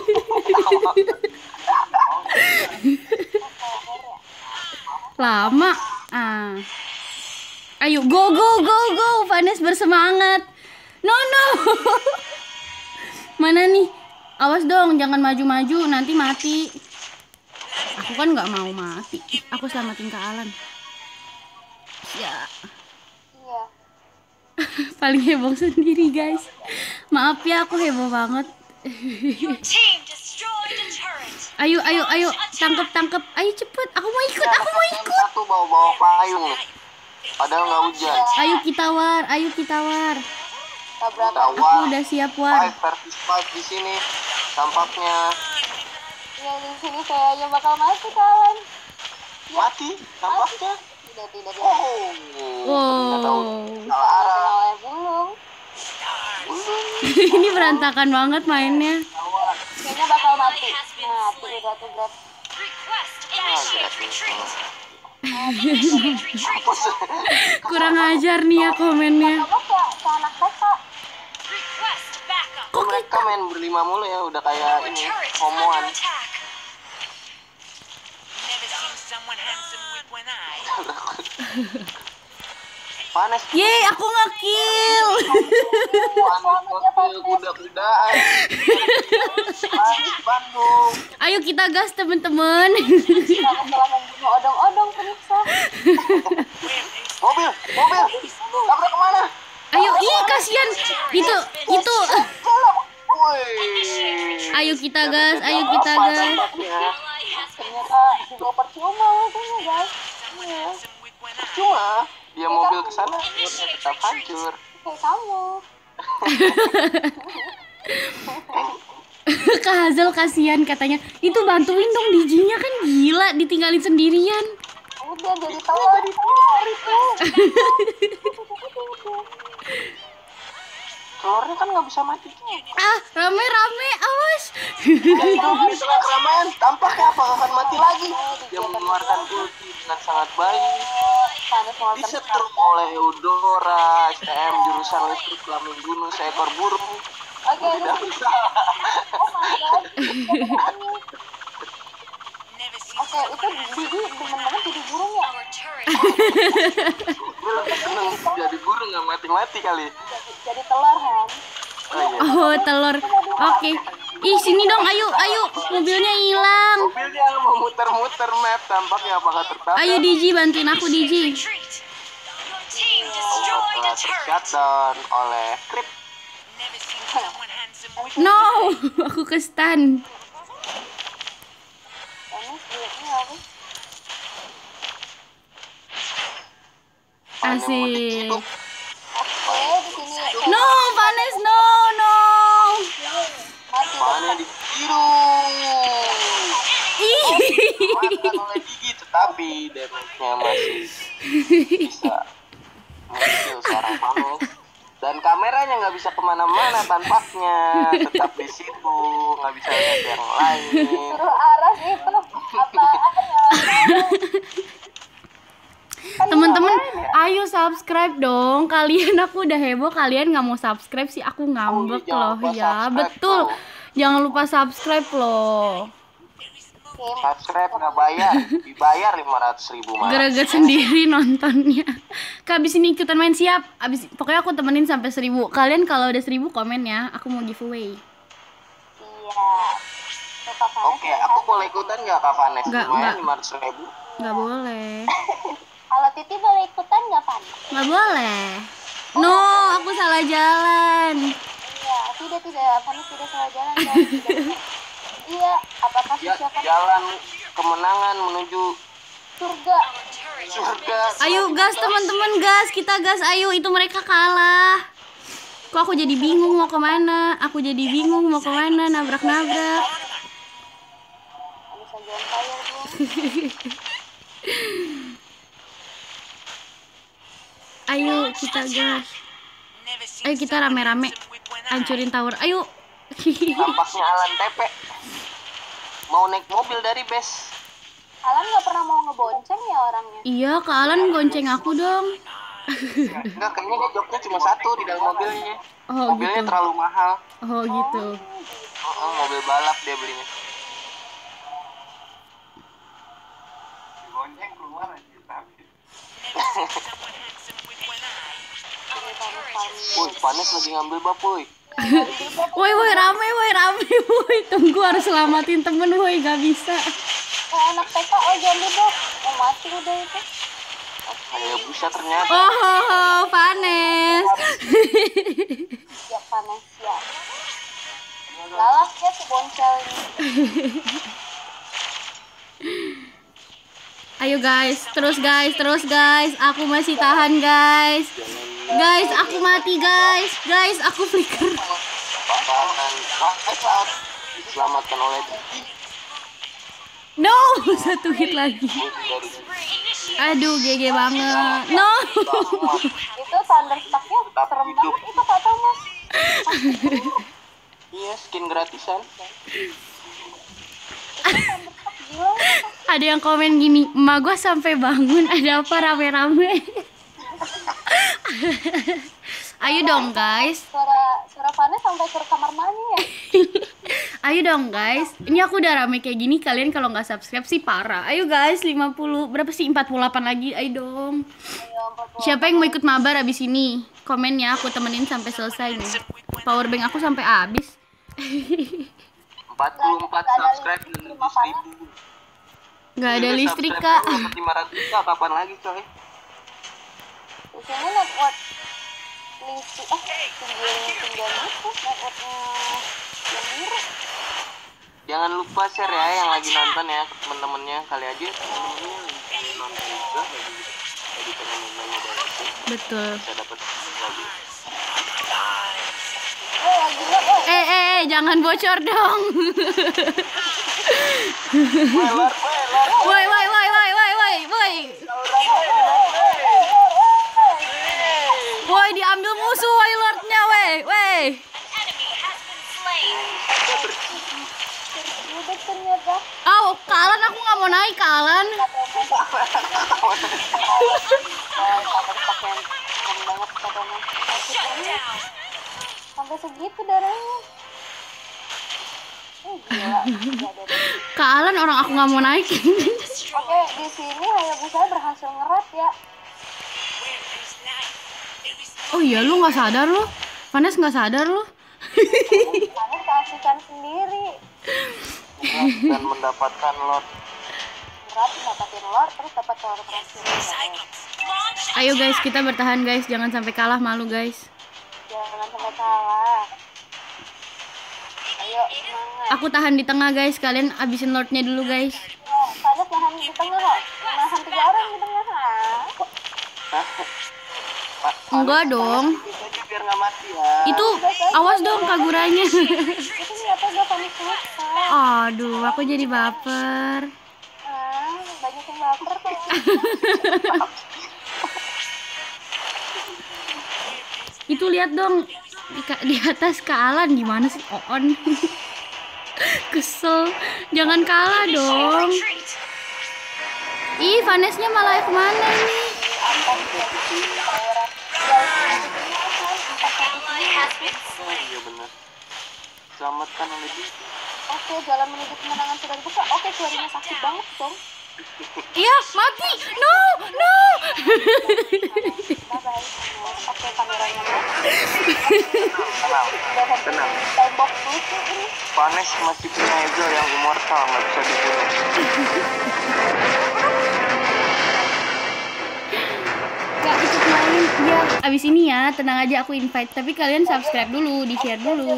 Lama. Ah. Ayo go go go go, Vanes bersemangat. No no. Mana nih? Awas dong, jangan maju-maju, nanti mati. Aku kan nggak mau mati. Aku selamatin Kak Alan. Ya. Iya. Paling heboh sendiri guys. Maaf ya, aku heboh banget. Your team destroyed a turret. Ayo ayo ayo, tangkep tangkep. Ayo cepet, aku mau ikut, aku mau ikut. Satu bawa-bawa payung nih. Padahal nggak hujan. Ayo kita war, ayo kita war. Tabrakan. Aku udah siap war. Five versus five di sini. Tampaknya Iya di sini kayaknya bakal mati kawan. mati. Tampaknya. Tidak tidak tidak. Oh. Wow. Salah arah. Kena oleh bulung. Ini berantakan banget mainnya. Kayaknya bakal mati. Mati udah tuh grab. Request initiate retreat. Initiate retreat. Kurang ajar nih ya komennya. Kamu kayak kayak anak T K. Request backup. Kok Mereka kita? main berlima mulu ya, udah kayak Our ini turret is homoan. under attack. Never seen someone handsome with one eye. Vanes. Yeay, aku nge-kill. Vanes mobil kuda-kudaan. Vanes Bandung. Ayo kita gas temen-temen. Kamu telah membunuh odong-odong pemirsa. Mobil, mobil. Tabrak kemana? Ayo, ih kasihan. Itu itu. Woi. Ayo kita gas, ayo kita gas. Tampaknya. Ternyata juga percuma kayaknya guys. Iya. Cuma dia mobil ke sana tetap hancur. Kayak kamu. Kak Hazel kasihan katanya. Itu bantuin dong Dijinya, kan gila ditinggalin sendirian. Udah jadi telur di telur itu. Telurnya kan nggak bisa mati juga. Ah, rame-rame, awas. Di tengah keramaian, tampaknya apakah akan mati lagi? Dia mengeluarkan ulti dengan sangat baik. Panas mau Disetrum oleh Eudora, S T M jurusan listrik telah membunuh seekor burung. Oke. Tidak bisa. Oh my god. Never seen Oke, itu Didi demen banget jadi burung ya. Our turret. Burung seneng jadi burung nggak mati-mati kali. Jadi, jadi telur Han. Oh iya. Oh, telur. Oke. Ih, sini dong, ayo, ayo. Mobilnya hilang. Mobilnya mau muter-muter map, tampaknya apakah tertabrak? Ayo Diji, bantuin aku Diji. Retreat. Your team Oh, destroyed telah a turret. tershutdown oleh Krip. never seen someone handsome with No, aku ke stun. Panas duitnya apa? Asik. Oke, di sini No, Vanes, no, no. mati. Mana dikiru? Ih. Makan oleh gigi, tetapi damage-nya masih bisa mengecil seorang Vanes. Dan kameranya nggak bisa kemana-mana tampaknya, tetap di situ, nggak bisa lihat yang lain. Suruh aras itu apaan ya? Temen-temen, ayo subscribe dong. Kalian aku udah heboh, kalian nggak mau subscribe sih, aku ngambek Oh, iya, jangan loh lupa ya. subscribe Betul. loh. Jangan lupa subscribe loh. Subscribe nggak bayar, dibayar lima ratus ribu malah. Gereget sendiri nontonnya. Kak, abis ini ikutan main siap. Abis pokoknya aku temenin sampai seribu. Kalian kalau udah seribu komen ya, aku mau giveaway. Iya. Tuh, Kak Vanes Oke, aku boleh ikutan nggak Kak Vanes? Nggak, Lumayan nggak. lima ratus ribu. Nggak boleh. Kalau Titi boleh ikutan nggak Van? Nggak boleh. No, aku salah jalan. Iya, tidak tidak, Vanes tidak salah jalan guys. Tidak. Iya, apakah Ya, siapa jalan kemenangan menuju surga? surga. Ayo gas teman-teman, gas. Kita gas, ayo. Itu mereka kalah. Kok aku jadi bingung mau kemana? Aku jadi bingung mau kemana, nabrak-nabrak. Bisa jalan fire belum? Ayo kita gas. never seen Ayo kita someone rame-rame handsome with one eye. hancurin tower. Ayo. Tampaknya Alan T P mau naik mobil dari base. Alan nggak pernah mau ngebonceng ya orangnya. Iya, Kak Alan gonceng aku dong. Enggak, kayaknya dia jobnya cuma satu di dalam mobilnya. Oh Mobilnya gitu. terlalu mahal. Oh gitu. Oh, oh, mobil balap dia belinya. Gonceng keluar aja tapi. Woi, Panes lagi ngambil bab, woi. Woi woi rame woi rame woi. Tunggu harus selamatin temen woi, gak bisa. Kayak anak T K, oh jangan duduk. Oh mati udah itu. Kayak busa ternyata. Oh, ho, ho, Vanes. Ya panas ya. Galak ya si boncel ini. Ayo guys, terus guys, terus guys. Aku masih tahan guys. Guys, aku mati guys. Guys, aku flicker. Papan. Wah, saat diselamatkan oleh No, satu hit lagi. Aduh, G G banget. No. Itu thunderstrucknya serem banget itu katanya. Iya, skin gratisan. Gila. Ada yang komen gini, emak gua sampai bangun, ada apa rame-rame? Ayo dong guys. Suara suara Vanes sampai ke kamar mandi ya. Ayo dong guys. Ini aku udah rame kayak gini, kalian kalau nggak subscribe sih parah. Ayo guys, lima puluh berapa sih? empat puluh delapan lagi. Ayo dong. Ayo, empat puluh. Siapa yang mau ikut mabar abis ini? Komen ya, aku temenin sampai selesai nih. Power bank aku sampai habis. empat puluh empat subscribe dan lima ribu. Nggak ada listrik kak. lima ratus kak, kapan lagi coy? Di sini network listrik eh tinggal tinggal itu networknya yang biru. Jangan lupa share ya yang lagi nonton ya ke temen-temennya. Kali aja temen-temennya lagi nonton juga, lagi lagi pengen nonton Mobile Legends. Betul. Bisa dapat lagi. Eh lagi nggak eh. Eh eh eh, jangan bocor dong. Woi, lor, woi, lor. Woi woi woi woi woi woi woi. Woi diambil musuh woi lordnya woi woi. Enemy has been slain. Udah ternyata. Oh, Kalan aku nggak mau naik Kalan. Thunderstrucknya serem banget katanya. Shut down. Sampai segitu darahnya. Eh gila. Nggak ada. Kalan orang aku nggak mau naik. Oke, di sini Hayabusa berhasil ngerat ya. Oh iya, lu nggak sadar lu? Vanes nggak sadar lu? Kamu keasikan sendiri. Dan mendapatkan lot. Ngerat dapatin lor terus dapat telur terakhir. Launch. Ayo guys, kita bertahan guys, jangan sampai kalah, malu guys. Jangan sampai kalah. Ayo semangat. Aku tahan di tengah guys, kalian abisin lordnya dulu guys. Oh, Vanes nahan di tengah kok. Nahan tiga orang di tengah. Ah. Pak, Enggak dong. Bisa aja biar nggak mati ya. Itu awas dong kaguranya. Itu ternyata gak Vanes susah. Aduh, aku jadi baper. Ah, banyak yang baper kok. Itu lihat dong di, ka- di atas Kalan gimana sih Oon. Kesel. Jangan kalah dong. Retreat. Ih, Vanesnya malah kemana ini? Ally has been Oh, slain. iya benar. Selamatkan oleh dia. Oke, jalan menuju kemenangan sudah dibuka. Oke, suaranya sakit banget dong. Iya, mati. No, no. Bye-bye. Oke, kameranya mati. Tenang, tenang. Tembok lucu ini. Vanes masih punya ego yang immortal, nggak bisa dibunuh. Gak ikut main. Ya, abis ini ya, tenang aja aku invite. Tapi kalian subscribe dulu, di share dulu.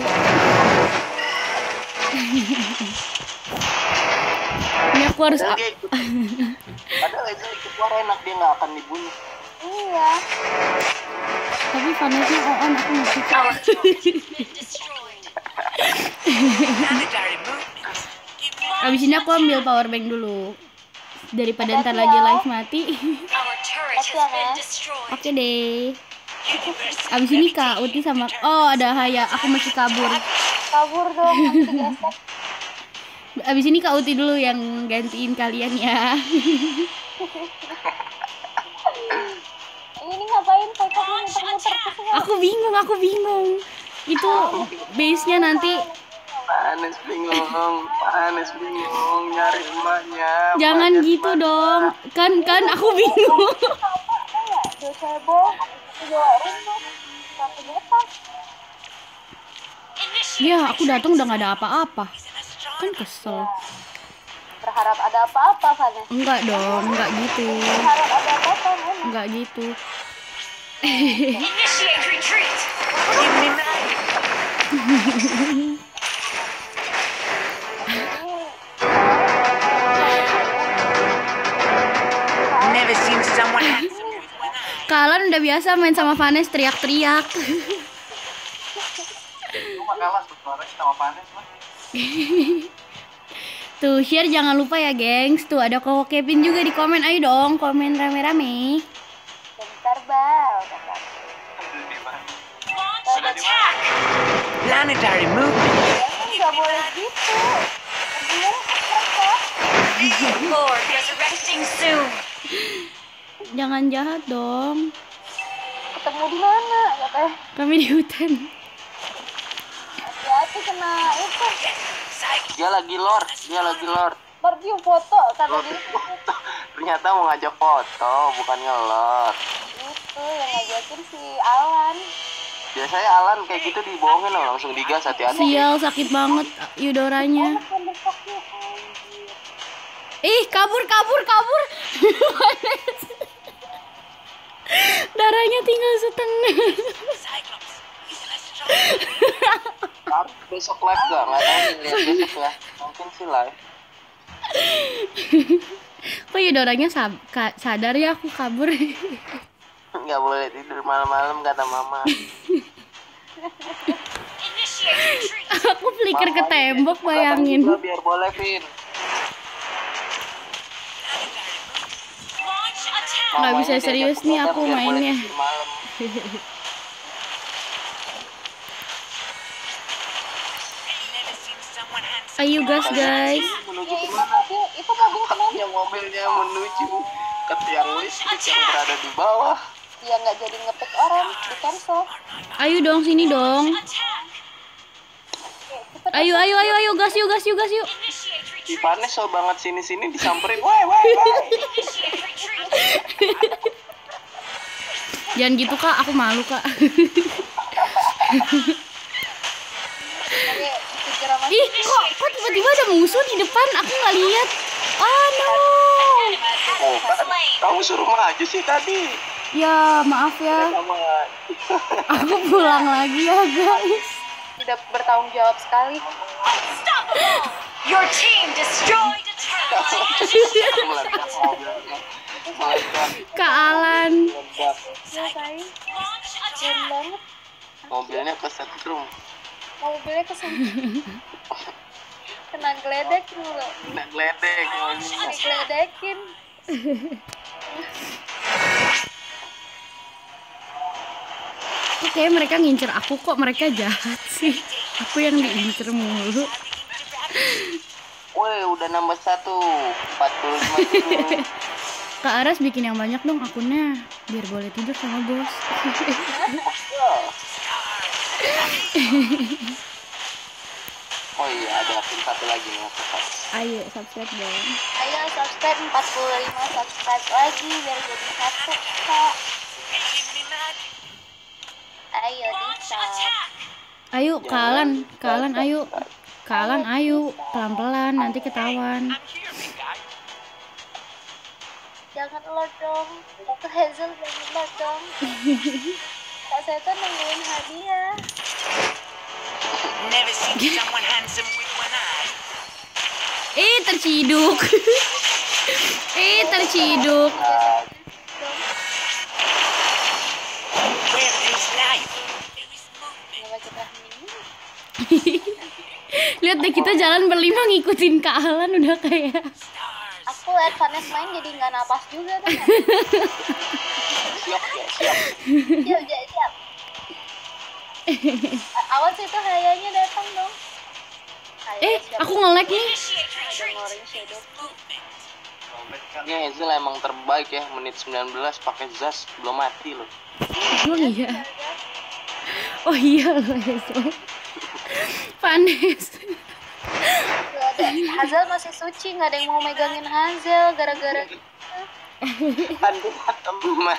Ini aku harus. Padahal dia ikut. Padahal itu ikut war enak, dia nggak akan dibunuh. Iya. Tapi Vanesnya Oon aku nggak suka. Been destroyed. Planetary movement. Give me Abis ini aku ambil power bank dulu. Daripada ntar lagi live mati. Our turret has been destroyed. Oke deh. Abis ini Kak Uti sama oh ada Haya, aku masih kabur. Kabur dong, nanti gesek. Abis ini Kak Uti dulu yang gantiin kalian ya. Ini nih ngapain pokoknya muter-muter ke sini? Aku bingung, aku bingung. Itu base-nya nanti. Panes bingung, panes bingung, nyari emaknya. Jangan emaknya gitu mana? dong. Kan kan aku bingung. Dua cebol, dua rumah, satu bebas. Ya, aku datang udah gak ada apa-apa. Kan kesel. Berharap ada apa-apa, Vanessa. Enggak dong, enggak gitu. Berharap ada apa-apa, memang. Enggak gitu. Initiate retreat. Never seen someone handsome with one eye. Kalian udah biasa main sama Vanes teriak-teriak. Lu mah kalah suaranya sama panes mah. Tuh, share jangan lupa ya, gengs. Tuh, ada Koko Kevin juga di komen. Ayo dong, komen rame-rame. Bentar, Bal. Launch attack. Planetary movement. Kan nggak boleh gitu. Dia mereka. Lord resurrecting soon. Jangan jahat dong. Ketemu di mana? Katanya. Kami di hutan. Hati-hati kena itu. Dia lagi lord, dia lagi lord. Baru dia foto karena dia Ternyata mau ngajak foto, bukan ngelord. itu yang ngajakin si Alan. Biasanya Alan kayak gitu dibohongin loh, langsung digas, hati-hati. Sial, sakit banget Yudoranya. Kan besoknya anjir. Ih, kabur, kabur, kabur. Darahnya tinggal setengah. Tapi besok live gak? Nggak tahu sih, lihat besok ya. Mungkin sih live. Kok Yudoranya sab- ka- sadar ya aku kabur. Nggak boleh tidur malam-malam kata mama. Initiate retreat. Aku flicker ke tembok, Datang bayangin. juga biar boleh, Vin. Launch attack. Nggak Mamanya bisa diajak serius nih begadang aku biar boleh mainnya. tidur malam. Never seen someone handsome. Ayo gas, guys. Menuju Ya itu kemana? mobil, itu mobil kemana? Yang mobilnya menuju ke tiang listrik yang berada di bawah. Dia nggak jadi ngepick orang, di cancel. Ayo dong, sini dong. Attack. Cepet. Ayo, ayo, ayo, ayo, gas yuk, gas yuk, gas yuk. Initiate Si retreat. Vanes so banget sini-sini disamperin. Woi, woi, woi. Initiate retreat. Jangan gitu, Kak. Aku malu, Kak. Oke, pikir sama Ih, kok, kok tiba-tiba ada musuh di depan? Aku nggak lihat. Oh, no. Oh, kan, kamu suruh maju sih tadi. Ya, maaf ya. Sama Aku pulang lagi ya, guys. tidak bertanggung jawab sekali. Unstoppable. Your team destroyed a turret. meledak mobilnya. Meledak, Kak Alan. meledak. Ngapain? Launch Keren attack. banget. Mobilnya kesetrum. Mobilnya kesini. Kena geledek mulu. Kena geledek. Digeledekin. Oke, mereka ngincer aku kok. Mereka jahat sih. Aku yang diincer mulu. Woi, udah nambah satu. empat puluh lima dulu. Kak Aras bikin yang banyak dong akunnya. Biar boleh tidur sama bos. Oh iya, ada pin satu lagi nih. Ayo, subscribe dong. Ayo subscribe empat puluh lima subscribe lagi biar jadi satu kak. Ayo Launch bisa. attack. Ayo, Kak Alan. Kak Alan, ayo. Kak Alan, ayo. Pelan-pelan, nanti ketahuan. I'm here, big guy. Jangan lo dong. Itu Hazel jangan lo dong. Kak Setan nungguin hadiah. Never seen someone handsome with one eye. Eh, terciduk. Eh, terciduk. Where is life? There is movement. Coba kita ini. Lihat deh, kita jalan berlima ngikutin Kak Alan udah kayak. Stars. Aku liat Vanes main jadi nggak napas juga kan. Siap ya, siap. Siap, siap, siap. A- Awas itu hayanya datang dong. Eh, aku nge-lag nih. Dengerin Shadow. Ya Hazel emang terbaik ya, menit sembilan belas pakai Zas belum mati loh. Oh iya. Oh iya loh itu. Panes. Gak ada. Hazel masih suci, nggak ada yang mau megangin Hazel gara-gara Aduh, teman.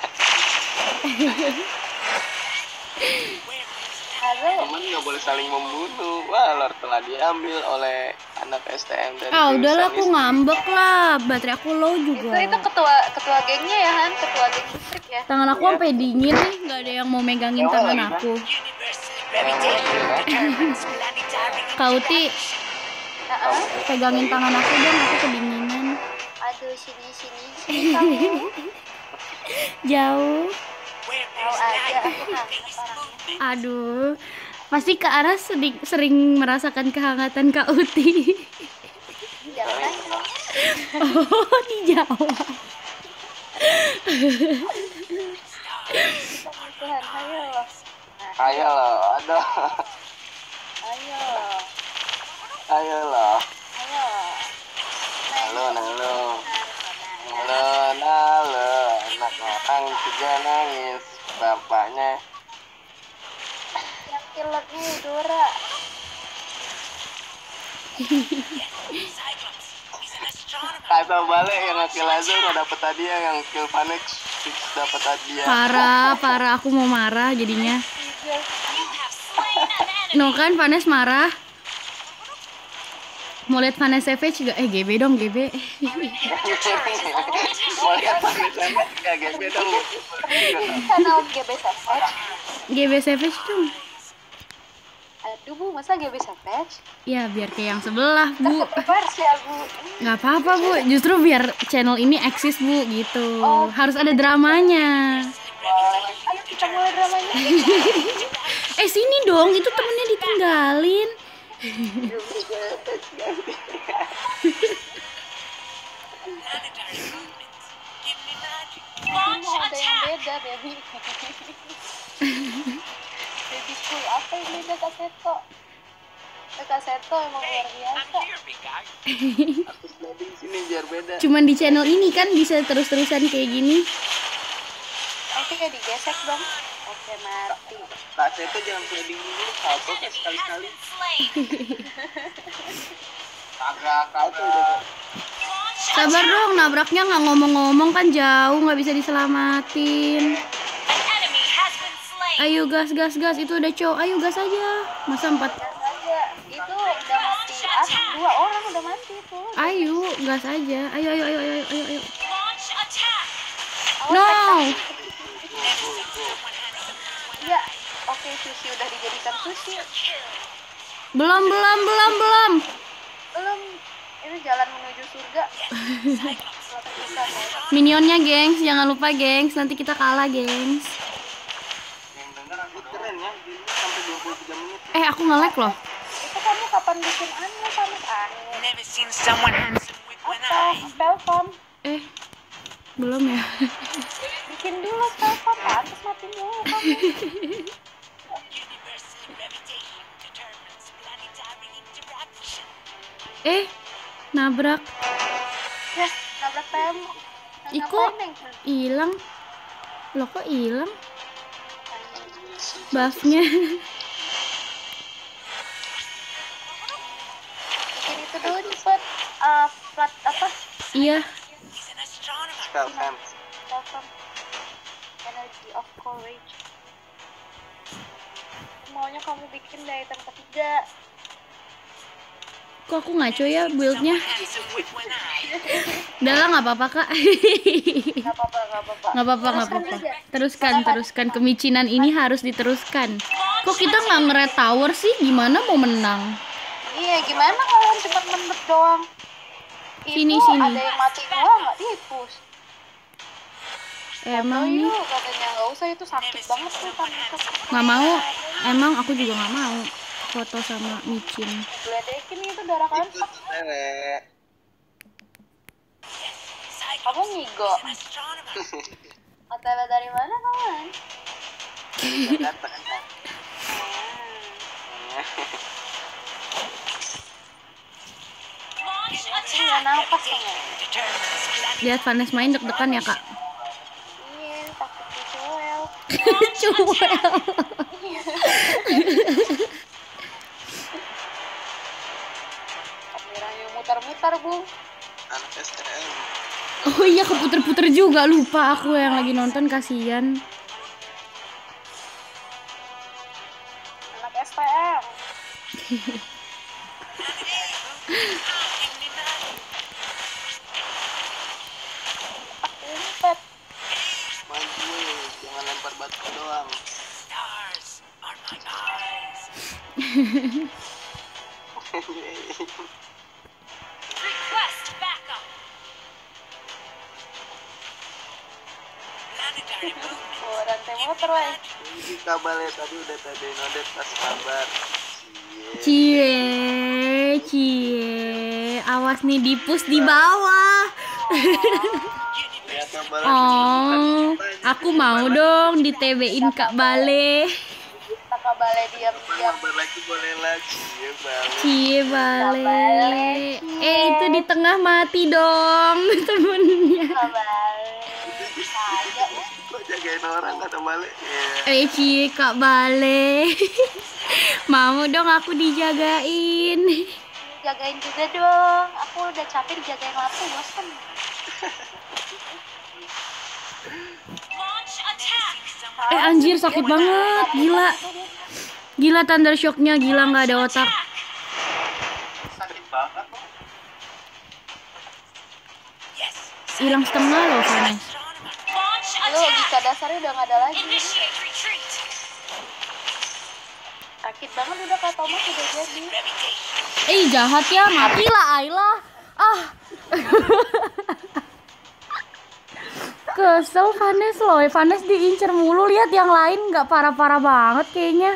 Hazel. Teman nggak boleh saling membunuh. Wah, lor telah diambil oleh anak S T M dari Ah udahlah aku Jurusan ngambek lah. Baterai aku low Itu juga. itu ketua ketua gengnya ya Han, ketua geng listrik ya. Tangan aku sampai dingin nih, nggak ada yang mau megangin Ewa tangan lagi, kan? aku. Universal gravitation determines planetary Kauti, Heeh. pegangin tangan aku dong, aku kedinginan. Aduh sini sini sini kamu. Jauh. where Tahu there's aja life, aku hangat there is orangnya. movement. Aduh, pasti Kak Aras sering, sering merasakan kehangatan Kak Uti. Jangan nanya. Oh, di Jawa. Tuhan, ayo. Ayo loh, aduh. Ayo. Ayo loh. Ayo. Halo, halo. Halo, halo. Anak orang juga nangis. Bapaknya Yang pilotnya Udora. Cyclops, he's an astronomer. kata balik yang ngekill Hazel nggak dapet hadiah, yang kill Vanex fix dapet hadiah. Parah, parah. Aku mau marah jadinya. You have slain an enemy. No kan, Vanes marah. Mau lihat Vanes Savage juga? Eh, G B dong, G B. Mau lihat Vanex Savage nggak G B dong? Channel G B Savage. G B Savage dong. Aduh Bu, masa G B Savage? Ya, biar kayak yang sebelah, Bu. Versi ya Bu. Nggak apa-apa, Bu. Justru biar channel ini eksis, Bu, gitu. Harus ada dramanya. Boleh. Ayo kita mulai dramanya. Eh, sini dong. Itu temennya ditinggalin. Planetary movement. Give me magic. Launch Mau ada yang attack. beda, Baby. Baby cool. Apa yang beda Kak Seto? Eh, Kak Seto emang luar I'm biasa. here, big guy. Aku sliding sini biar beda. Cuman di channel ini kan bisa terus-terusan kayak gini. Oke, digesek dong. Oke, mati. Kak Seto jangan sliding dulu, salto kayak Enemy has sekali-sekali. been slain. Kagak, kagak. Launch Sabar attack. dong, nabraknya nggak ngomong-ngomong kan jauh, nggak bisa diselamatin. An enemy has been slain. Ayo gas, gas, gas. Itu udah cowok. Ayo gas aja. Masa empat? Gas aja. Itu udah mati. Ah, dua orang udah mati tuh. Ayo, gas aja. Ayo, ayo, ayo, ayo, ayo, ayo. Launch attack. No. Iya. Oke, sushi udah dijadikan sushi. Belum, belum, belum, belum. Belum. Itu jalan menuju surga. Selatan kita, ya. Minionnya, gengs. Jangan lupa, gengs. Nanti kita kalah, gengs. Yang denger aku keren ya, gini sampai dua puluh tiga menit. Eh, aku nge-lag loh. Itu kamu kapan bikin anu sama anu? Never seen someone handsome with one Apa? eye. Spellform. Eh, belum ya. Bikin dulu spellform. Pantes mati mulu kamu. Universal gravitation determines planetary interaction. Eh, nabrak. Ya, nabrak tembok. Nah, Iko ngapain, Neng? hilang. Loh kok hilang? Buffnya. Bikin itu dulu cepet. Uh, plat apa? Iya. He's an astronomer. Spell fam. Spellform. Energy of courage. Maunya kamu bikin dari item ketiga. Kok aku ngaco ya build-nya? Handsome with one eye. Udah lah, nggak apa-apa, Kak. Gak apa-apa, gak apa-apa. Nggak apa-apa, nggak Teruskan apa-apa. aja. Teruskan, teruskan. Kemicinan ini harus diteruskan. Kok kita nggak nge-red tower sih? Gimana mau menang? Iya, gimana kalian cepet mendet doang? Sini, Itu sini. ada yang mati dua nggak dipus. Emang Oh nih, yuk, katanya nggak usah, itu sakit banget tuh tanduk. nggak mau. Emang aku juga nggak mau foto sama micin. Geledekin itu darah kalian sakit. Cewek. Kamu ngigo. An astronomer. O T W dari mana kawan? Datang. Aku nggak nafas ya. Determines planet. Lihat Vanes main deg-degan ya kak. Iya, takut dicoel. Cuel. Kameranya muter-muter, Bung. Anak S T M. Oh iya keputer-puter juga, lupa aku yang lagi nonton, kasihan. Anak S T M. Umpet. Maju, jangan lempar batu doang. Stars are my eyes. Request backup. Planetary movement. Oh, rantai motor, weh. Ini kabarnya tadi udah tadi nodet pas kabar. Cie. Cie, cie. Awas nih dipus di bawah. Ya kabar. Oh, aku mau dong di T B-in Kak Bale. Kakak balai diam-diam. Kabar lagi boleh lagi ya balik. Cie Bale. Eh itu di tengah mati dong temennya. Kakak balai. Saja, uh. Kok jagain orang kata balik? Ya. Eh cie Kak Bale. Mau dong aku dijagain. Jagain juga dong. Aku udah capek dijagain lapu, bosan. Launch attack. Eh anjir sakit banget, gila. Gila thunder shocknya, gila nggak ada otak. Sakit banget kok. Yes. Hilang setengah loh Vanes. Launch Lo logika attack. dasarnya udah nggak ada lagi. Initiate retreat. Sakit banget udah Kak Thomas udah jadi. Reputation. Eh jahat ya, matilah Ayla. Ah. Kesel Vanes loh, Vanes diincer mulu, lihat yang lain nggak parah-parah banget kayaknya.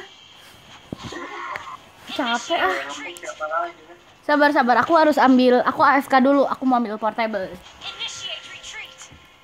Capek ah. Sabar sabar, aku harus ambil, aku A F K dulu, aku mau ambil portable. Initiate retreat.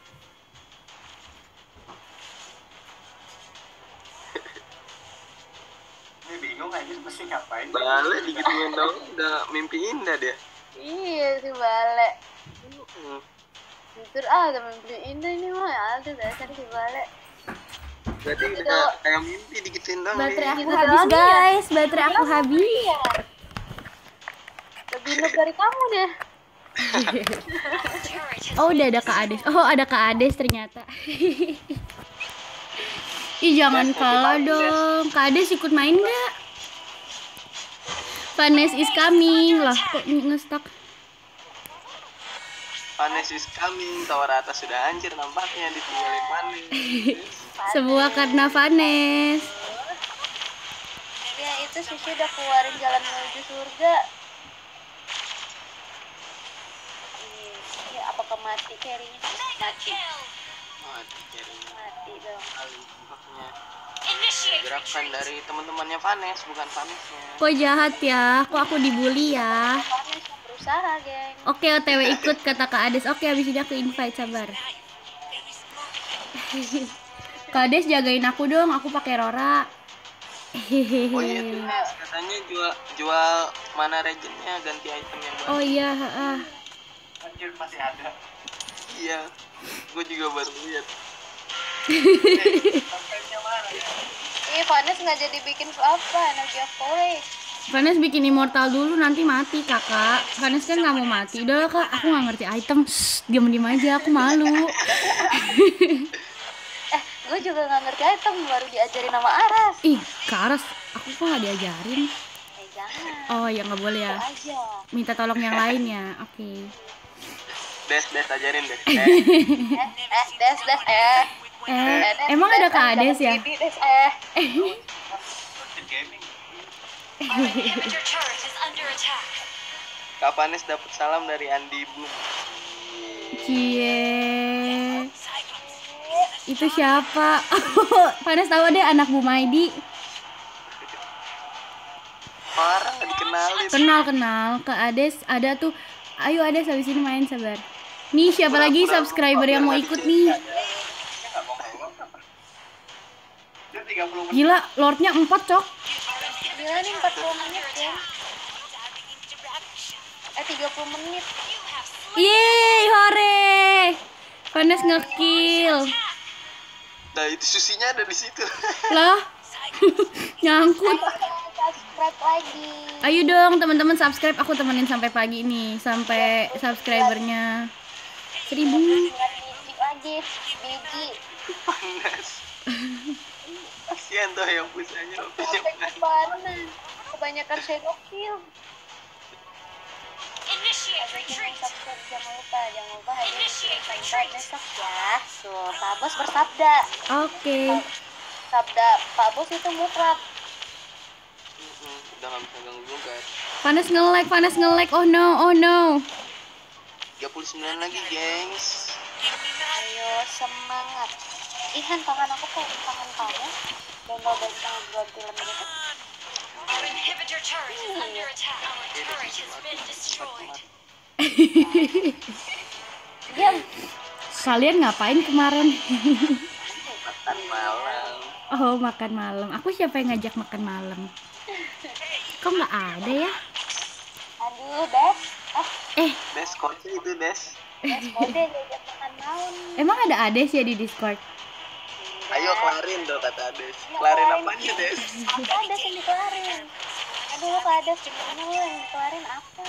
Ini bingung aja mesti ngapain. Balik digituin dong, udah mimpi indah dia. Iya si Bale. Hmm. Jujur ah udah mimpi indah ini mah ada dasar si Bale. Berarti udah kayak mimpi digituin dong. Baterai dia. aku Gitu habis doang ya? guys, baterai aku habis. Iya. Lebih noob dari kamu deh. Turret has Oh udah ada Kak Ades, oh ada Kak Ades ternyata. Ih jangan kalah dong, Kak Ades ikut main nggak? Vanes is coming lah, kok nge-stuck? Vanes is coming, tower atas sudah hancur nampaknya ditinggalin Vanes. Sebuah karena Vanes. Ya itu Sisi udah keluarin jalan menuju surga. Iya, iya, apakah mati carry-nya? Mati, kill. Mati jarinya mati dong. kali jebaknya. Initiate Gerakan retreat. dari teman-temannya Vanes, bukan Vanesnya. Kok jahat ya, kok aku dibully ya. Vanes yang berusaha, geng. Oke O T W ikut kata Kak Ades, oke habis ini aku invite, sabar. Kak Ades jagain aku dong, aku pakai Rora. Oh iya tuh Nes, katanya jual jual mana regionnya ganti item yang baru. Oh iya, ah. Anjir masih ada. Iya, gue juga baru lihat. Sampainya mana ya? Ih, Vanes nggak jadi bikin apa, energi of courage. Vanes bikin immortal dulu nanti mati kakak. Vanes kan nggak mau mati. Udah kak, aku nggak ngerti item. Shh, diam-diam aja, aku malu. Eh, gue juga nggak ngerti item, baru diajarin nama Aras. Ih, Kak Aras, aku kok nggak diajarin? Eh, jangan. Oh ya nggak boleh ya. Aja. Minta tolong yang lain ya. Oke. Des, Des ajarin Des. Eh, Eh, eh, des, des, eh. Eh, Eh, des, emang des, ada Kak jangan Ades ya? gini, des, eh. Gaming. Our inhibitor turret is under attack. Kak Vanes dapat salam dari Andi Boom. Cie. Itu siapa? Vanes tahu deh anak Bu Maidi. Parah nggak dikenalin. Kenal kenal. Kak Ades ada tuh. Ayo Ades habis ini main, sabar. Nih siapa lagi subscriber yang mau ikut nih? Dia tiga puluh menit. Gila, lordnya empat cok. Gila nih empat puluh menit ya. Eh tiga puluh menit. Yeay, hore. Vanes ngekill. Nah itu susinya ada di situ. Lah. Nyangkut. Subscribe lagi. Ayo dong teman-teman subscribe, aku temenin sampai pagi nih, sampai subscribernya seribu. Biji lagi, biji. Panas. Kasihan tuh yang pusanya punya panas. Panas. Kebanyakan shadow kill. Initiate Bikin retreat. subscribe, jangan lupa, jangan lupa hari ini sampai besok ya. So, Pak Bos bersabda. Oke. Sabda Pak Bos itu mutlak. Mm-mm, udah nggak bisa ganggu gugat. Vanes nge-lag, Vanes nge-lag. Oh no, oh no. tiga puluh sembilan lagi, gengs. Ayo semangat. Ihan tangan aku kayak tangan kamu. Bengkel bengkel buat film gitu. Our inhibitor turret is under attack. Our turret has been destroyed. Diam. Kalian ngapain kemarin? Makan malam. Oh, makan malam. Aku siapa yang ngajak makan malam? Kok nggak ada ya? Aduh, Des. Ah, Eh, Des, kode itu Des. Des kode diajak makan malam. emang ada Ades ya di Discord? Ayo kelarin dong kata Des. Kelarin apanya Des? Apa ada yang dikelarin? Aduh, Kak Ades gimana lu yang dikelarin apa?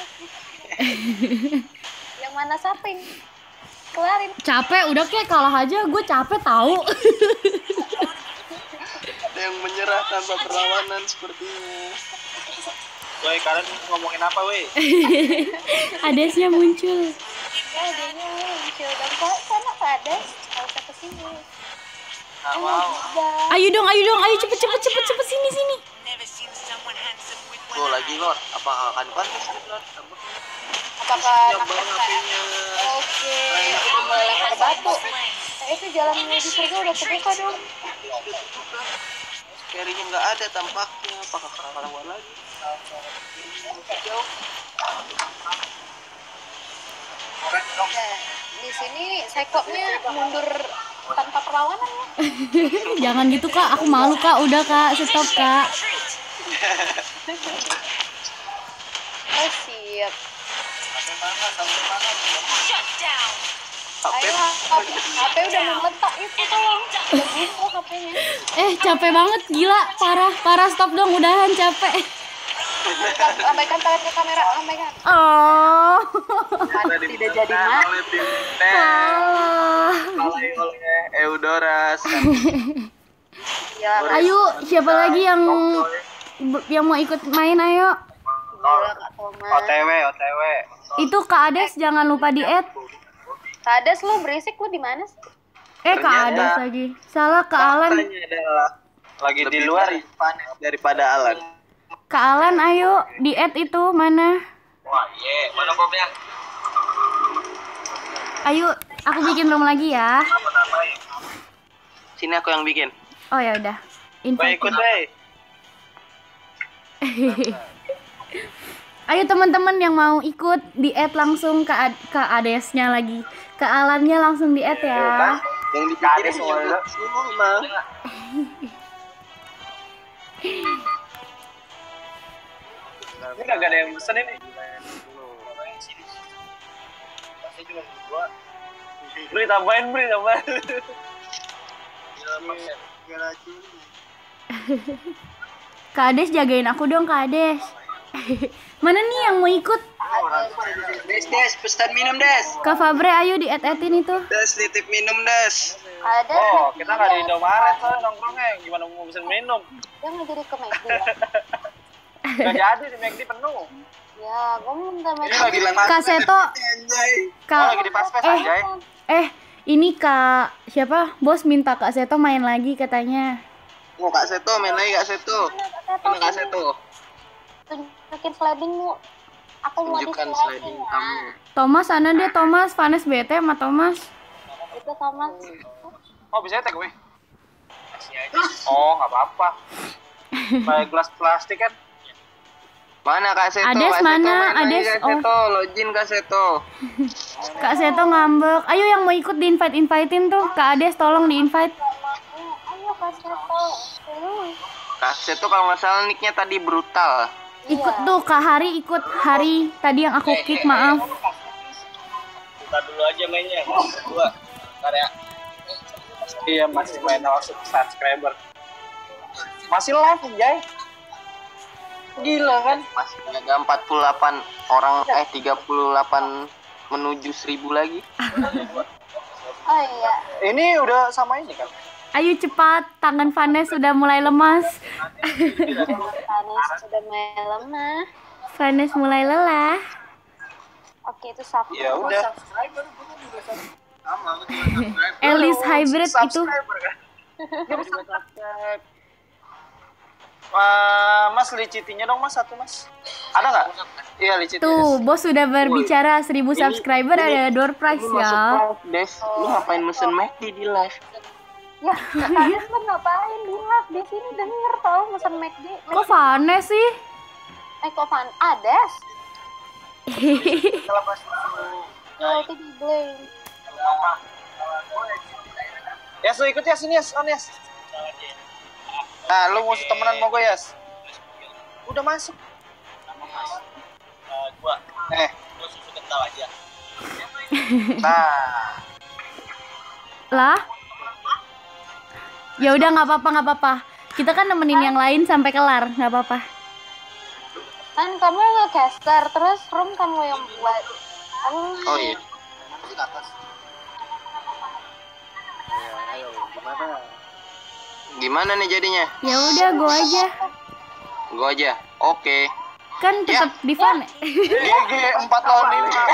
Yang mana saping? Kelarin. Capek, udah kayak kalah aja. Gue capek tahu. Ada yang menyerah tanpa perlawanan sepertinya. Woi, kalian ngomongin apa, woi? Adesnya muncul. Ya, dia muncul dan kok sana Kak Ades. Kalau usah kesini. Nggak mau. Udah. Ayo dong, ayo dong, ayo cepet cepet cepet cepet sini sini. Never seen someone handsome with Tuh one lagi Lord, apa akan pantas Lord? Apakah Yang bawa H P-nya. Oke, udah mulai lempar batu. Nah, itu jalan menuju surga udah terbuka dong. Carry-nya nggak ada tampaknya. Apakah kalah lagi? Jauh. Nah, di sini Cyclops-nya mundur tanpa perlawanan ya. Jangan gitu kak, aku malu kak. Udah kak, stop kak. Oh siap. Shut down. Ayo, H P udah meletak itu tolong. Udah gitu H P-nya. Eh capek banget, gila, parah, parah, stop dong, udahan capek. Lambaikan tangan ke kamera, lambaikan. Oh, Mati tidak jadi mak. Oleh tim kalah. oleh oleh Eudoras. Ya, Ayo, siapa lagi yang yang mau ikut main? Ayo. gila Kak Thomas. O T W, O T W. Itu Kak Ades jangan lupa di add. Kak Ades lu berisik lu di mana sih? Eh Kak Ades lagi. Salah Kak Alan. Faktanya adalah Lagi di lebih luar. baik panas daripada Alan. Kak Alan ayo di add itu mana? Wah, ye, mana bomnya? Ayo, aku bikin room lagi ya. Sini aku yang bikin. Oh ya udah. Gue Invite. ikut deh. Ayo teman-teman yang mau ikut di add langsung ke Ad- ke Adesnya lagi. Ke Alannya langsung di add ya. Yang dipikirin juga semua. Ini kagak ada yang pesen ini. Beri tambahin, beri tambahin. Kak Ades jagain aku dong Kak Ades. Mana nih yang mau ikut? Des, Des, pesan minum Des. Kak Fabre ayo di add-addin itu. Des, titip minum Des. Ada. Oh, kita nggak di Indomaret tuh nongkrongnya. Gimana mau pesen minum? Dia nggak jadi ke McD ya? Gak jadi di McD penuh. Ya, gue minta Ini McD. lagi bilang Kak Seto. Anjay. Oh, Kak lagi di pas-pas eh aja. eh ini Kak siapa? Bos minta Kak Seto main lagi katanya. Oh, Kak Seto, main lagi Kak Seto. Mana Kak Seto? Tunjukin sliding lu. Aku mau di Tunjukkan sliding sliding ya. kamu. Thomas sana dia Thomas, Vanes bete sama Thomas. Itu Thomas. Oh, bisa take away? Oh, nggak apa-apa. Kayak gelas plastik kan. Mana Kak Seto? Ades Kak Seto, mana? main lagi, Ades, Kak oh. Seto, login Kak Seto. Kak Seto ngambek. Ayo yang mau ikut di invite invitein tuh. Kak Ades tolong di invite. Ayo Kak Seto. Terus. Kak Seto kalau nggak salah nicknya tadi brutal. Ikut tuh Kak Hari, ikut Hari tadi yang aku kick, maaf. Kita dulu aja mainnya. Dua. Bentar ya. Iya, masih main langsung subscriber. Masih live, Jay. Gila kan? Masih ada empat puluh delapan orang, eh tiga puluh delapan menuju seribu lagi. Oh iya. Ini udah sama ini kan? Ayo cepat, tangan Vanes sudah mulai lemas. Vanes sudah mulai lemah. Vanes mulai lelah. Oke, itu satu. Ya udah. Elis hybrid itu. Uh, mas licitinya dong mas satu mas. Ada nggak? Iya licit. Tuh, bos sudah berbicara seribu Ini- subscriber ini- ada door prize Lu masuk ya. live, Des. Lu ngapain mesen McD di live? Ya, Vanes kan ngapain di live? Di sini denger tau mesen McD. Kok Vanes sih? Eh, kok Van Ades? Oh, itu di blame. Yes, lu ikut ya sini Yes, on Yes. Nah, lu mau temenan mau gue Yes. Udah masuk. Gua, Eh, gua susu kental aja. nah. Lah? Ya udah nggak apa-apa, nggak apa-apa. Kita kan nemenin yang lain sampai kelar, nggak apa-apa. Kan kamu nge-caster, terus room kamu yang buat. Kamu Oh iya. Ayo, gimana? Gimana nih jadinya? Ya udah, go aja. Gua aja. Oke. Kan tetap di Vanes. G G empat lawan lima.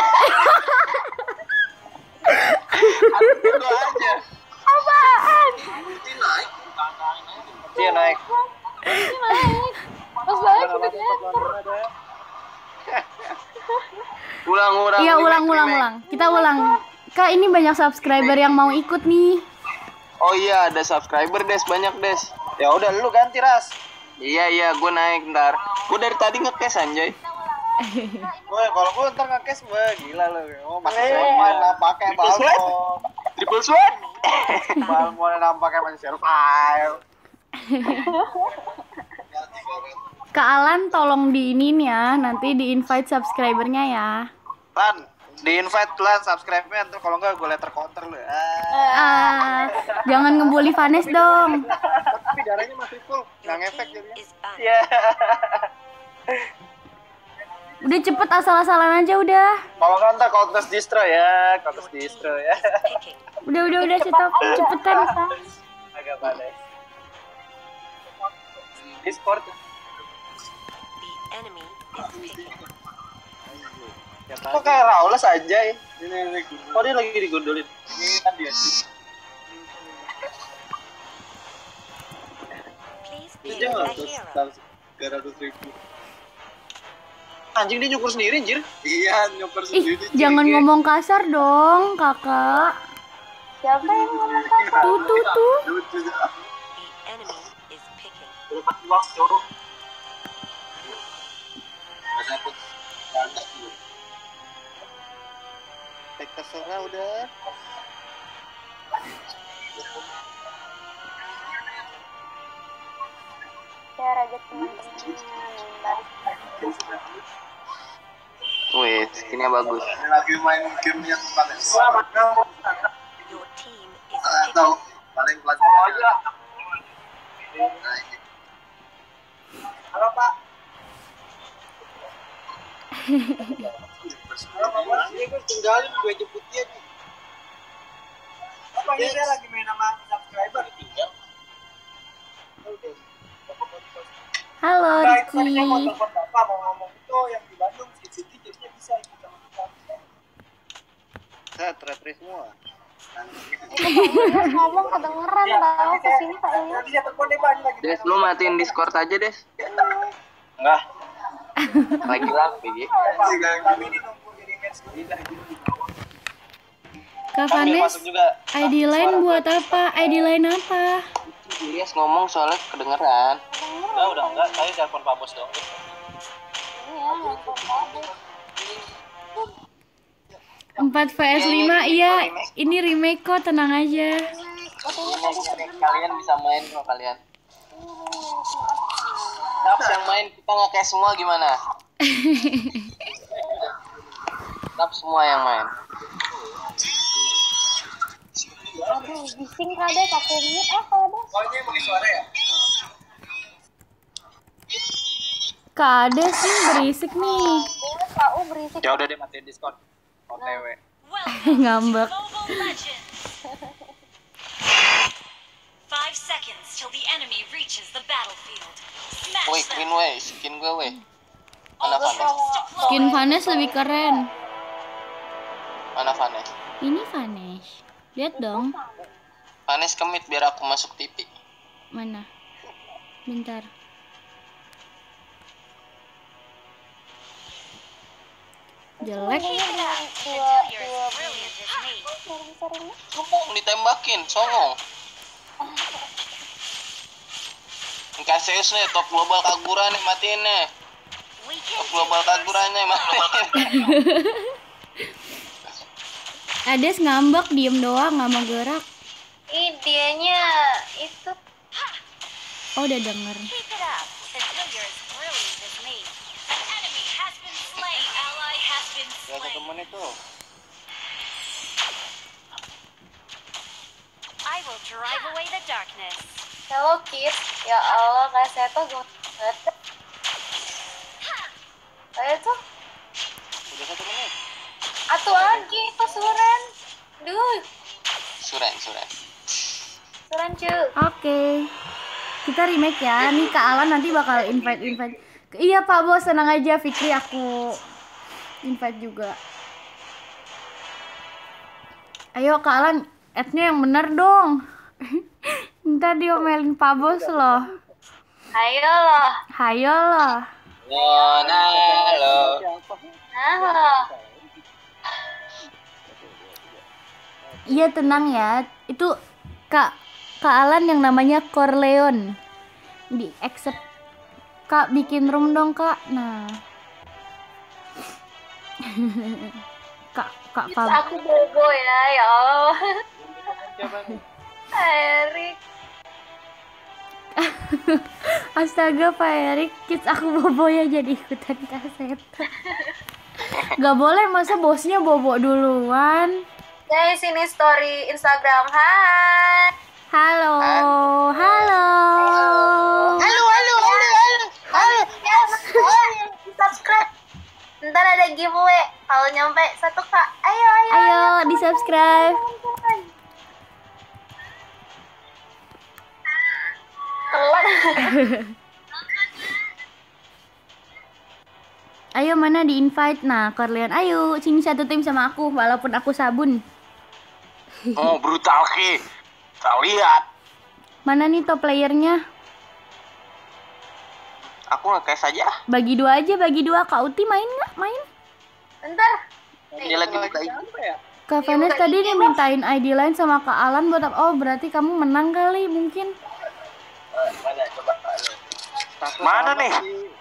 Gua aja. apaan? Iya naik. Ini naik. Pas balik udah caster. Ulang, ulang. Iya, Remake, ulang, ulang, remake. ulang. Kita ulang. Kak, ini banyak subscriber yang mau ikut nih. Oh iya, ada subscriber Des, banyak Des. Ya udah lu ganti Ras. Iya iya, gue naik ntar. Gue dari tadi nge-cash anjay. Woi, kalau gua ntar nge-cash gue gila lu. Oh, masih sepan lah pakai Triple sweat. balmon. Triple sweat. Balmon yang pakai masih survive. Kak Alan tolong di ini ya, nanti di invite subscribernya ya. Lan, di invite lan subscribe-nya ntar kalau enggak gue letter counter lu. Ah. Ah, jangan ngebully Vanes dong. Tapi darahnya masih full, nggak ngefek jadinya. Iya. Udah cepet asal-asalan aja udah. Kalau nggak ntar contest distro ya, contest distro ya. Udah udah udah stop, cepetan. Agak panas. Discord. Kok kayak Raules aja ya? Oh dia lagi digondolin. Ini kan dia sih. Dia nggak terus tiga ratus ribu. Anjing dia nyukur sendiri anjir. Iya nyukur Ih, jangan ngomong kasar dong, kakak. Siapa yang ngomong kasar? Tuh tuh tuh. Udah pasti waktu. Masa aku banyak dulu. Tek terserah udah. Ya raja teman-teman. Wih, skinnya bagus. Lagi main game yang paling selamat kamu. Tahu paling kelas aja. Halo Pak. Halo Pak, ini gue tinggalin gue jemput dia nih. Apa ini saya lagi main sama subscriber tinggal. Halo Nah, itu tadi saya mau Riki. telepon Bapak mau ngomong itu yang di Bandung City jadinya bisa ikut sama kita. Saya trade semua. Dia ngomong kedengeran tau kesini Pak Ilyas. Nanti saya telepon deh Pak ini lagi. Des, lu matiin Discord aja Des. Enggak. Lagi live P G. Kami ini nunggu jadi match dulu. Kak Kami Vanes, masuk juga. I D line buat apa? I D line apa? Ilyas ngomong soalnya kedengeran. Enggak, udah enggak. Saya telepon Pak Bos dong. Iya, ngomong tadi. empat vs lima, iya. Ini remake kok, tenang aja. Kalian bisa main kok kalian. Naps yang main kita nge-cash semua gimana? Naps semua yang main. Aduh, bising Kades, aku mute ah Kades. Oh ini pakai suara ya? Kades sih berisik nih. Ini K U berisik. Ya udah deh matiin Discord. O T W. Welcome Ngambek. to Mobile Legends. Five seconds till the enemy reaches the battlefield. Woi, Smash Queen them. weh, skin gue weh. Mana All Vanes? troops Skin deployed. Vanes lebih keren. Mana Vanes? Ini Vanes. Lihat dong. Vanes kemit biar aku masuk T V. Mana? Bentar. Jelek. Keep it up Dua, until you're dua, as brilliant as me. sering-seringnya. Ngomong ditembakin, songong. Cassius nih, top global Kagura nih, matiin nih. We Top can global Kagura nih, matiin. Ades ngambek diem doang nggak mau gerak. Ih, dianya itu Oh udah denger. keep it up until you're as brilliant as me. An enemy has been slain. Ally has been Ya slain. ketemu itu. I will drive away the darkness. Hello kids. Ya Allah, Kak Seto banget. Kayak tuh Udah satu menit. atuh lagi itu Suren. Duh, Suren, Suren. Suren cuy. Oke. Kita remake ya. Nih Kak Alan nanti bakal invite invite. Iya Pak Bos, tenang aja. Fikri aku invite juga. Ayo Kak Alan, add-nya yang bener dong. Ntar diomelin Pak Bos loh. Ayo loh. Hayo loh. Nona lo. Nah loh. Iya tenang ya. Itu Kak Kak Alan yang namanya Corleone. Di accept. Kak bikin room dong Kak. Nah. Kak Kak It's Fab. aku bobo ya, ya Allah. Erik. Astaga Pak Erik, kids aku bobo ya jadi ikutan kaset. Gak boleh, masa bosnya bobo duluan. Guys, ini story Instagram. Hai. Halo, halo. Halo, halo, halo, halo. Halo, yes. Di subscribe. Ntar ada giveaway. Kalau nyampe satu K, ayo, ayo. Ayo di subscribe. Telat. Ayo mana di invite. Nah Corleone, ayo sini satu tim sama aku walaupun aku sabun. Oh, brutal ki. Kita lihat. Mana nih top playernya? Aku nge-cash aja. Bagi dua aja, bagi dua. Kak Uti main nggak? Main? Bentar. Dia lagi buka I G. Kak Vanes tadi dia mintain I D line sama Kak Alan buat apa? Oh berarti kamu menang kali mungkin. Mana coba? Mana nih?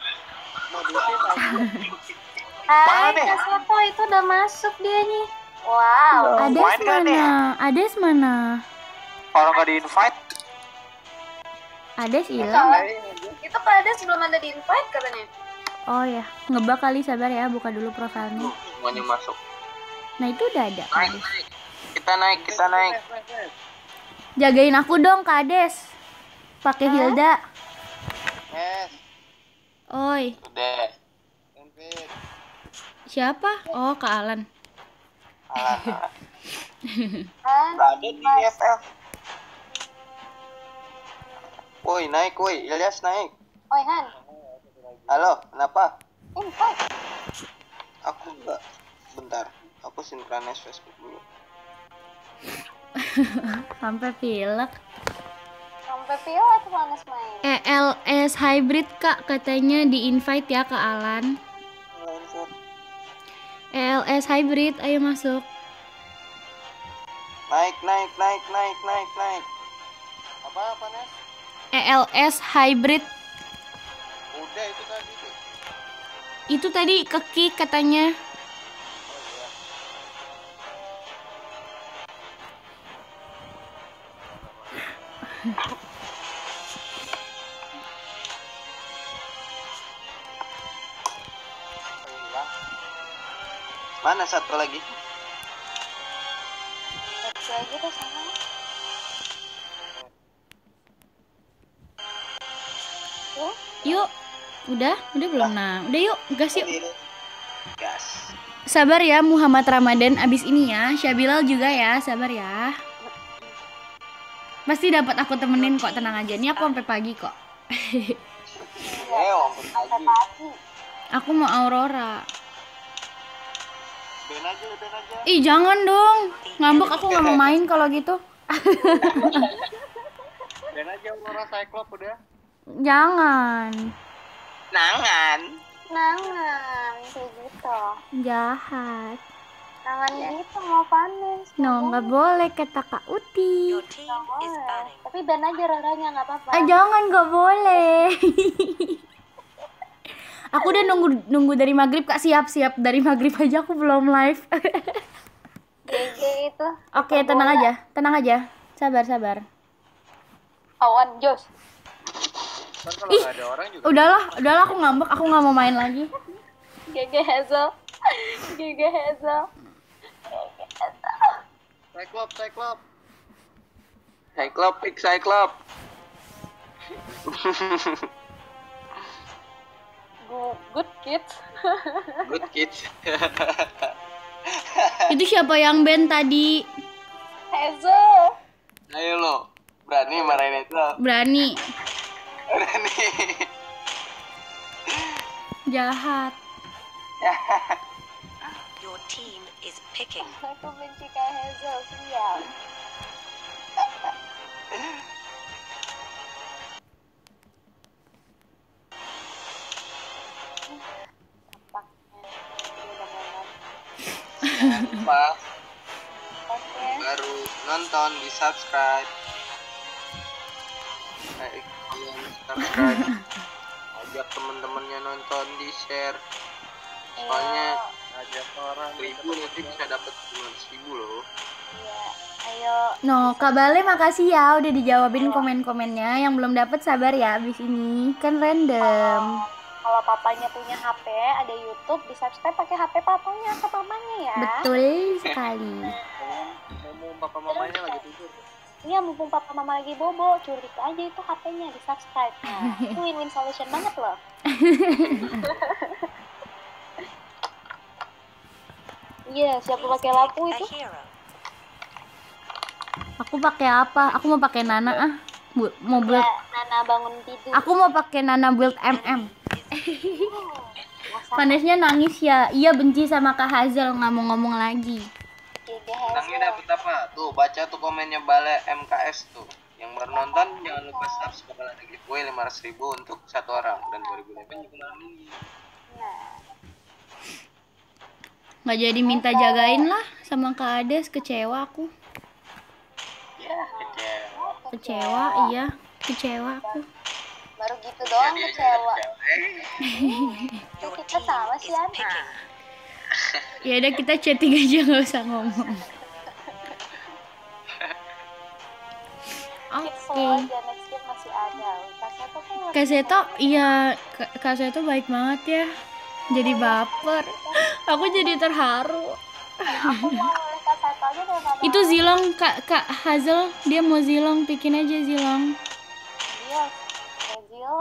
Hai, nih? Kak Seto itu udah masuk dia nih. Wow. Ades Main nggak nih? mana? Ades mana? Orang gak di-invite? Ades hilang. Itu Kak Ades belum ada di invite katanya. Oh ya, ngebak kali, sabar ya, buka dulu profilnya. Semuanya masuk. Nah itu udah ada. Kak Naik, Ades. naik. Kita naik, kita naik. Jagain aku dong Kak Ades. Pakai Hilda. Yes. Oi, Udah. siapa? Oh Kak Alan. Alan. Ah, Gak ada di F L. Woi, naik woi. Ilyas naik. Oi Han, Halo, kenapa? invite. Aku enggak. Bentar. Aku sinkronis Facebook dulu. Sampai pilek. Sampai pilek Vanes main. E L S hybrid Kak katanya di invite ya Kak Alan. E L S hybrid, ayo masuk. Naik, naik, naik, naik, naik, naik. Apa, apa, Nes? E L S hybrid Udah itu tadi tuh. itu tadi ke kick katanya. Mana satu lagi? Satu lagi tuh sama. Tuh, Yuk. Udah? Udah belum? Nah, udah yuk. Gas yuk. Gas. Sabar ya Muhammad Ramadan abis ini ya. Syabilal juga ya, sabar ya. Pasti dapat aku temenin kok, tenang aja. Nih aku sampai pagi kok. Eh, ampun sampai lagi. pagi. Aku mau Aurora. Ben aja, ben aja. Ih, jangan dong. Ngambek, aku nggak mau main kalau gitu. Ben aja Aurora Cyclops udah. Jangan. Nangan. Nangan kayak gitu. Jahat. Nangan gitu mau panis. No, nggak boleh kata Kak Uti. Your team is Boleh. banning. Tapi ban aja roranya nggak apa-apa. Ah, jangan, nggak boleh. Aku udah nunggu nunggu dari maghrib Kak, siap-siap dari maghrib aja aku belum live. G G itu. Oke, tenang aja, tenang aja. Sabar, sabar. Awan Jos. Kan kalau nggak ada orang juga. Udahlah, udahlah aku ngambek, aku nggak mau main lagi. G G Hazel. G G Hazel. Cyclops, Cyclops. Cyclops, pick Cyclops. Good, good kids. Good kids. Itu siapa yang band tadi? Hazel. Ayo lo, berani marahin itu. Berani. Berani. Jahat. Your team is picking. Aku benci Kak Hazel, siap. Tampaknya dia udah mulai. Jangan lupa Oke. baru nonton di subscribe. Kayak kalian subscribe. Ajak temen-temennya nonton, di share. Soalnya Ajak orang. seribu nanti bisa dapat dua ratus ribu loh. Iya. Ayo. No, Kak Bale makasih ya udah dijawabin komen-komennya. Yang belum dapat sabar ya abis ini. Kan random. Kalau papanya punya H P, ada YouTube, di subscribe pakai H P papanya atau mamanya ya. Betul sekali. Ngomong papa mamanya lagi tidur. Iya, mumpung papa mama lagi bobo, culik aja itu H P-nya, di subscribe. Nah, itu win-win solution banget loh. Iya, siapa pakai lampu A itu? hero. Aku pakai apa? Aku mau pakai Nana ah. Bu, mau build. Ya, Nana bangun tidur. Aku mau pakai Nana build M M. Panesnya nangis ya. Iya benci sama Kak Hazel, nggak mau ngomong lagi. Menangnya dapat apa? Tuh, baca tuh komennya Bale M K S tuh. Yang baru nonton jangan lupa subscribe, bakal ada giveaway lima ratus ribu untuk satu orang dan dua ribu lebih juga malam ini. Nggak jadi minta jagain lah sama Kak Ades, kecewa aku. Ya, kecewa. Kecewa, iya. Kecewa aku. Baru gitu doang Jadi aja kecewa. kecewa. Tuh kita sama sih Ana. Picking. Ya udah kita chatting aja, nggak usah ngomong. Keep Oke. slow aja, next game masih ada. Kaseto tuh masih Kaseto, iya, Ka- Kaseto baik banget ya. Jadi baper. Aku jadi terharu. aku mau oleh Kaseto aja deh mama. Itu Zilong, Kak Kak Hazel, dia mau Zilong, bikin aja Zilong. Iya, Ezio.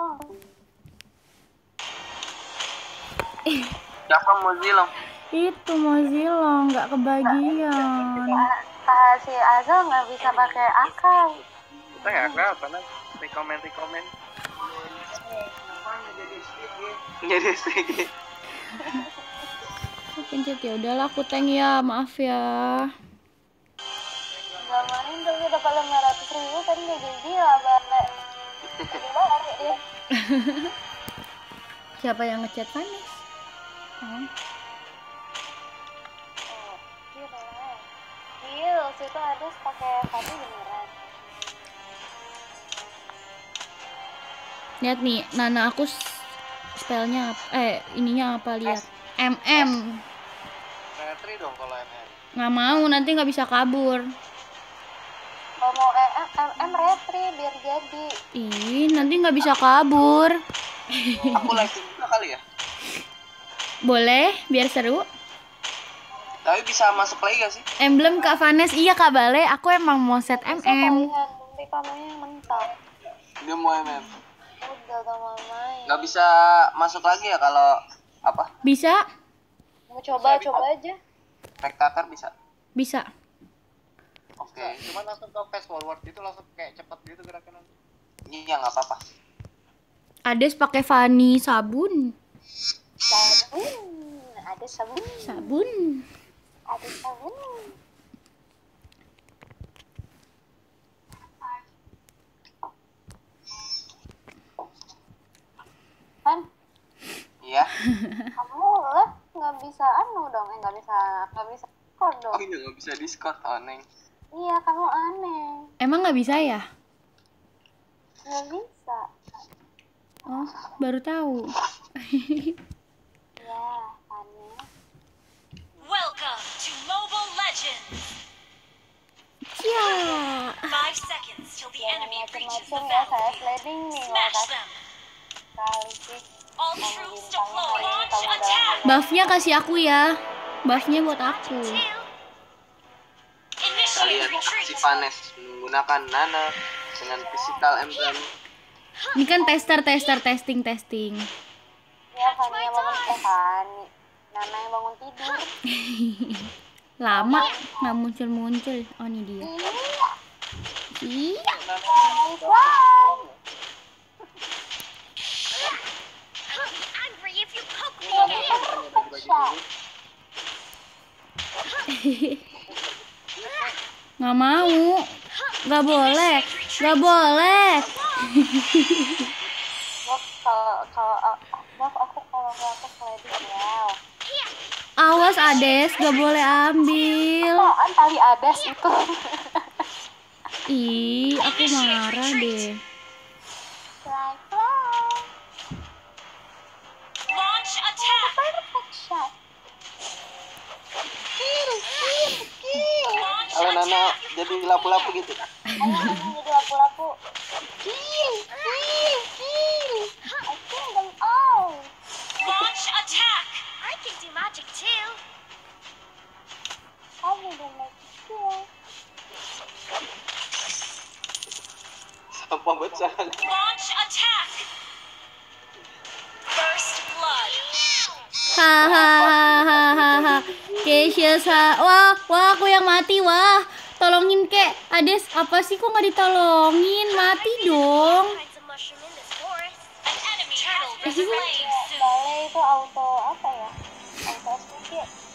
Siapa mau zilong? Itu mau Zilong, nggak kebagian. Kak si Azal nggak bisa pakai akal. Kita nggak kenal karena rekomen rekomen. Jadi sedikit. Aku pencet ya udahlah, aku tank ya, maaf ya. Nggak main tapi dapat lima ratus ribu kan nggak jadi lah balik. Jadi balik dia. Siapa yang ngechat Vanis? Oh. Oh, kira. Gil, situ ada pakai tadi beneran. Lihat nih, Nana aku s- spellnya apa? Eh, ininya apa lihat? M M. Retri dong kalau M M. Nggak mau, nanti nggak bisa kabur. Kalau mau M M M retri biar jadi. Ih, nanti nggak bisa kabur. Aku lagi juga kali ya. Boleh, biar seru. Tapi bisa masuk lagi gak sih? Emblem Kak Vanes, iya Kak Bale, aku emang mau set M Bisa M. kalian, nanti kamunya yang mentok. Dia mau M M. Udah gak mau main. Nggak bisa masuk lagi ya kalau apa? Bisa? Mau coba, coba aja. Spectator bisa. Bisa. Oke. Cuman langsung ke fast forward itu langsung kayak cepet gitu gerakan. Iya nggak apa-apa. Ades pakai Fanny sabun. Sabun. Ada sabun. Sabun. Ada sabun. Kan? Iya. Kamu lah nggak bisa anu dong, eh nggak bisa nggak bisa Discord dong. Oh iya nggak bisa Discord, oh Neng. Iya kamu aneh, Emang nggak bisa ya? nggak bisa. Oh, baru tahu. Ya aneh. Welcome to Mobile Legends. Ya. Five seconds till the Jangan enemy reaches the macem-macem ya, saya battlefield. sliding nih nggak Smash kasih them. kali sih. All Kamu troops bintangnya deploy. hari ini Launch kamu adalah attack. Buffnya kasih aku ya. Buffnya buat aku. Two. Kalian Initiate si retreat. Vanes menggunakan Nana dengan physical emblem. Ini kan tester, tester, testing, testing. Ya Fani yang bangun eh Fani, Nana yang bangun tidur. Lama nggak muncul-muncul. Oh, ini dia. Iya. Angry if you poke me Iya, again. Nggak mau. Nggak boleh. Nggak boleh. Bok kalau kalau Bok aku kalau nggak aku sliding ya. Awas Ades, nggak boleh ambil. Apaan tali Ades itu? Ih, aku marah deh. Fly fly. Launch attack. Perfect shot. Kill, kill, kill. Launch Kalau Nana attack. jadi lapu-lapu gitu. Ayo Nana jadi lapu-lapu. Kill, kill, kill. I kill them all. Launch attack. I can do magic too. Kamu udah make kill. Sampah besar. Launch attack. First blood. Hahaha. Keisha sa. Wah, wah aku yang mati wah. Tolongin kek. Ades, apa sih kok nggak ditolongin? Mati dong. Kinds of mushroom in this forest. An enemy has been slain soon. Bale itu auto apa ya? Auto S P G.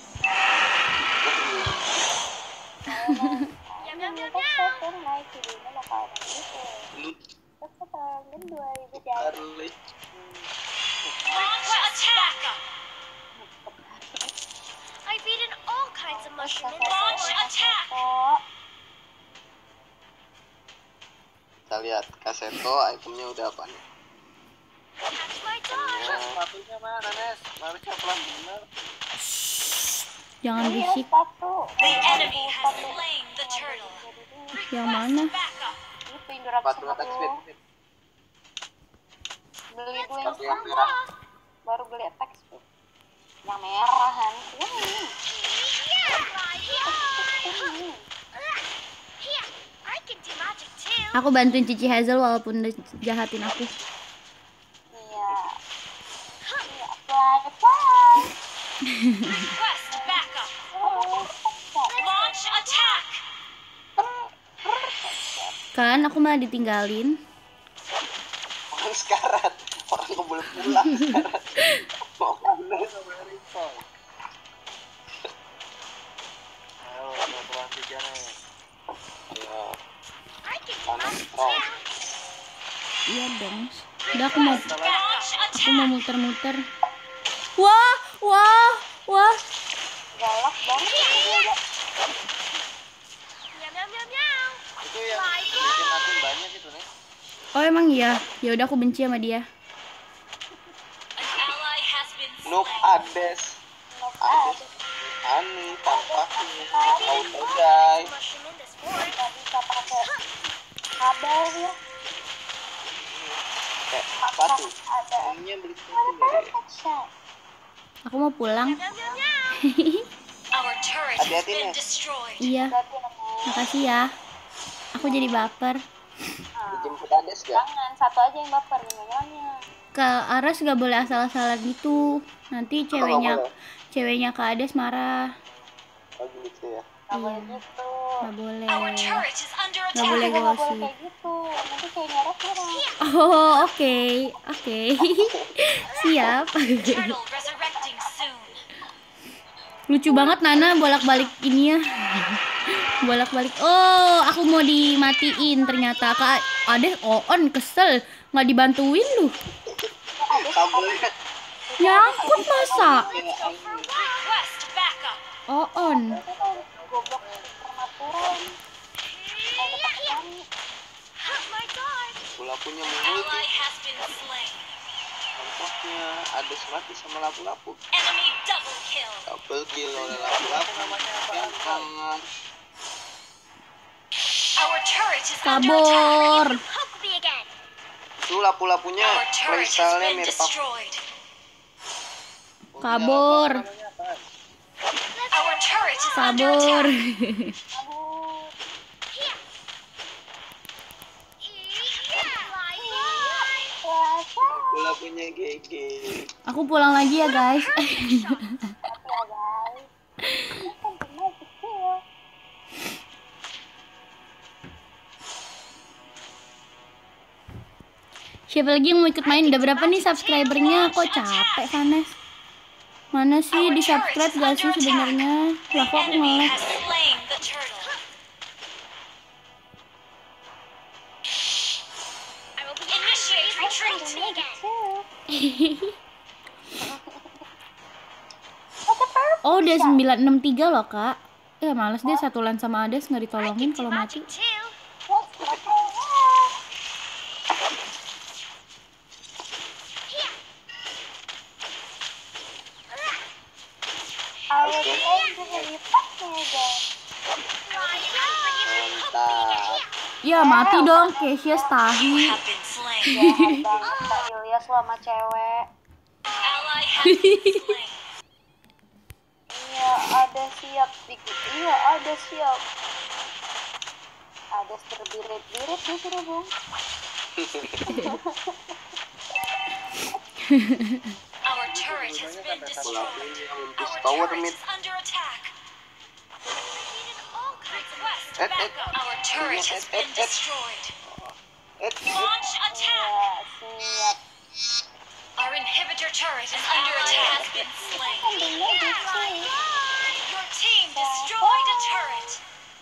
Yum yum yum Terus yum. saya naik videonya bakal ada gitu. Terus tahun dua ribu dua Launch attack. I've eaten all kinds of mushroom in this Launch attack. Kita lihat Kaseto itemnya udah apa nih? Catch my dog. Sepatunya mana, Nes? Harusnya pelan bener. Jangan Ini berisik. sepatu. The enemy has slain the turtle. Yang mana? Backup. Itu Indra Sepatu attack sepatu. speed. Beli dulu yang Sepatu yang merah. baru beli attack speed. Yang merah kan. Ini. Ini. Here, I can do magic too. Aku bantuin Cici Hazel walaupun udah jahatin aku. Iya. Iya, fly fly. Request backup. Launch attack. Kan aku malah ditinggalin. Orang sekarat. Orang nggak boleh pulang sekarat. Mau pulang. Ayo, pelan tiga nih. Ya. I can do Panas magic strong. too. Iya dong. Udah aku mau Launch aku mau attack. muter-muter. Wah, wah, wah. Galak banget. Yum yum yum yum. Itu yang bikin akun banyak itu, Nes. Oh emang iya. Ya udah aku benci sama dia. An ally has been Noob slain. Ades. Ades. Ani tampaknya. Auto guys. Mushroom in this forest. Gak bisa pakai kabel ya. Kayak sepatu. Ada. Ininya beli sepatu nggak deh? Perfect shot. Aku mau pulang. Yum yum yum. Our turret has Hati-hati, been Nes. destroyed. Iya, makasih ya. Aku jadi baper. Dijemput Ades gak? Jangan, satu aja yang baper namanya. Ke Aras gak boleh asal-asalan gitu. Nanti ceweknya boleh? ceweknya Kak Ades marah. Oh gitu ya. Gak Iya. boleh gitu. Gak boleh. Our turret is under Gak boleh attack. Gak boleh gosip. kayak gitu. Nanti ceweknya Aras marah. Oh, oke. Oke. Siap. Turtle resurrecting soon. Lucu banget Nana bolak-balik ini ya. Bolak-balik. Oh, aku mau dimatiin ternyata. Kak Ades on kesel. Nggak dibantuin lu. Kabelnya. Nyangkut masa. Request backup. Oh, on. Itu kan goblok permaturan. Oh my god. Lapu-lapunya Ally multi. has been slain. Tampaknya Ades mati sama lapu-lapu. Enemy double kill. Double kill oleh lapu-lapu. Yang kangen. Our turret is under Kabur. attack. Poke me again. Itu lapu-lapunya Our turret has playstyle-nya been mirip apa? destroyed. Kabur. Our turret is under Kabur. attack. Lapu-lapunya G G. Aku pulang lagi ya, guys. Siapa lagi yang mau ikut main? Udah berapa nih subscribernya? Kok capek, Vanes? Mana sih di subscribe gak sih sebenarnya? Lah kok aku Enemy nge-lag? has slain the turtle. I will be initiate retreat. Oh, udah sembilan enam tiga loh, Kak. Ya males deh satu lan sama Ades nggak ditolongin kalau mati. Mantap. Ya mati dong, Cassius tahi. Have been slain. Jahat banget Kak Ilyas lu sama cewek. Ally has been slain. Iya ada siap dikit. Iya ada siap. Ada terbirit-birit di sini bung. Our turret has been destroyed. Our Tower turret mid. is under attack. Request Eh, eh. backup. Our turret has been destroyed. Eh, Launch attack. Iya siap. Our inhibitor turret is under attack. Has been slain. Your team destroyed a turret.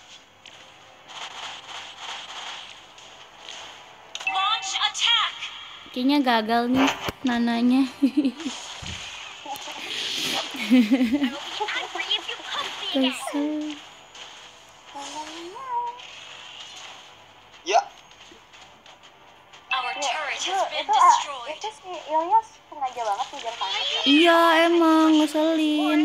Launch attack. Kayaknya gagal nih Nananya. I will be angry if you poke me again. Kesel. ya. Our turret Itu has been itu ah, destroyed. itu si Ilyas sengaja banget ngejar panas ya. Iya emang ngeselin.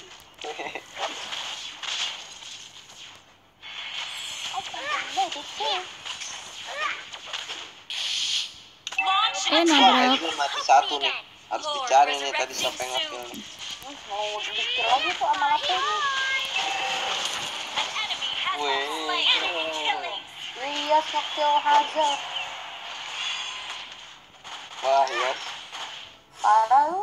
Launch Eh attack. Wah, nabrak. itu mati satu nih. Harus dicari nih tadi siapa yang ngambil nih. Mau dikir lagi tuh sama lapenya. An enemy has Weh. been slain. Enemy killing. Ilyas ngekill Hazel. Wah, ya. Parah lu.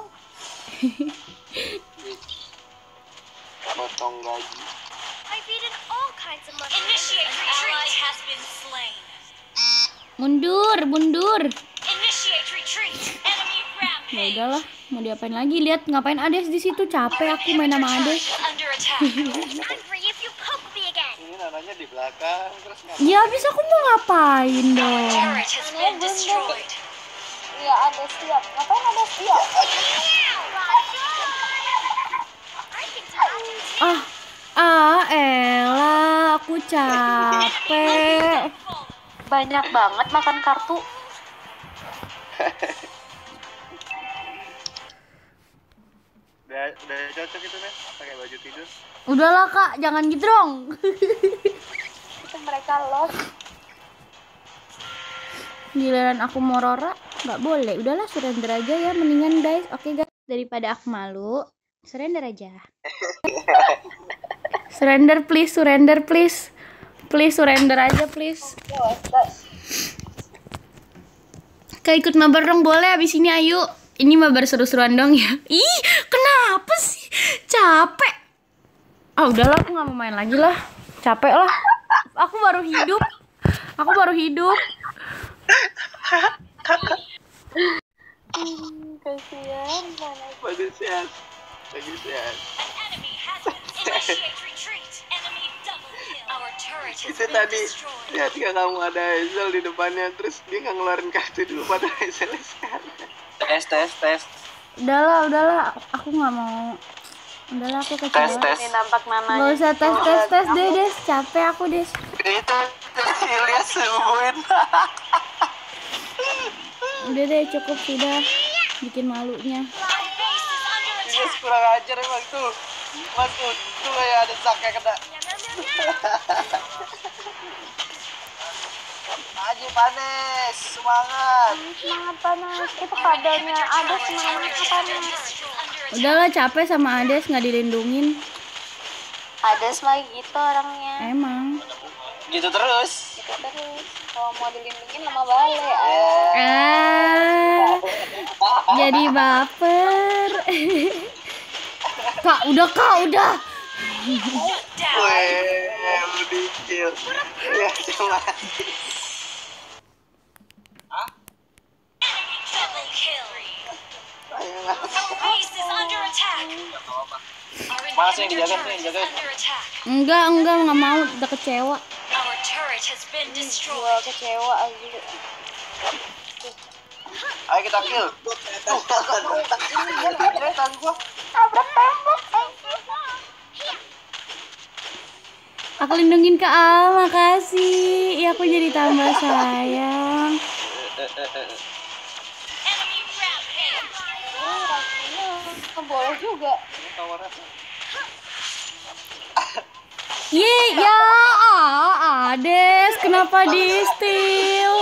Potong gaji. I've eaten all kinds of mushrooms. Initiate retreat. Ally has been slain. Mundur, mundur. Initiate retreat. Enemy Ya rampage. udahlah, mau diapain lagi? Lihat ngapain Ades di situ? Capek aku main sama Ades. Under attack. Angry if you poke me again. Ini nananya di belakang terus nggak Ya habis aku mau ngapain dong? Turret has been destroyed. Iya ada siap. Ngapain ada siap? Ah, ah, elah, aku capek. Banyak banget makan kartu. udah udah cocok itu nih pakai baju tidur. Udahlah Kak, jangan gitu dong. Itu mereka lost. Giliran aku mau Rora, nggak boleh. Udahlah surrender aja ya, mendingan guys. Oke guys, daripada aku malu, surrender aja. Surrender please, surrender please. Please surrender aja please. Kak ikut mabar dong boleh abis ini ayo. Ini mabar seru-seruan dong ya. Ih, kenapa sih? Capek. Ah udahlah aku nggak mau main lagi lah. Capek lah. Aku baru hidup. Aku baru hidup. Hmm, kasihan mana. Bagus ya. Bagus ya. An enemy has initiate retreat. Enemy double kill. Our turret has Itu been tadi destroyed. lihat nggak kamu ada Hazel di depannya terus dia nggak ngeluarin kartu dulu pada Hazel sekarang. Tes tes tes. Udahlah, udahlah. Aku nggak mau. Udahlah aku Tes kecewa. tes. Ini nampak namanya. Gak usah tes tes tes deh Des. Capek aku Des. Itu Ilyas sembuhin. Udah deh cukup sudah. Bikin malunya. Our base is under Ilyas attack. kurang ajar emang tuh. Mas tuh, tuh kayak ada saknya kena. Maju panas, semangat. Semangat panas. Itu padanya ada semangat panas. Udahlah capek sama Ades nggak dilindungin. Ada lagi gitu orangnya. Emang. Gitu terus. Gitu terus. Kalau mau dilindungin lama balik. Ah, jadi baper. Kak, udah kak, udah. Weh, lu dikil. Ya, cuma. Double kill. Our base is under attack. Our Mas, yang dijaga, turret yang is dijaga. under attack. Enggak, enggak, nggak mau. Udah kecewa. Our turret has been Gua destroyed. kecewa aja. Ayo kita kill. Tuh, tangan gua. Tabrak tembok. Aku lindungin Kak Al, makasih. Iya aku jadi tambah sayang. Enemy rampage. Nggak boleh juga. Ye, ya, ah, Ades, kenapa di steal?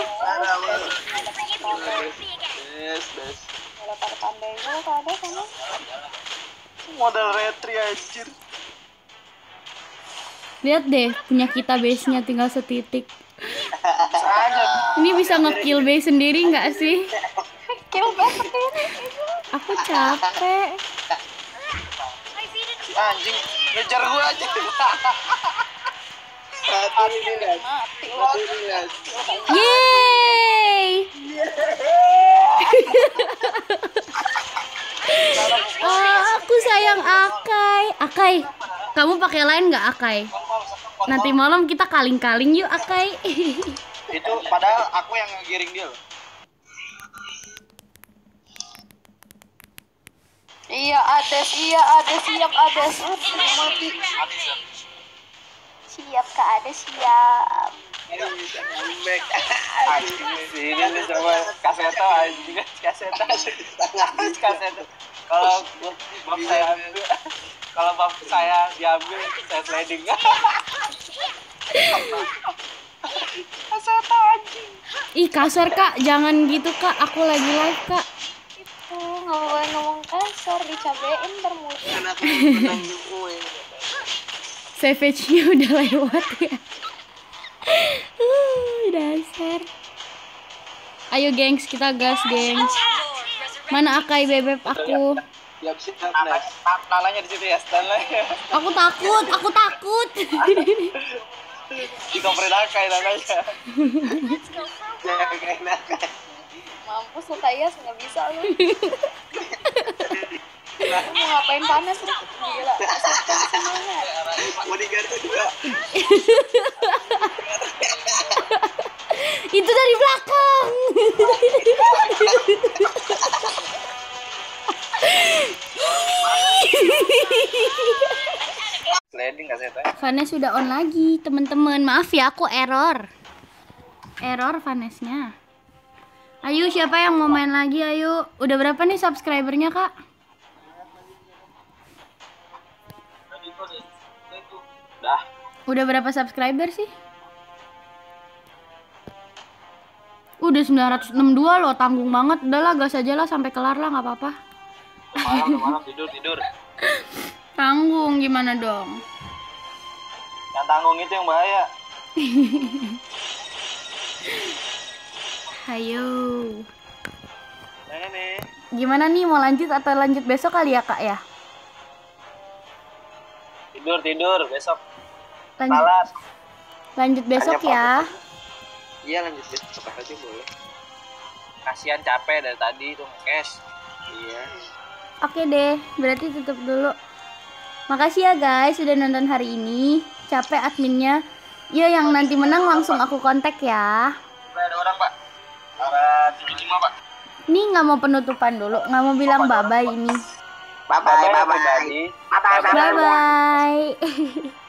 Yes, yes. Kalau pada pandainya kok ada sana. Model retri anjir. Lihat deh, punya kita base-nya tinggal setitik. Aja. Ini bisa nge-kill base sendiri nggak sih? Kill best sendiri. Aku capek. Si anjing ngejar gua aja. Mati nih, Lias. Mati Mati nih, Lias. Yeay! Ah, aku sayang Akai. Akai, kamu pakai lain nggak Akai? Nanti malam kita kaling-kaling yuk Akai. Itu padahal aku yang ngegiring dia loh. Iya, Ades, iya, Ades, siap, Ades. Mati. Siap, Kak Ades, siap. Ini bisa comeback. Anjing ini nih sama kaseto anjing kaseto. Kaseto. Kalau bab saya ambil, kalau bab saya diambil saya sliding. Kaseto anjing. Ih kasar Kak, jangan gitu Kak. Aku lagi live Kak. Itu nggak boleh ngomong kasar, dicabein termus. Anak menang gue. Savage-nya udah lewat ya. Uh, dasar. Ayo gengs, kita gas gengs. Mana Akai bebek aku? Siap siap Nes. Nalanya di situ ya, Stanley. Aku takut, aku takut. Dikomporin Akai nalanya. Jangan kayak Akai. Mampus lu Tayas, nggak bisa lu. Lu mau ngapain panas lu? Gila, asisten semangat. Mau diganti juga. Itu dari belakang. Sliding nggak sih teh? Vanes sudah on lagi, teman-teman. Maaf ya, aku error. Error Vanesnya. Ayo, siapa yang mau main lagi? Ayo. Udah berapa nih subscribernya, Kak? Dah. Udah berapa subscriber sih? Udah sembilan ratus enam puluh dua loh, tanggung banget. Udahlah, gas aja lah sampai kelar lah, nggak apa-apa. Malam malam tidur tidur. Tanggung gimana dong? Yang tanggung itu yang bahaya. Ayo. Mana nih? Gimana nih, mau lanjut atau lanjut besok kali ya, Kak ya? Tidur tidur besok. Lanjut, Salat. lanjut besok Hanya ya. Iya lanjut besok aja boleh. Kasihan capek dari tadi tuh cash. Iya. Oke deh, berarti tutup dulu. Makasih ya guys sudah nonton hari ini. Capek adminnya. Ya yang nanti menang langsung aku kontak ya. Ada orang pak. Ada T V lima pak. Ini nggak mau penutupan dulu, nggak mau bilang bye bye ini. Bye bye bye bye. Bye bye.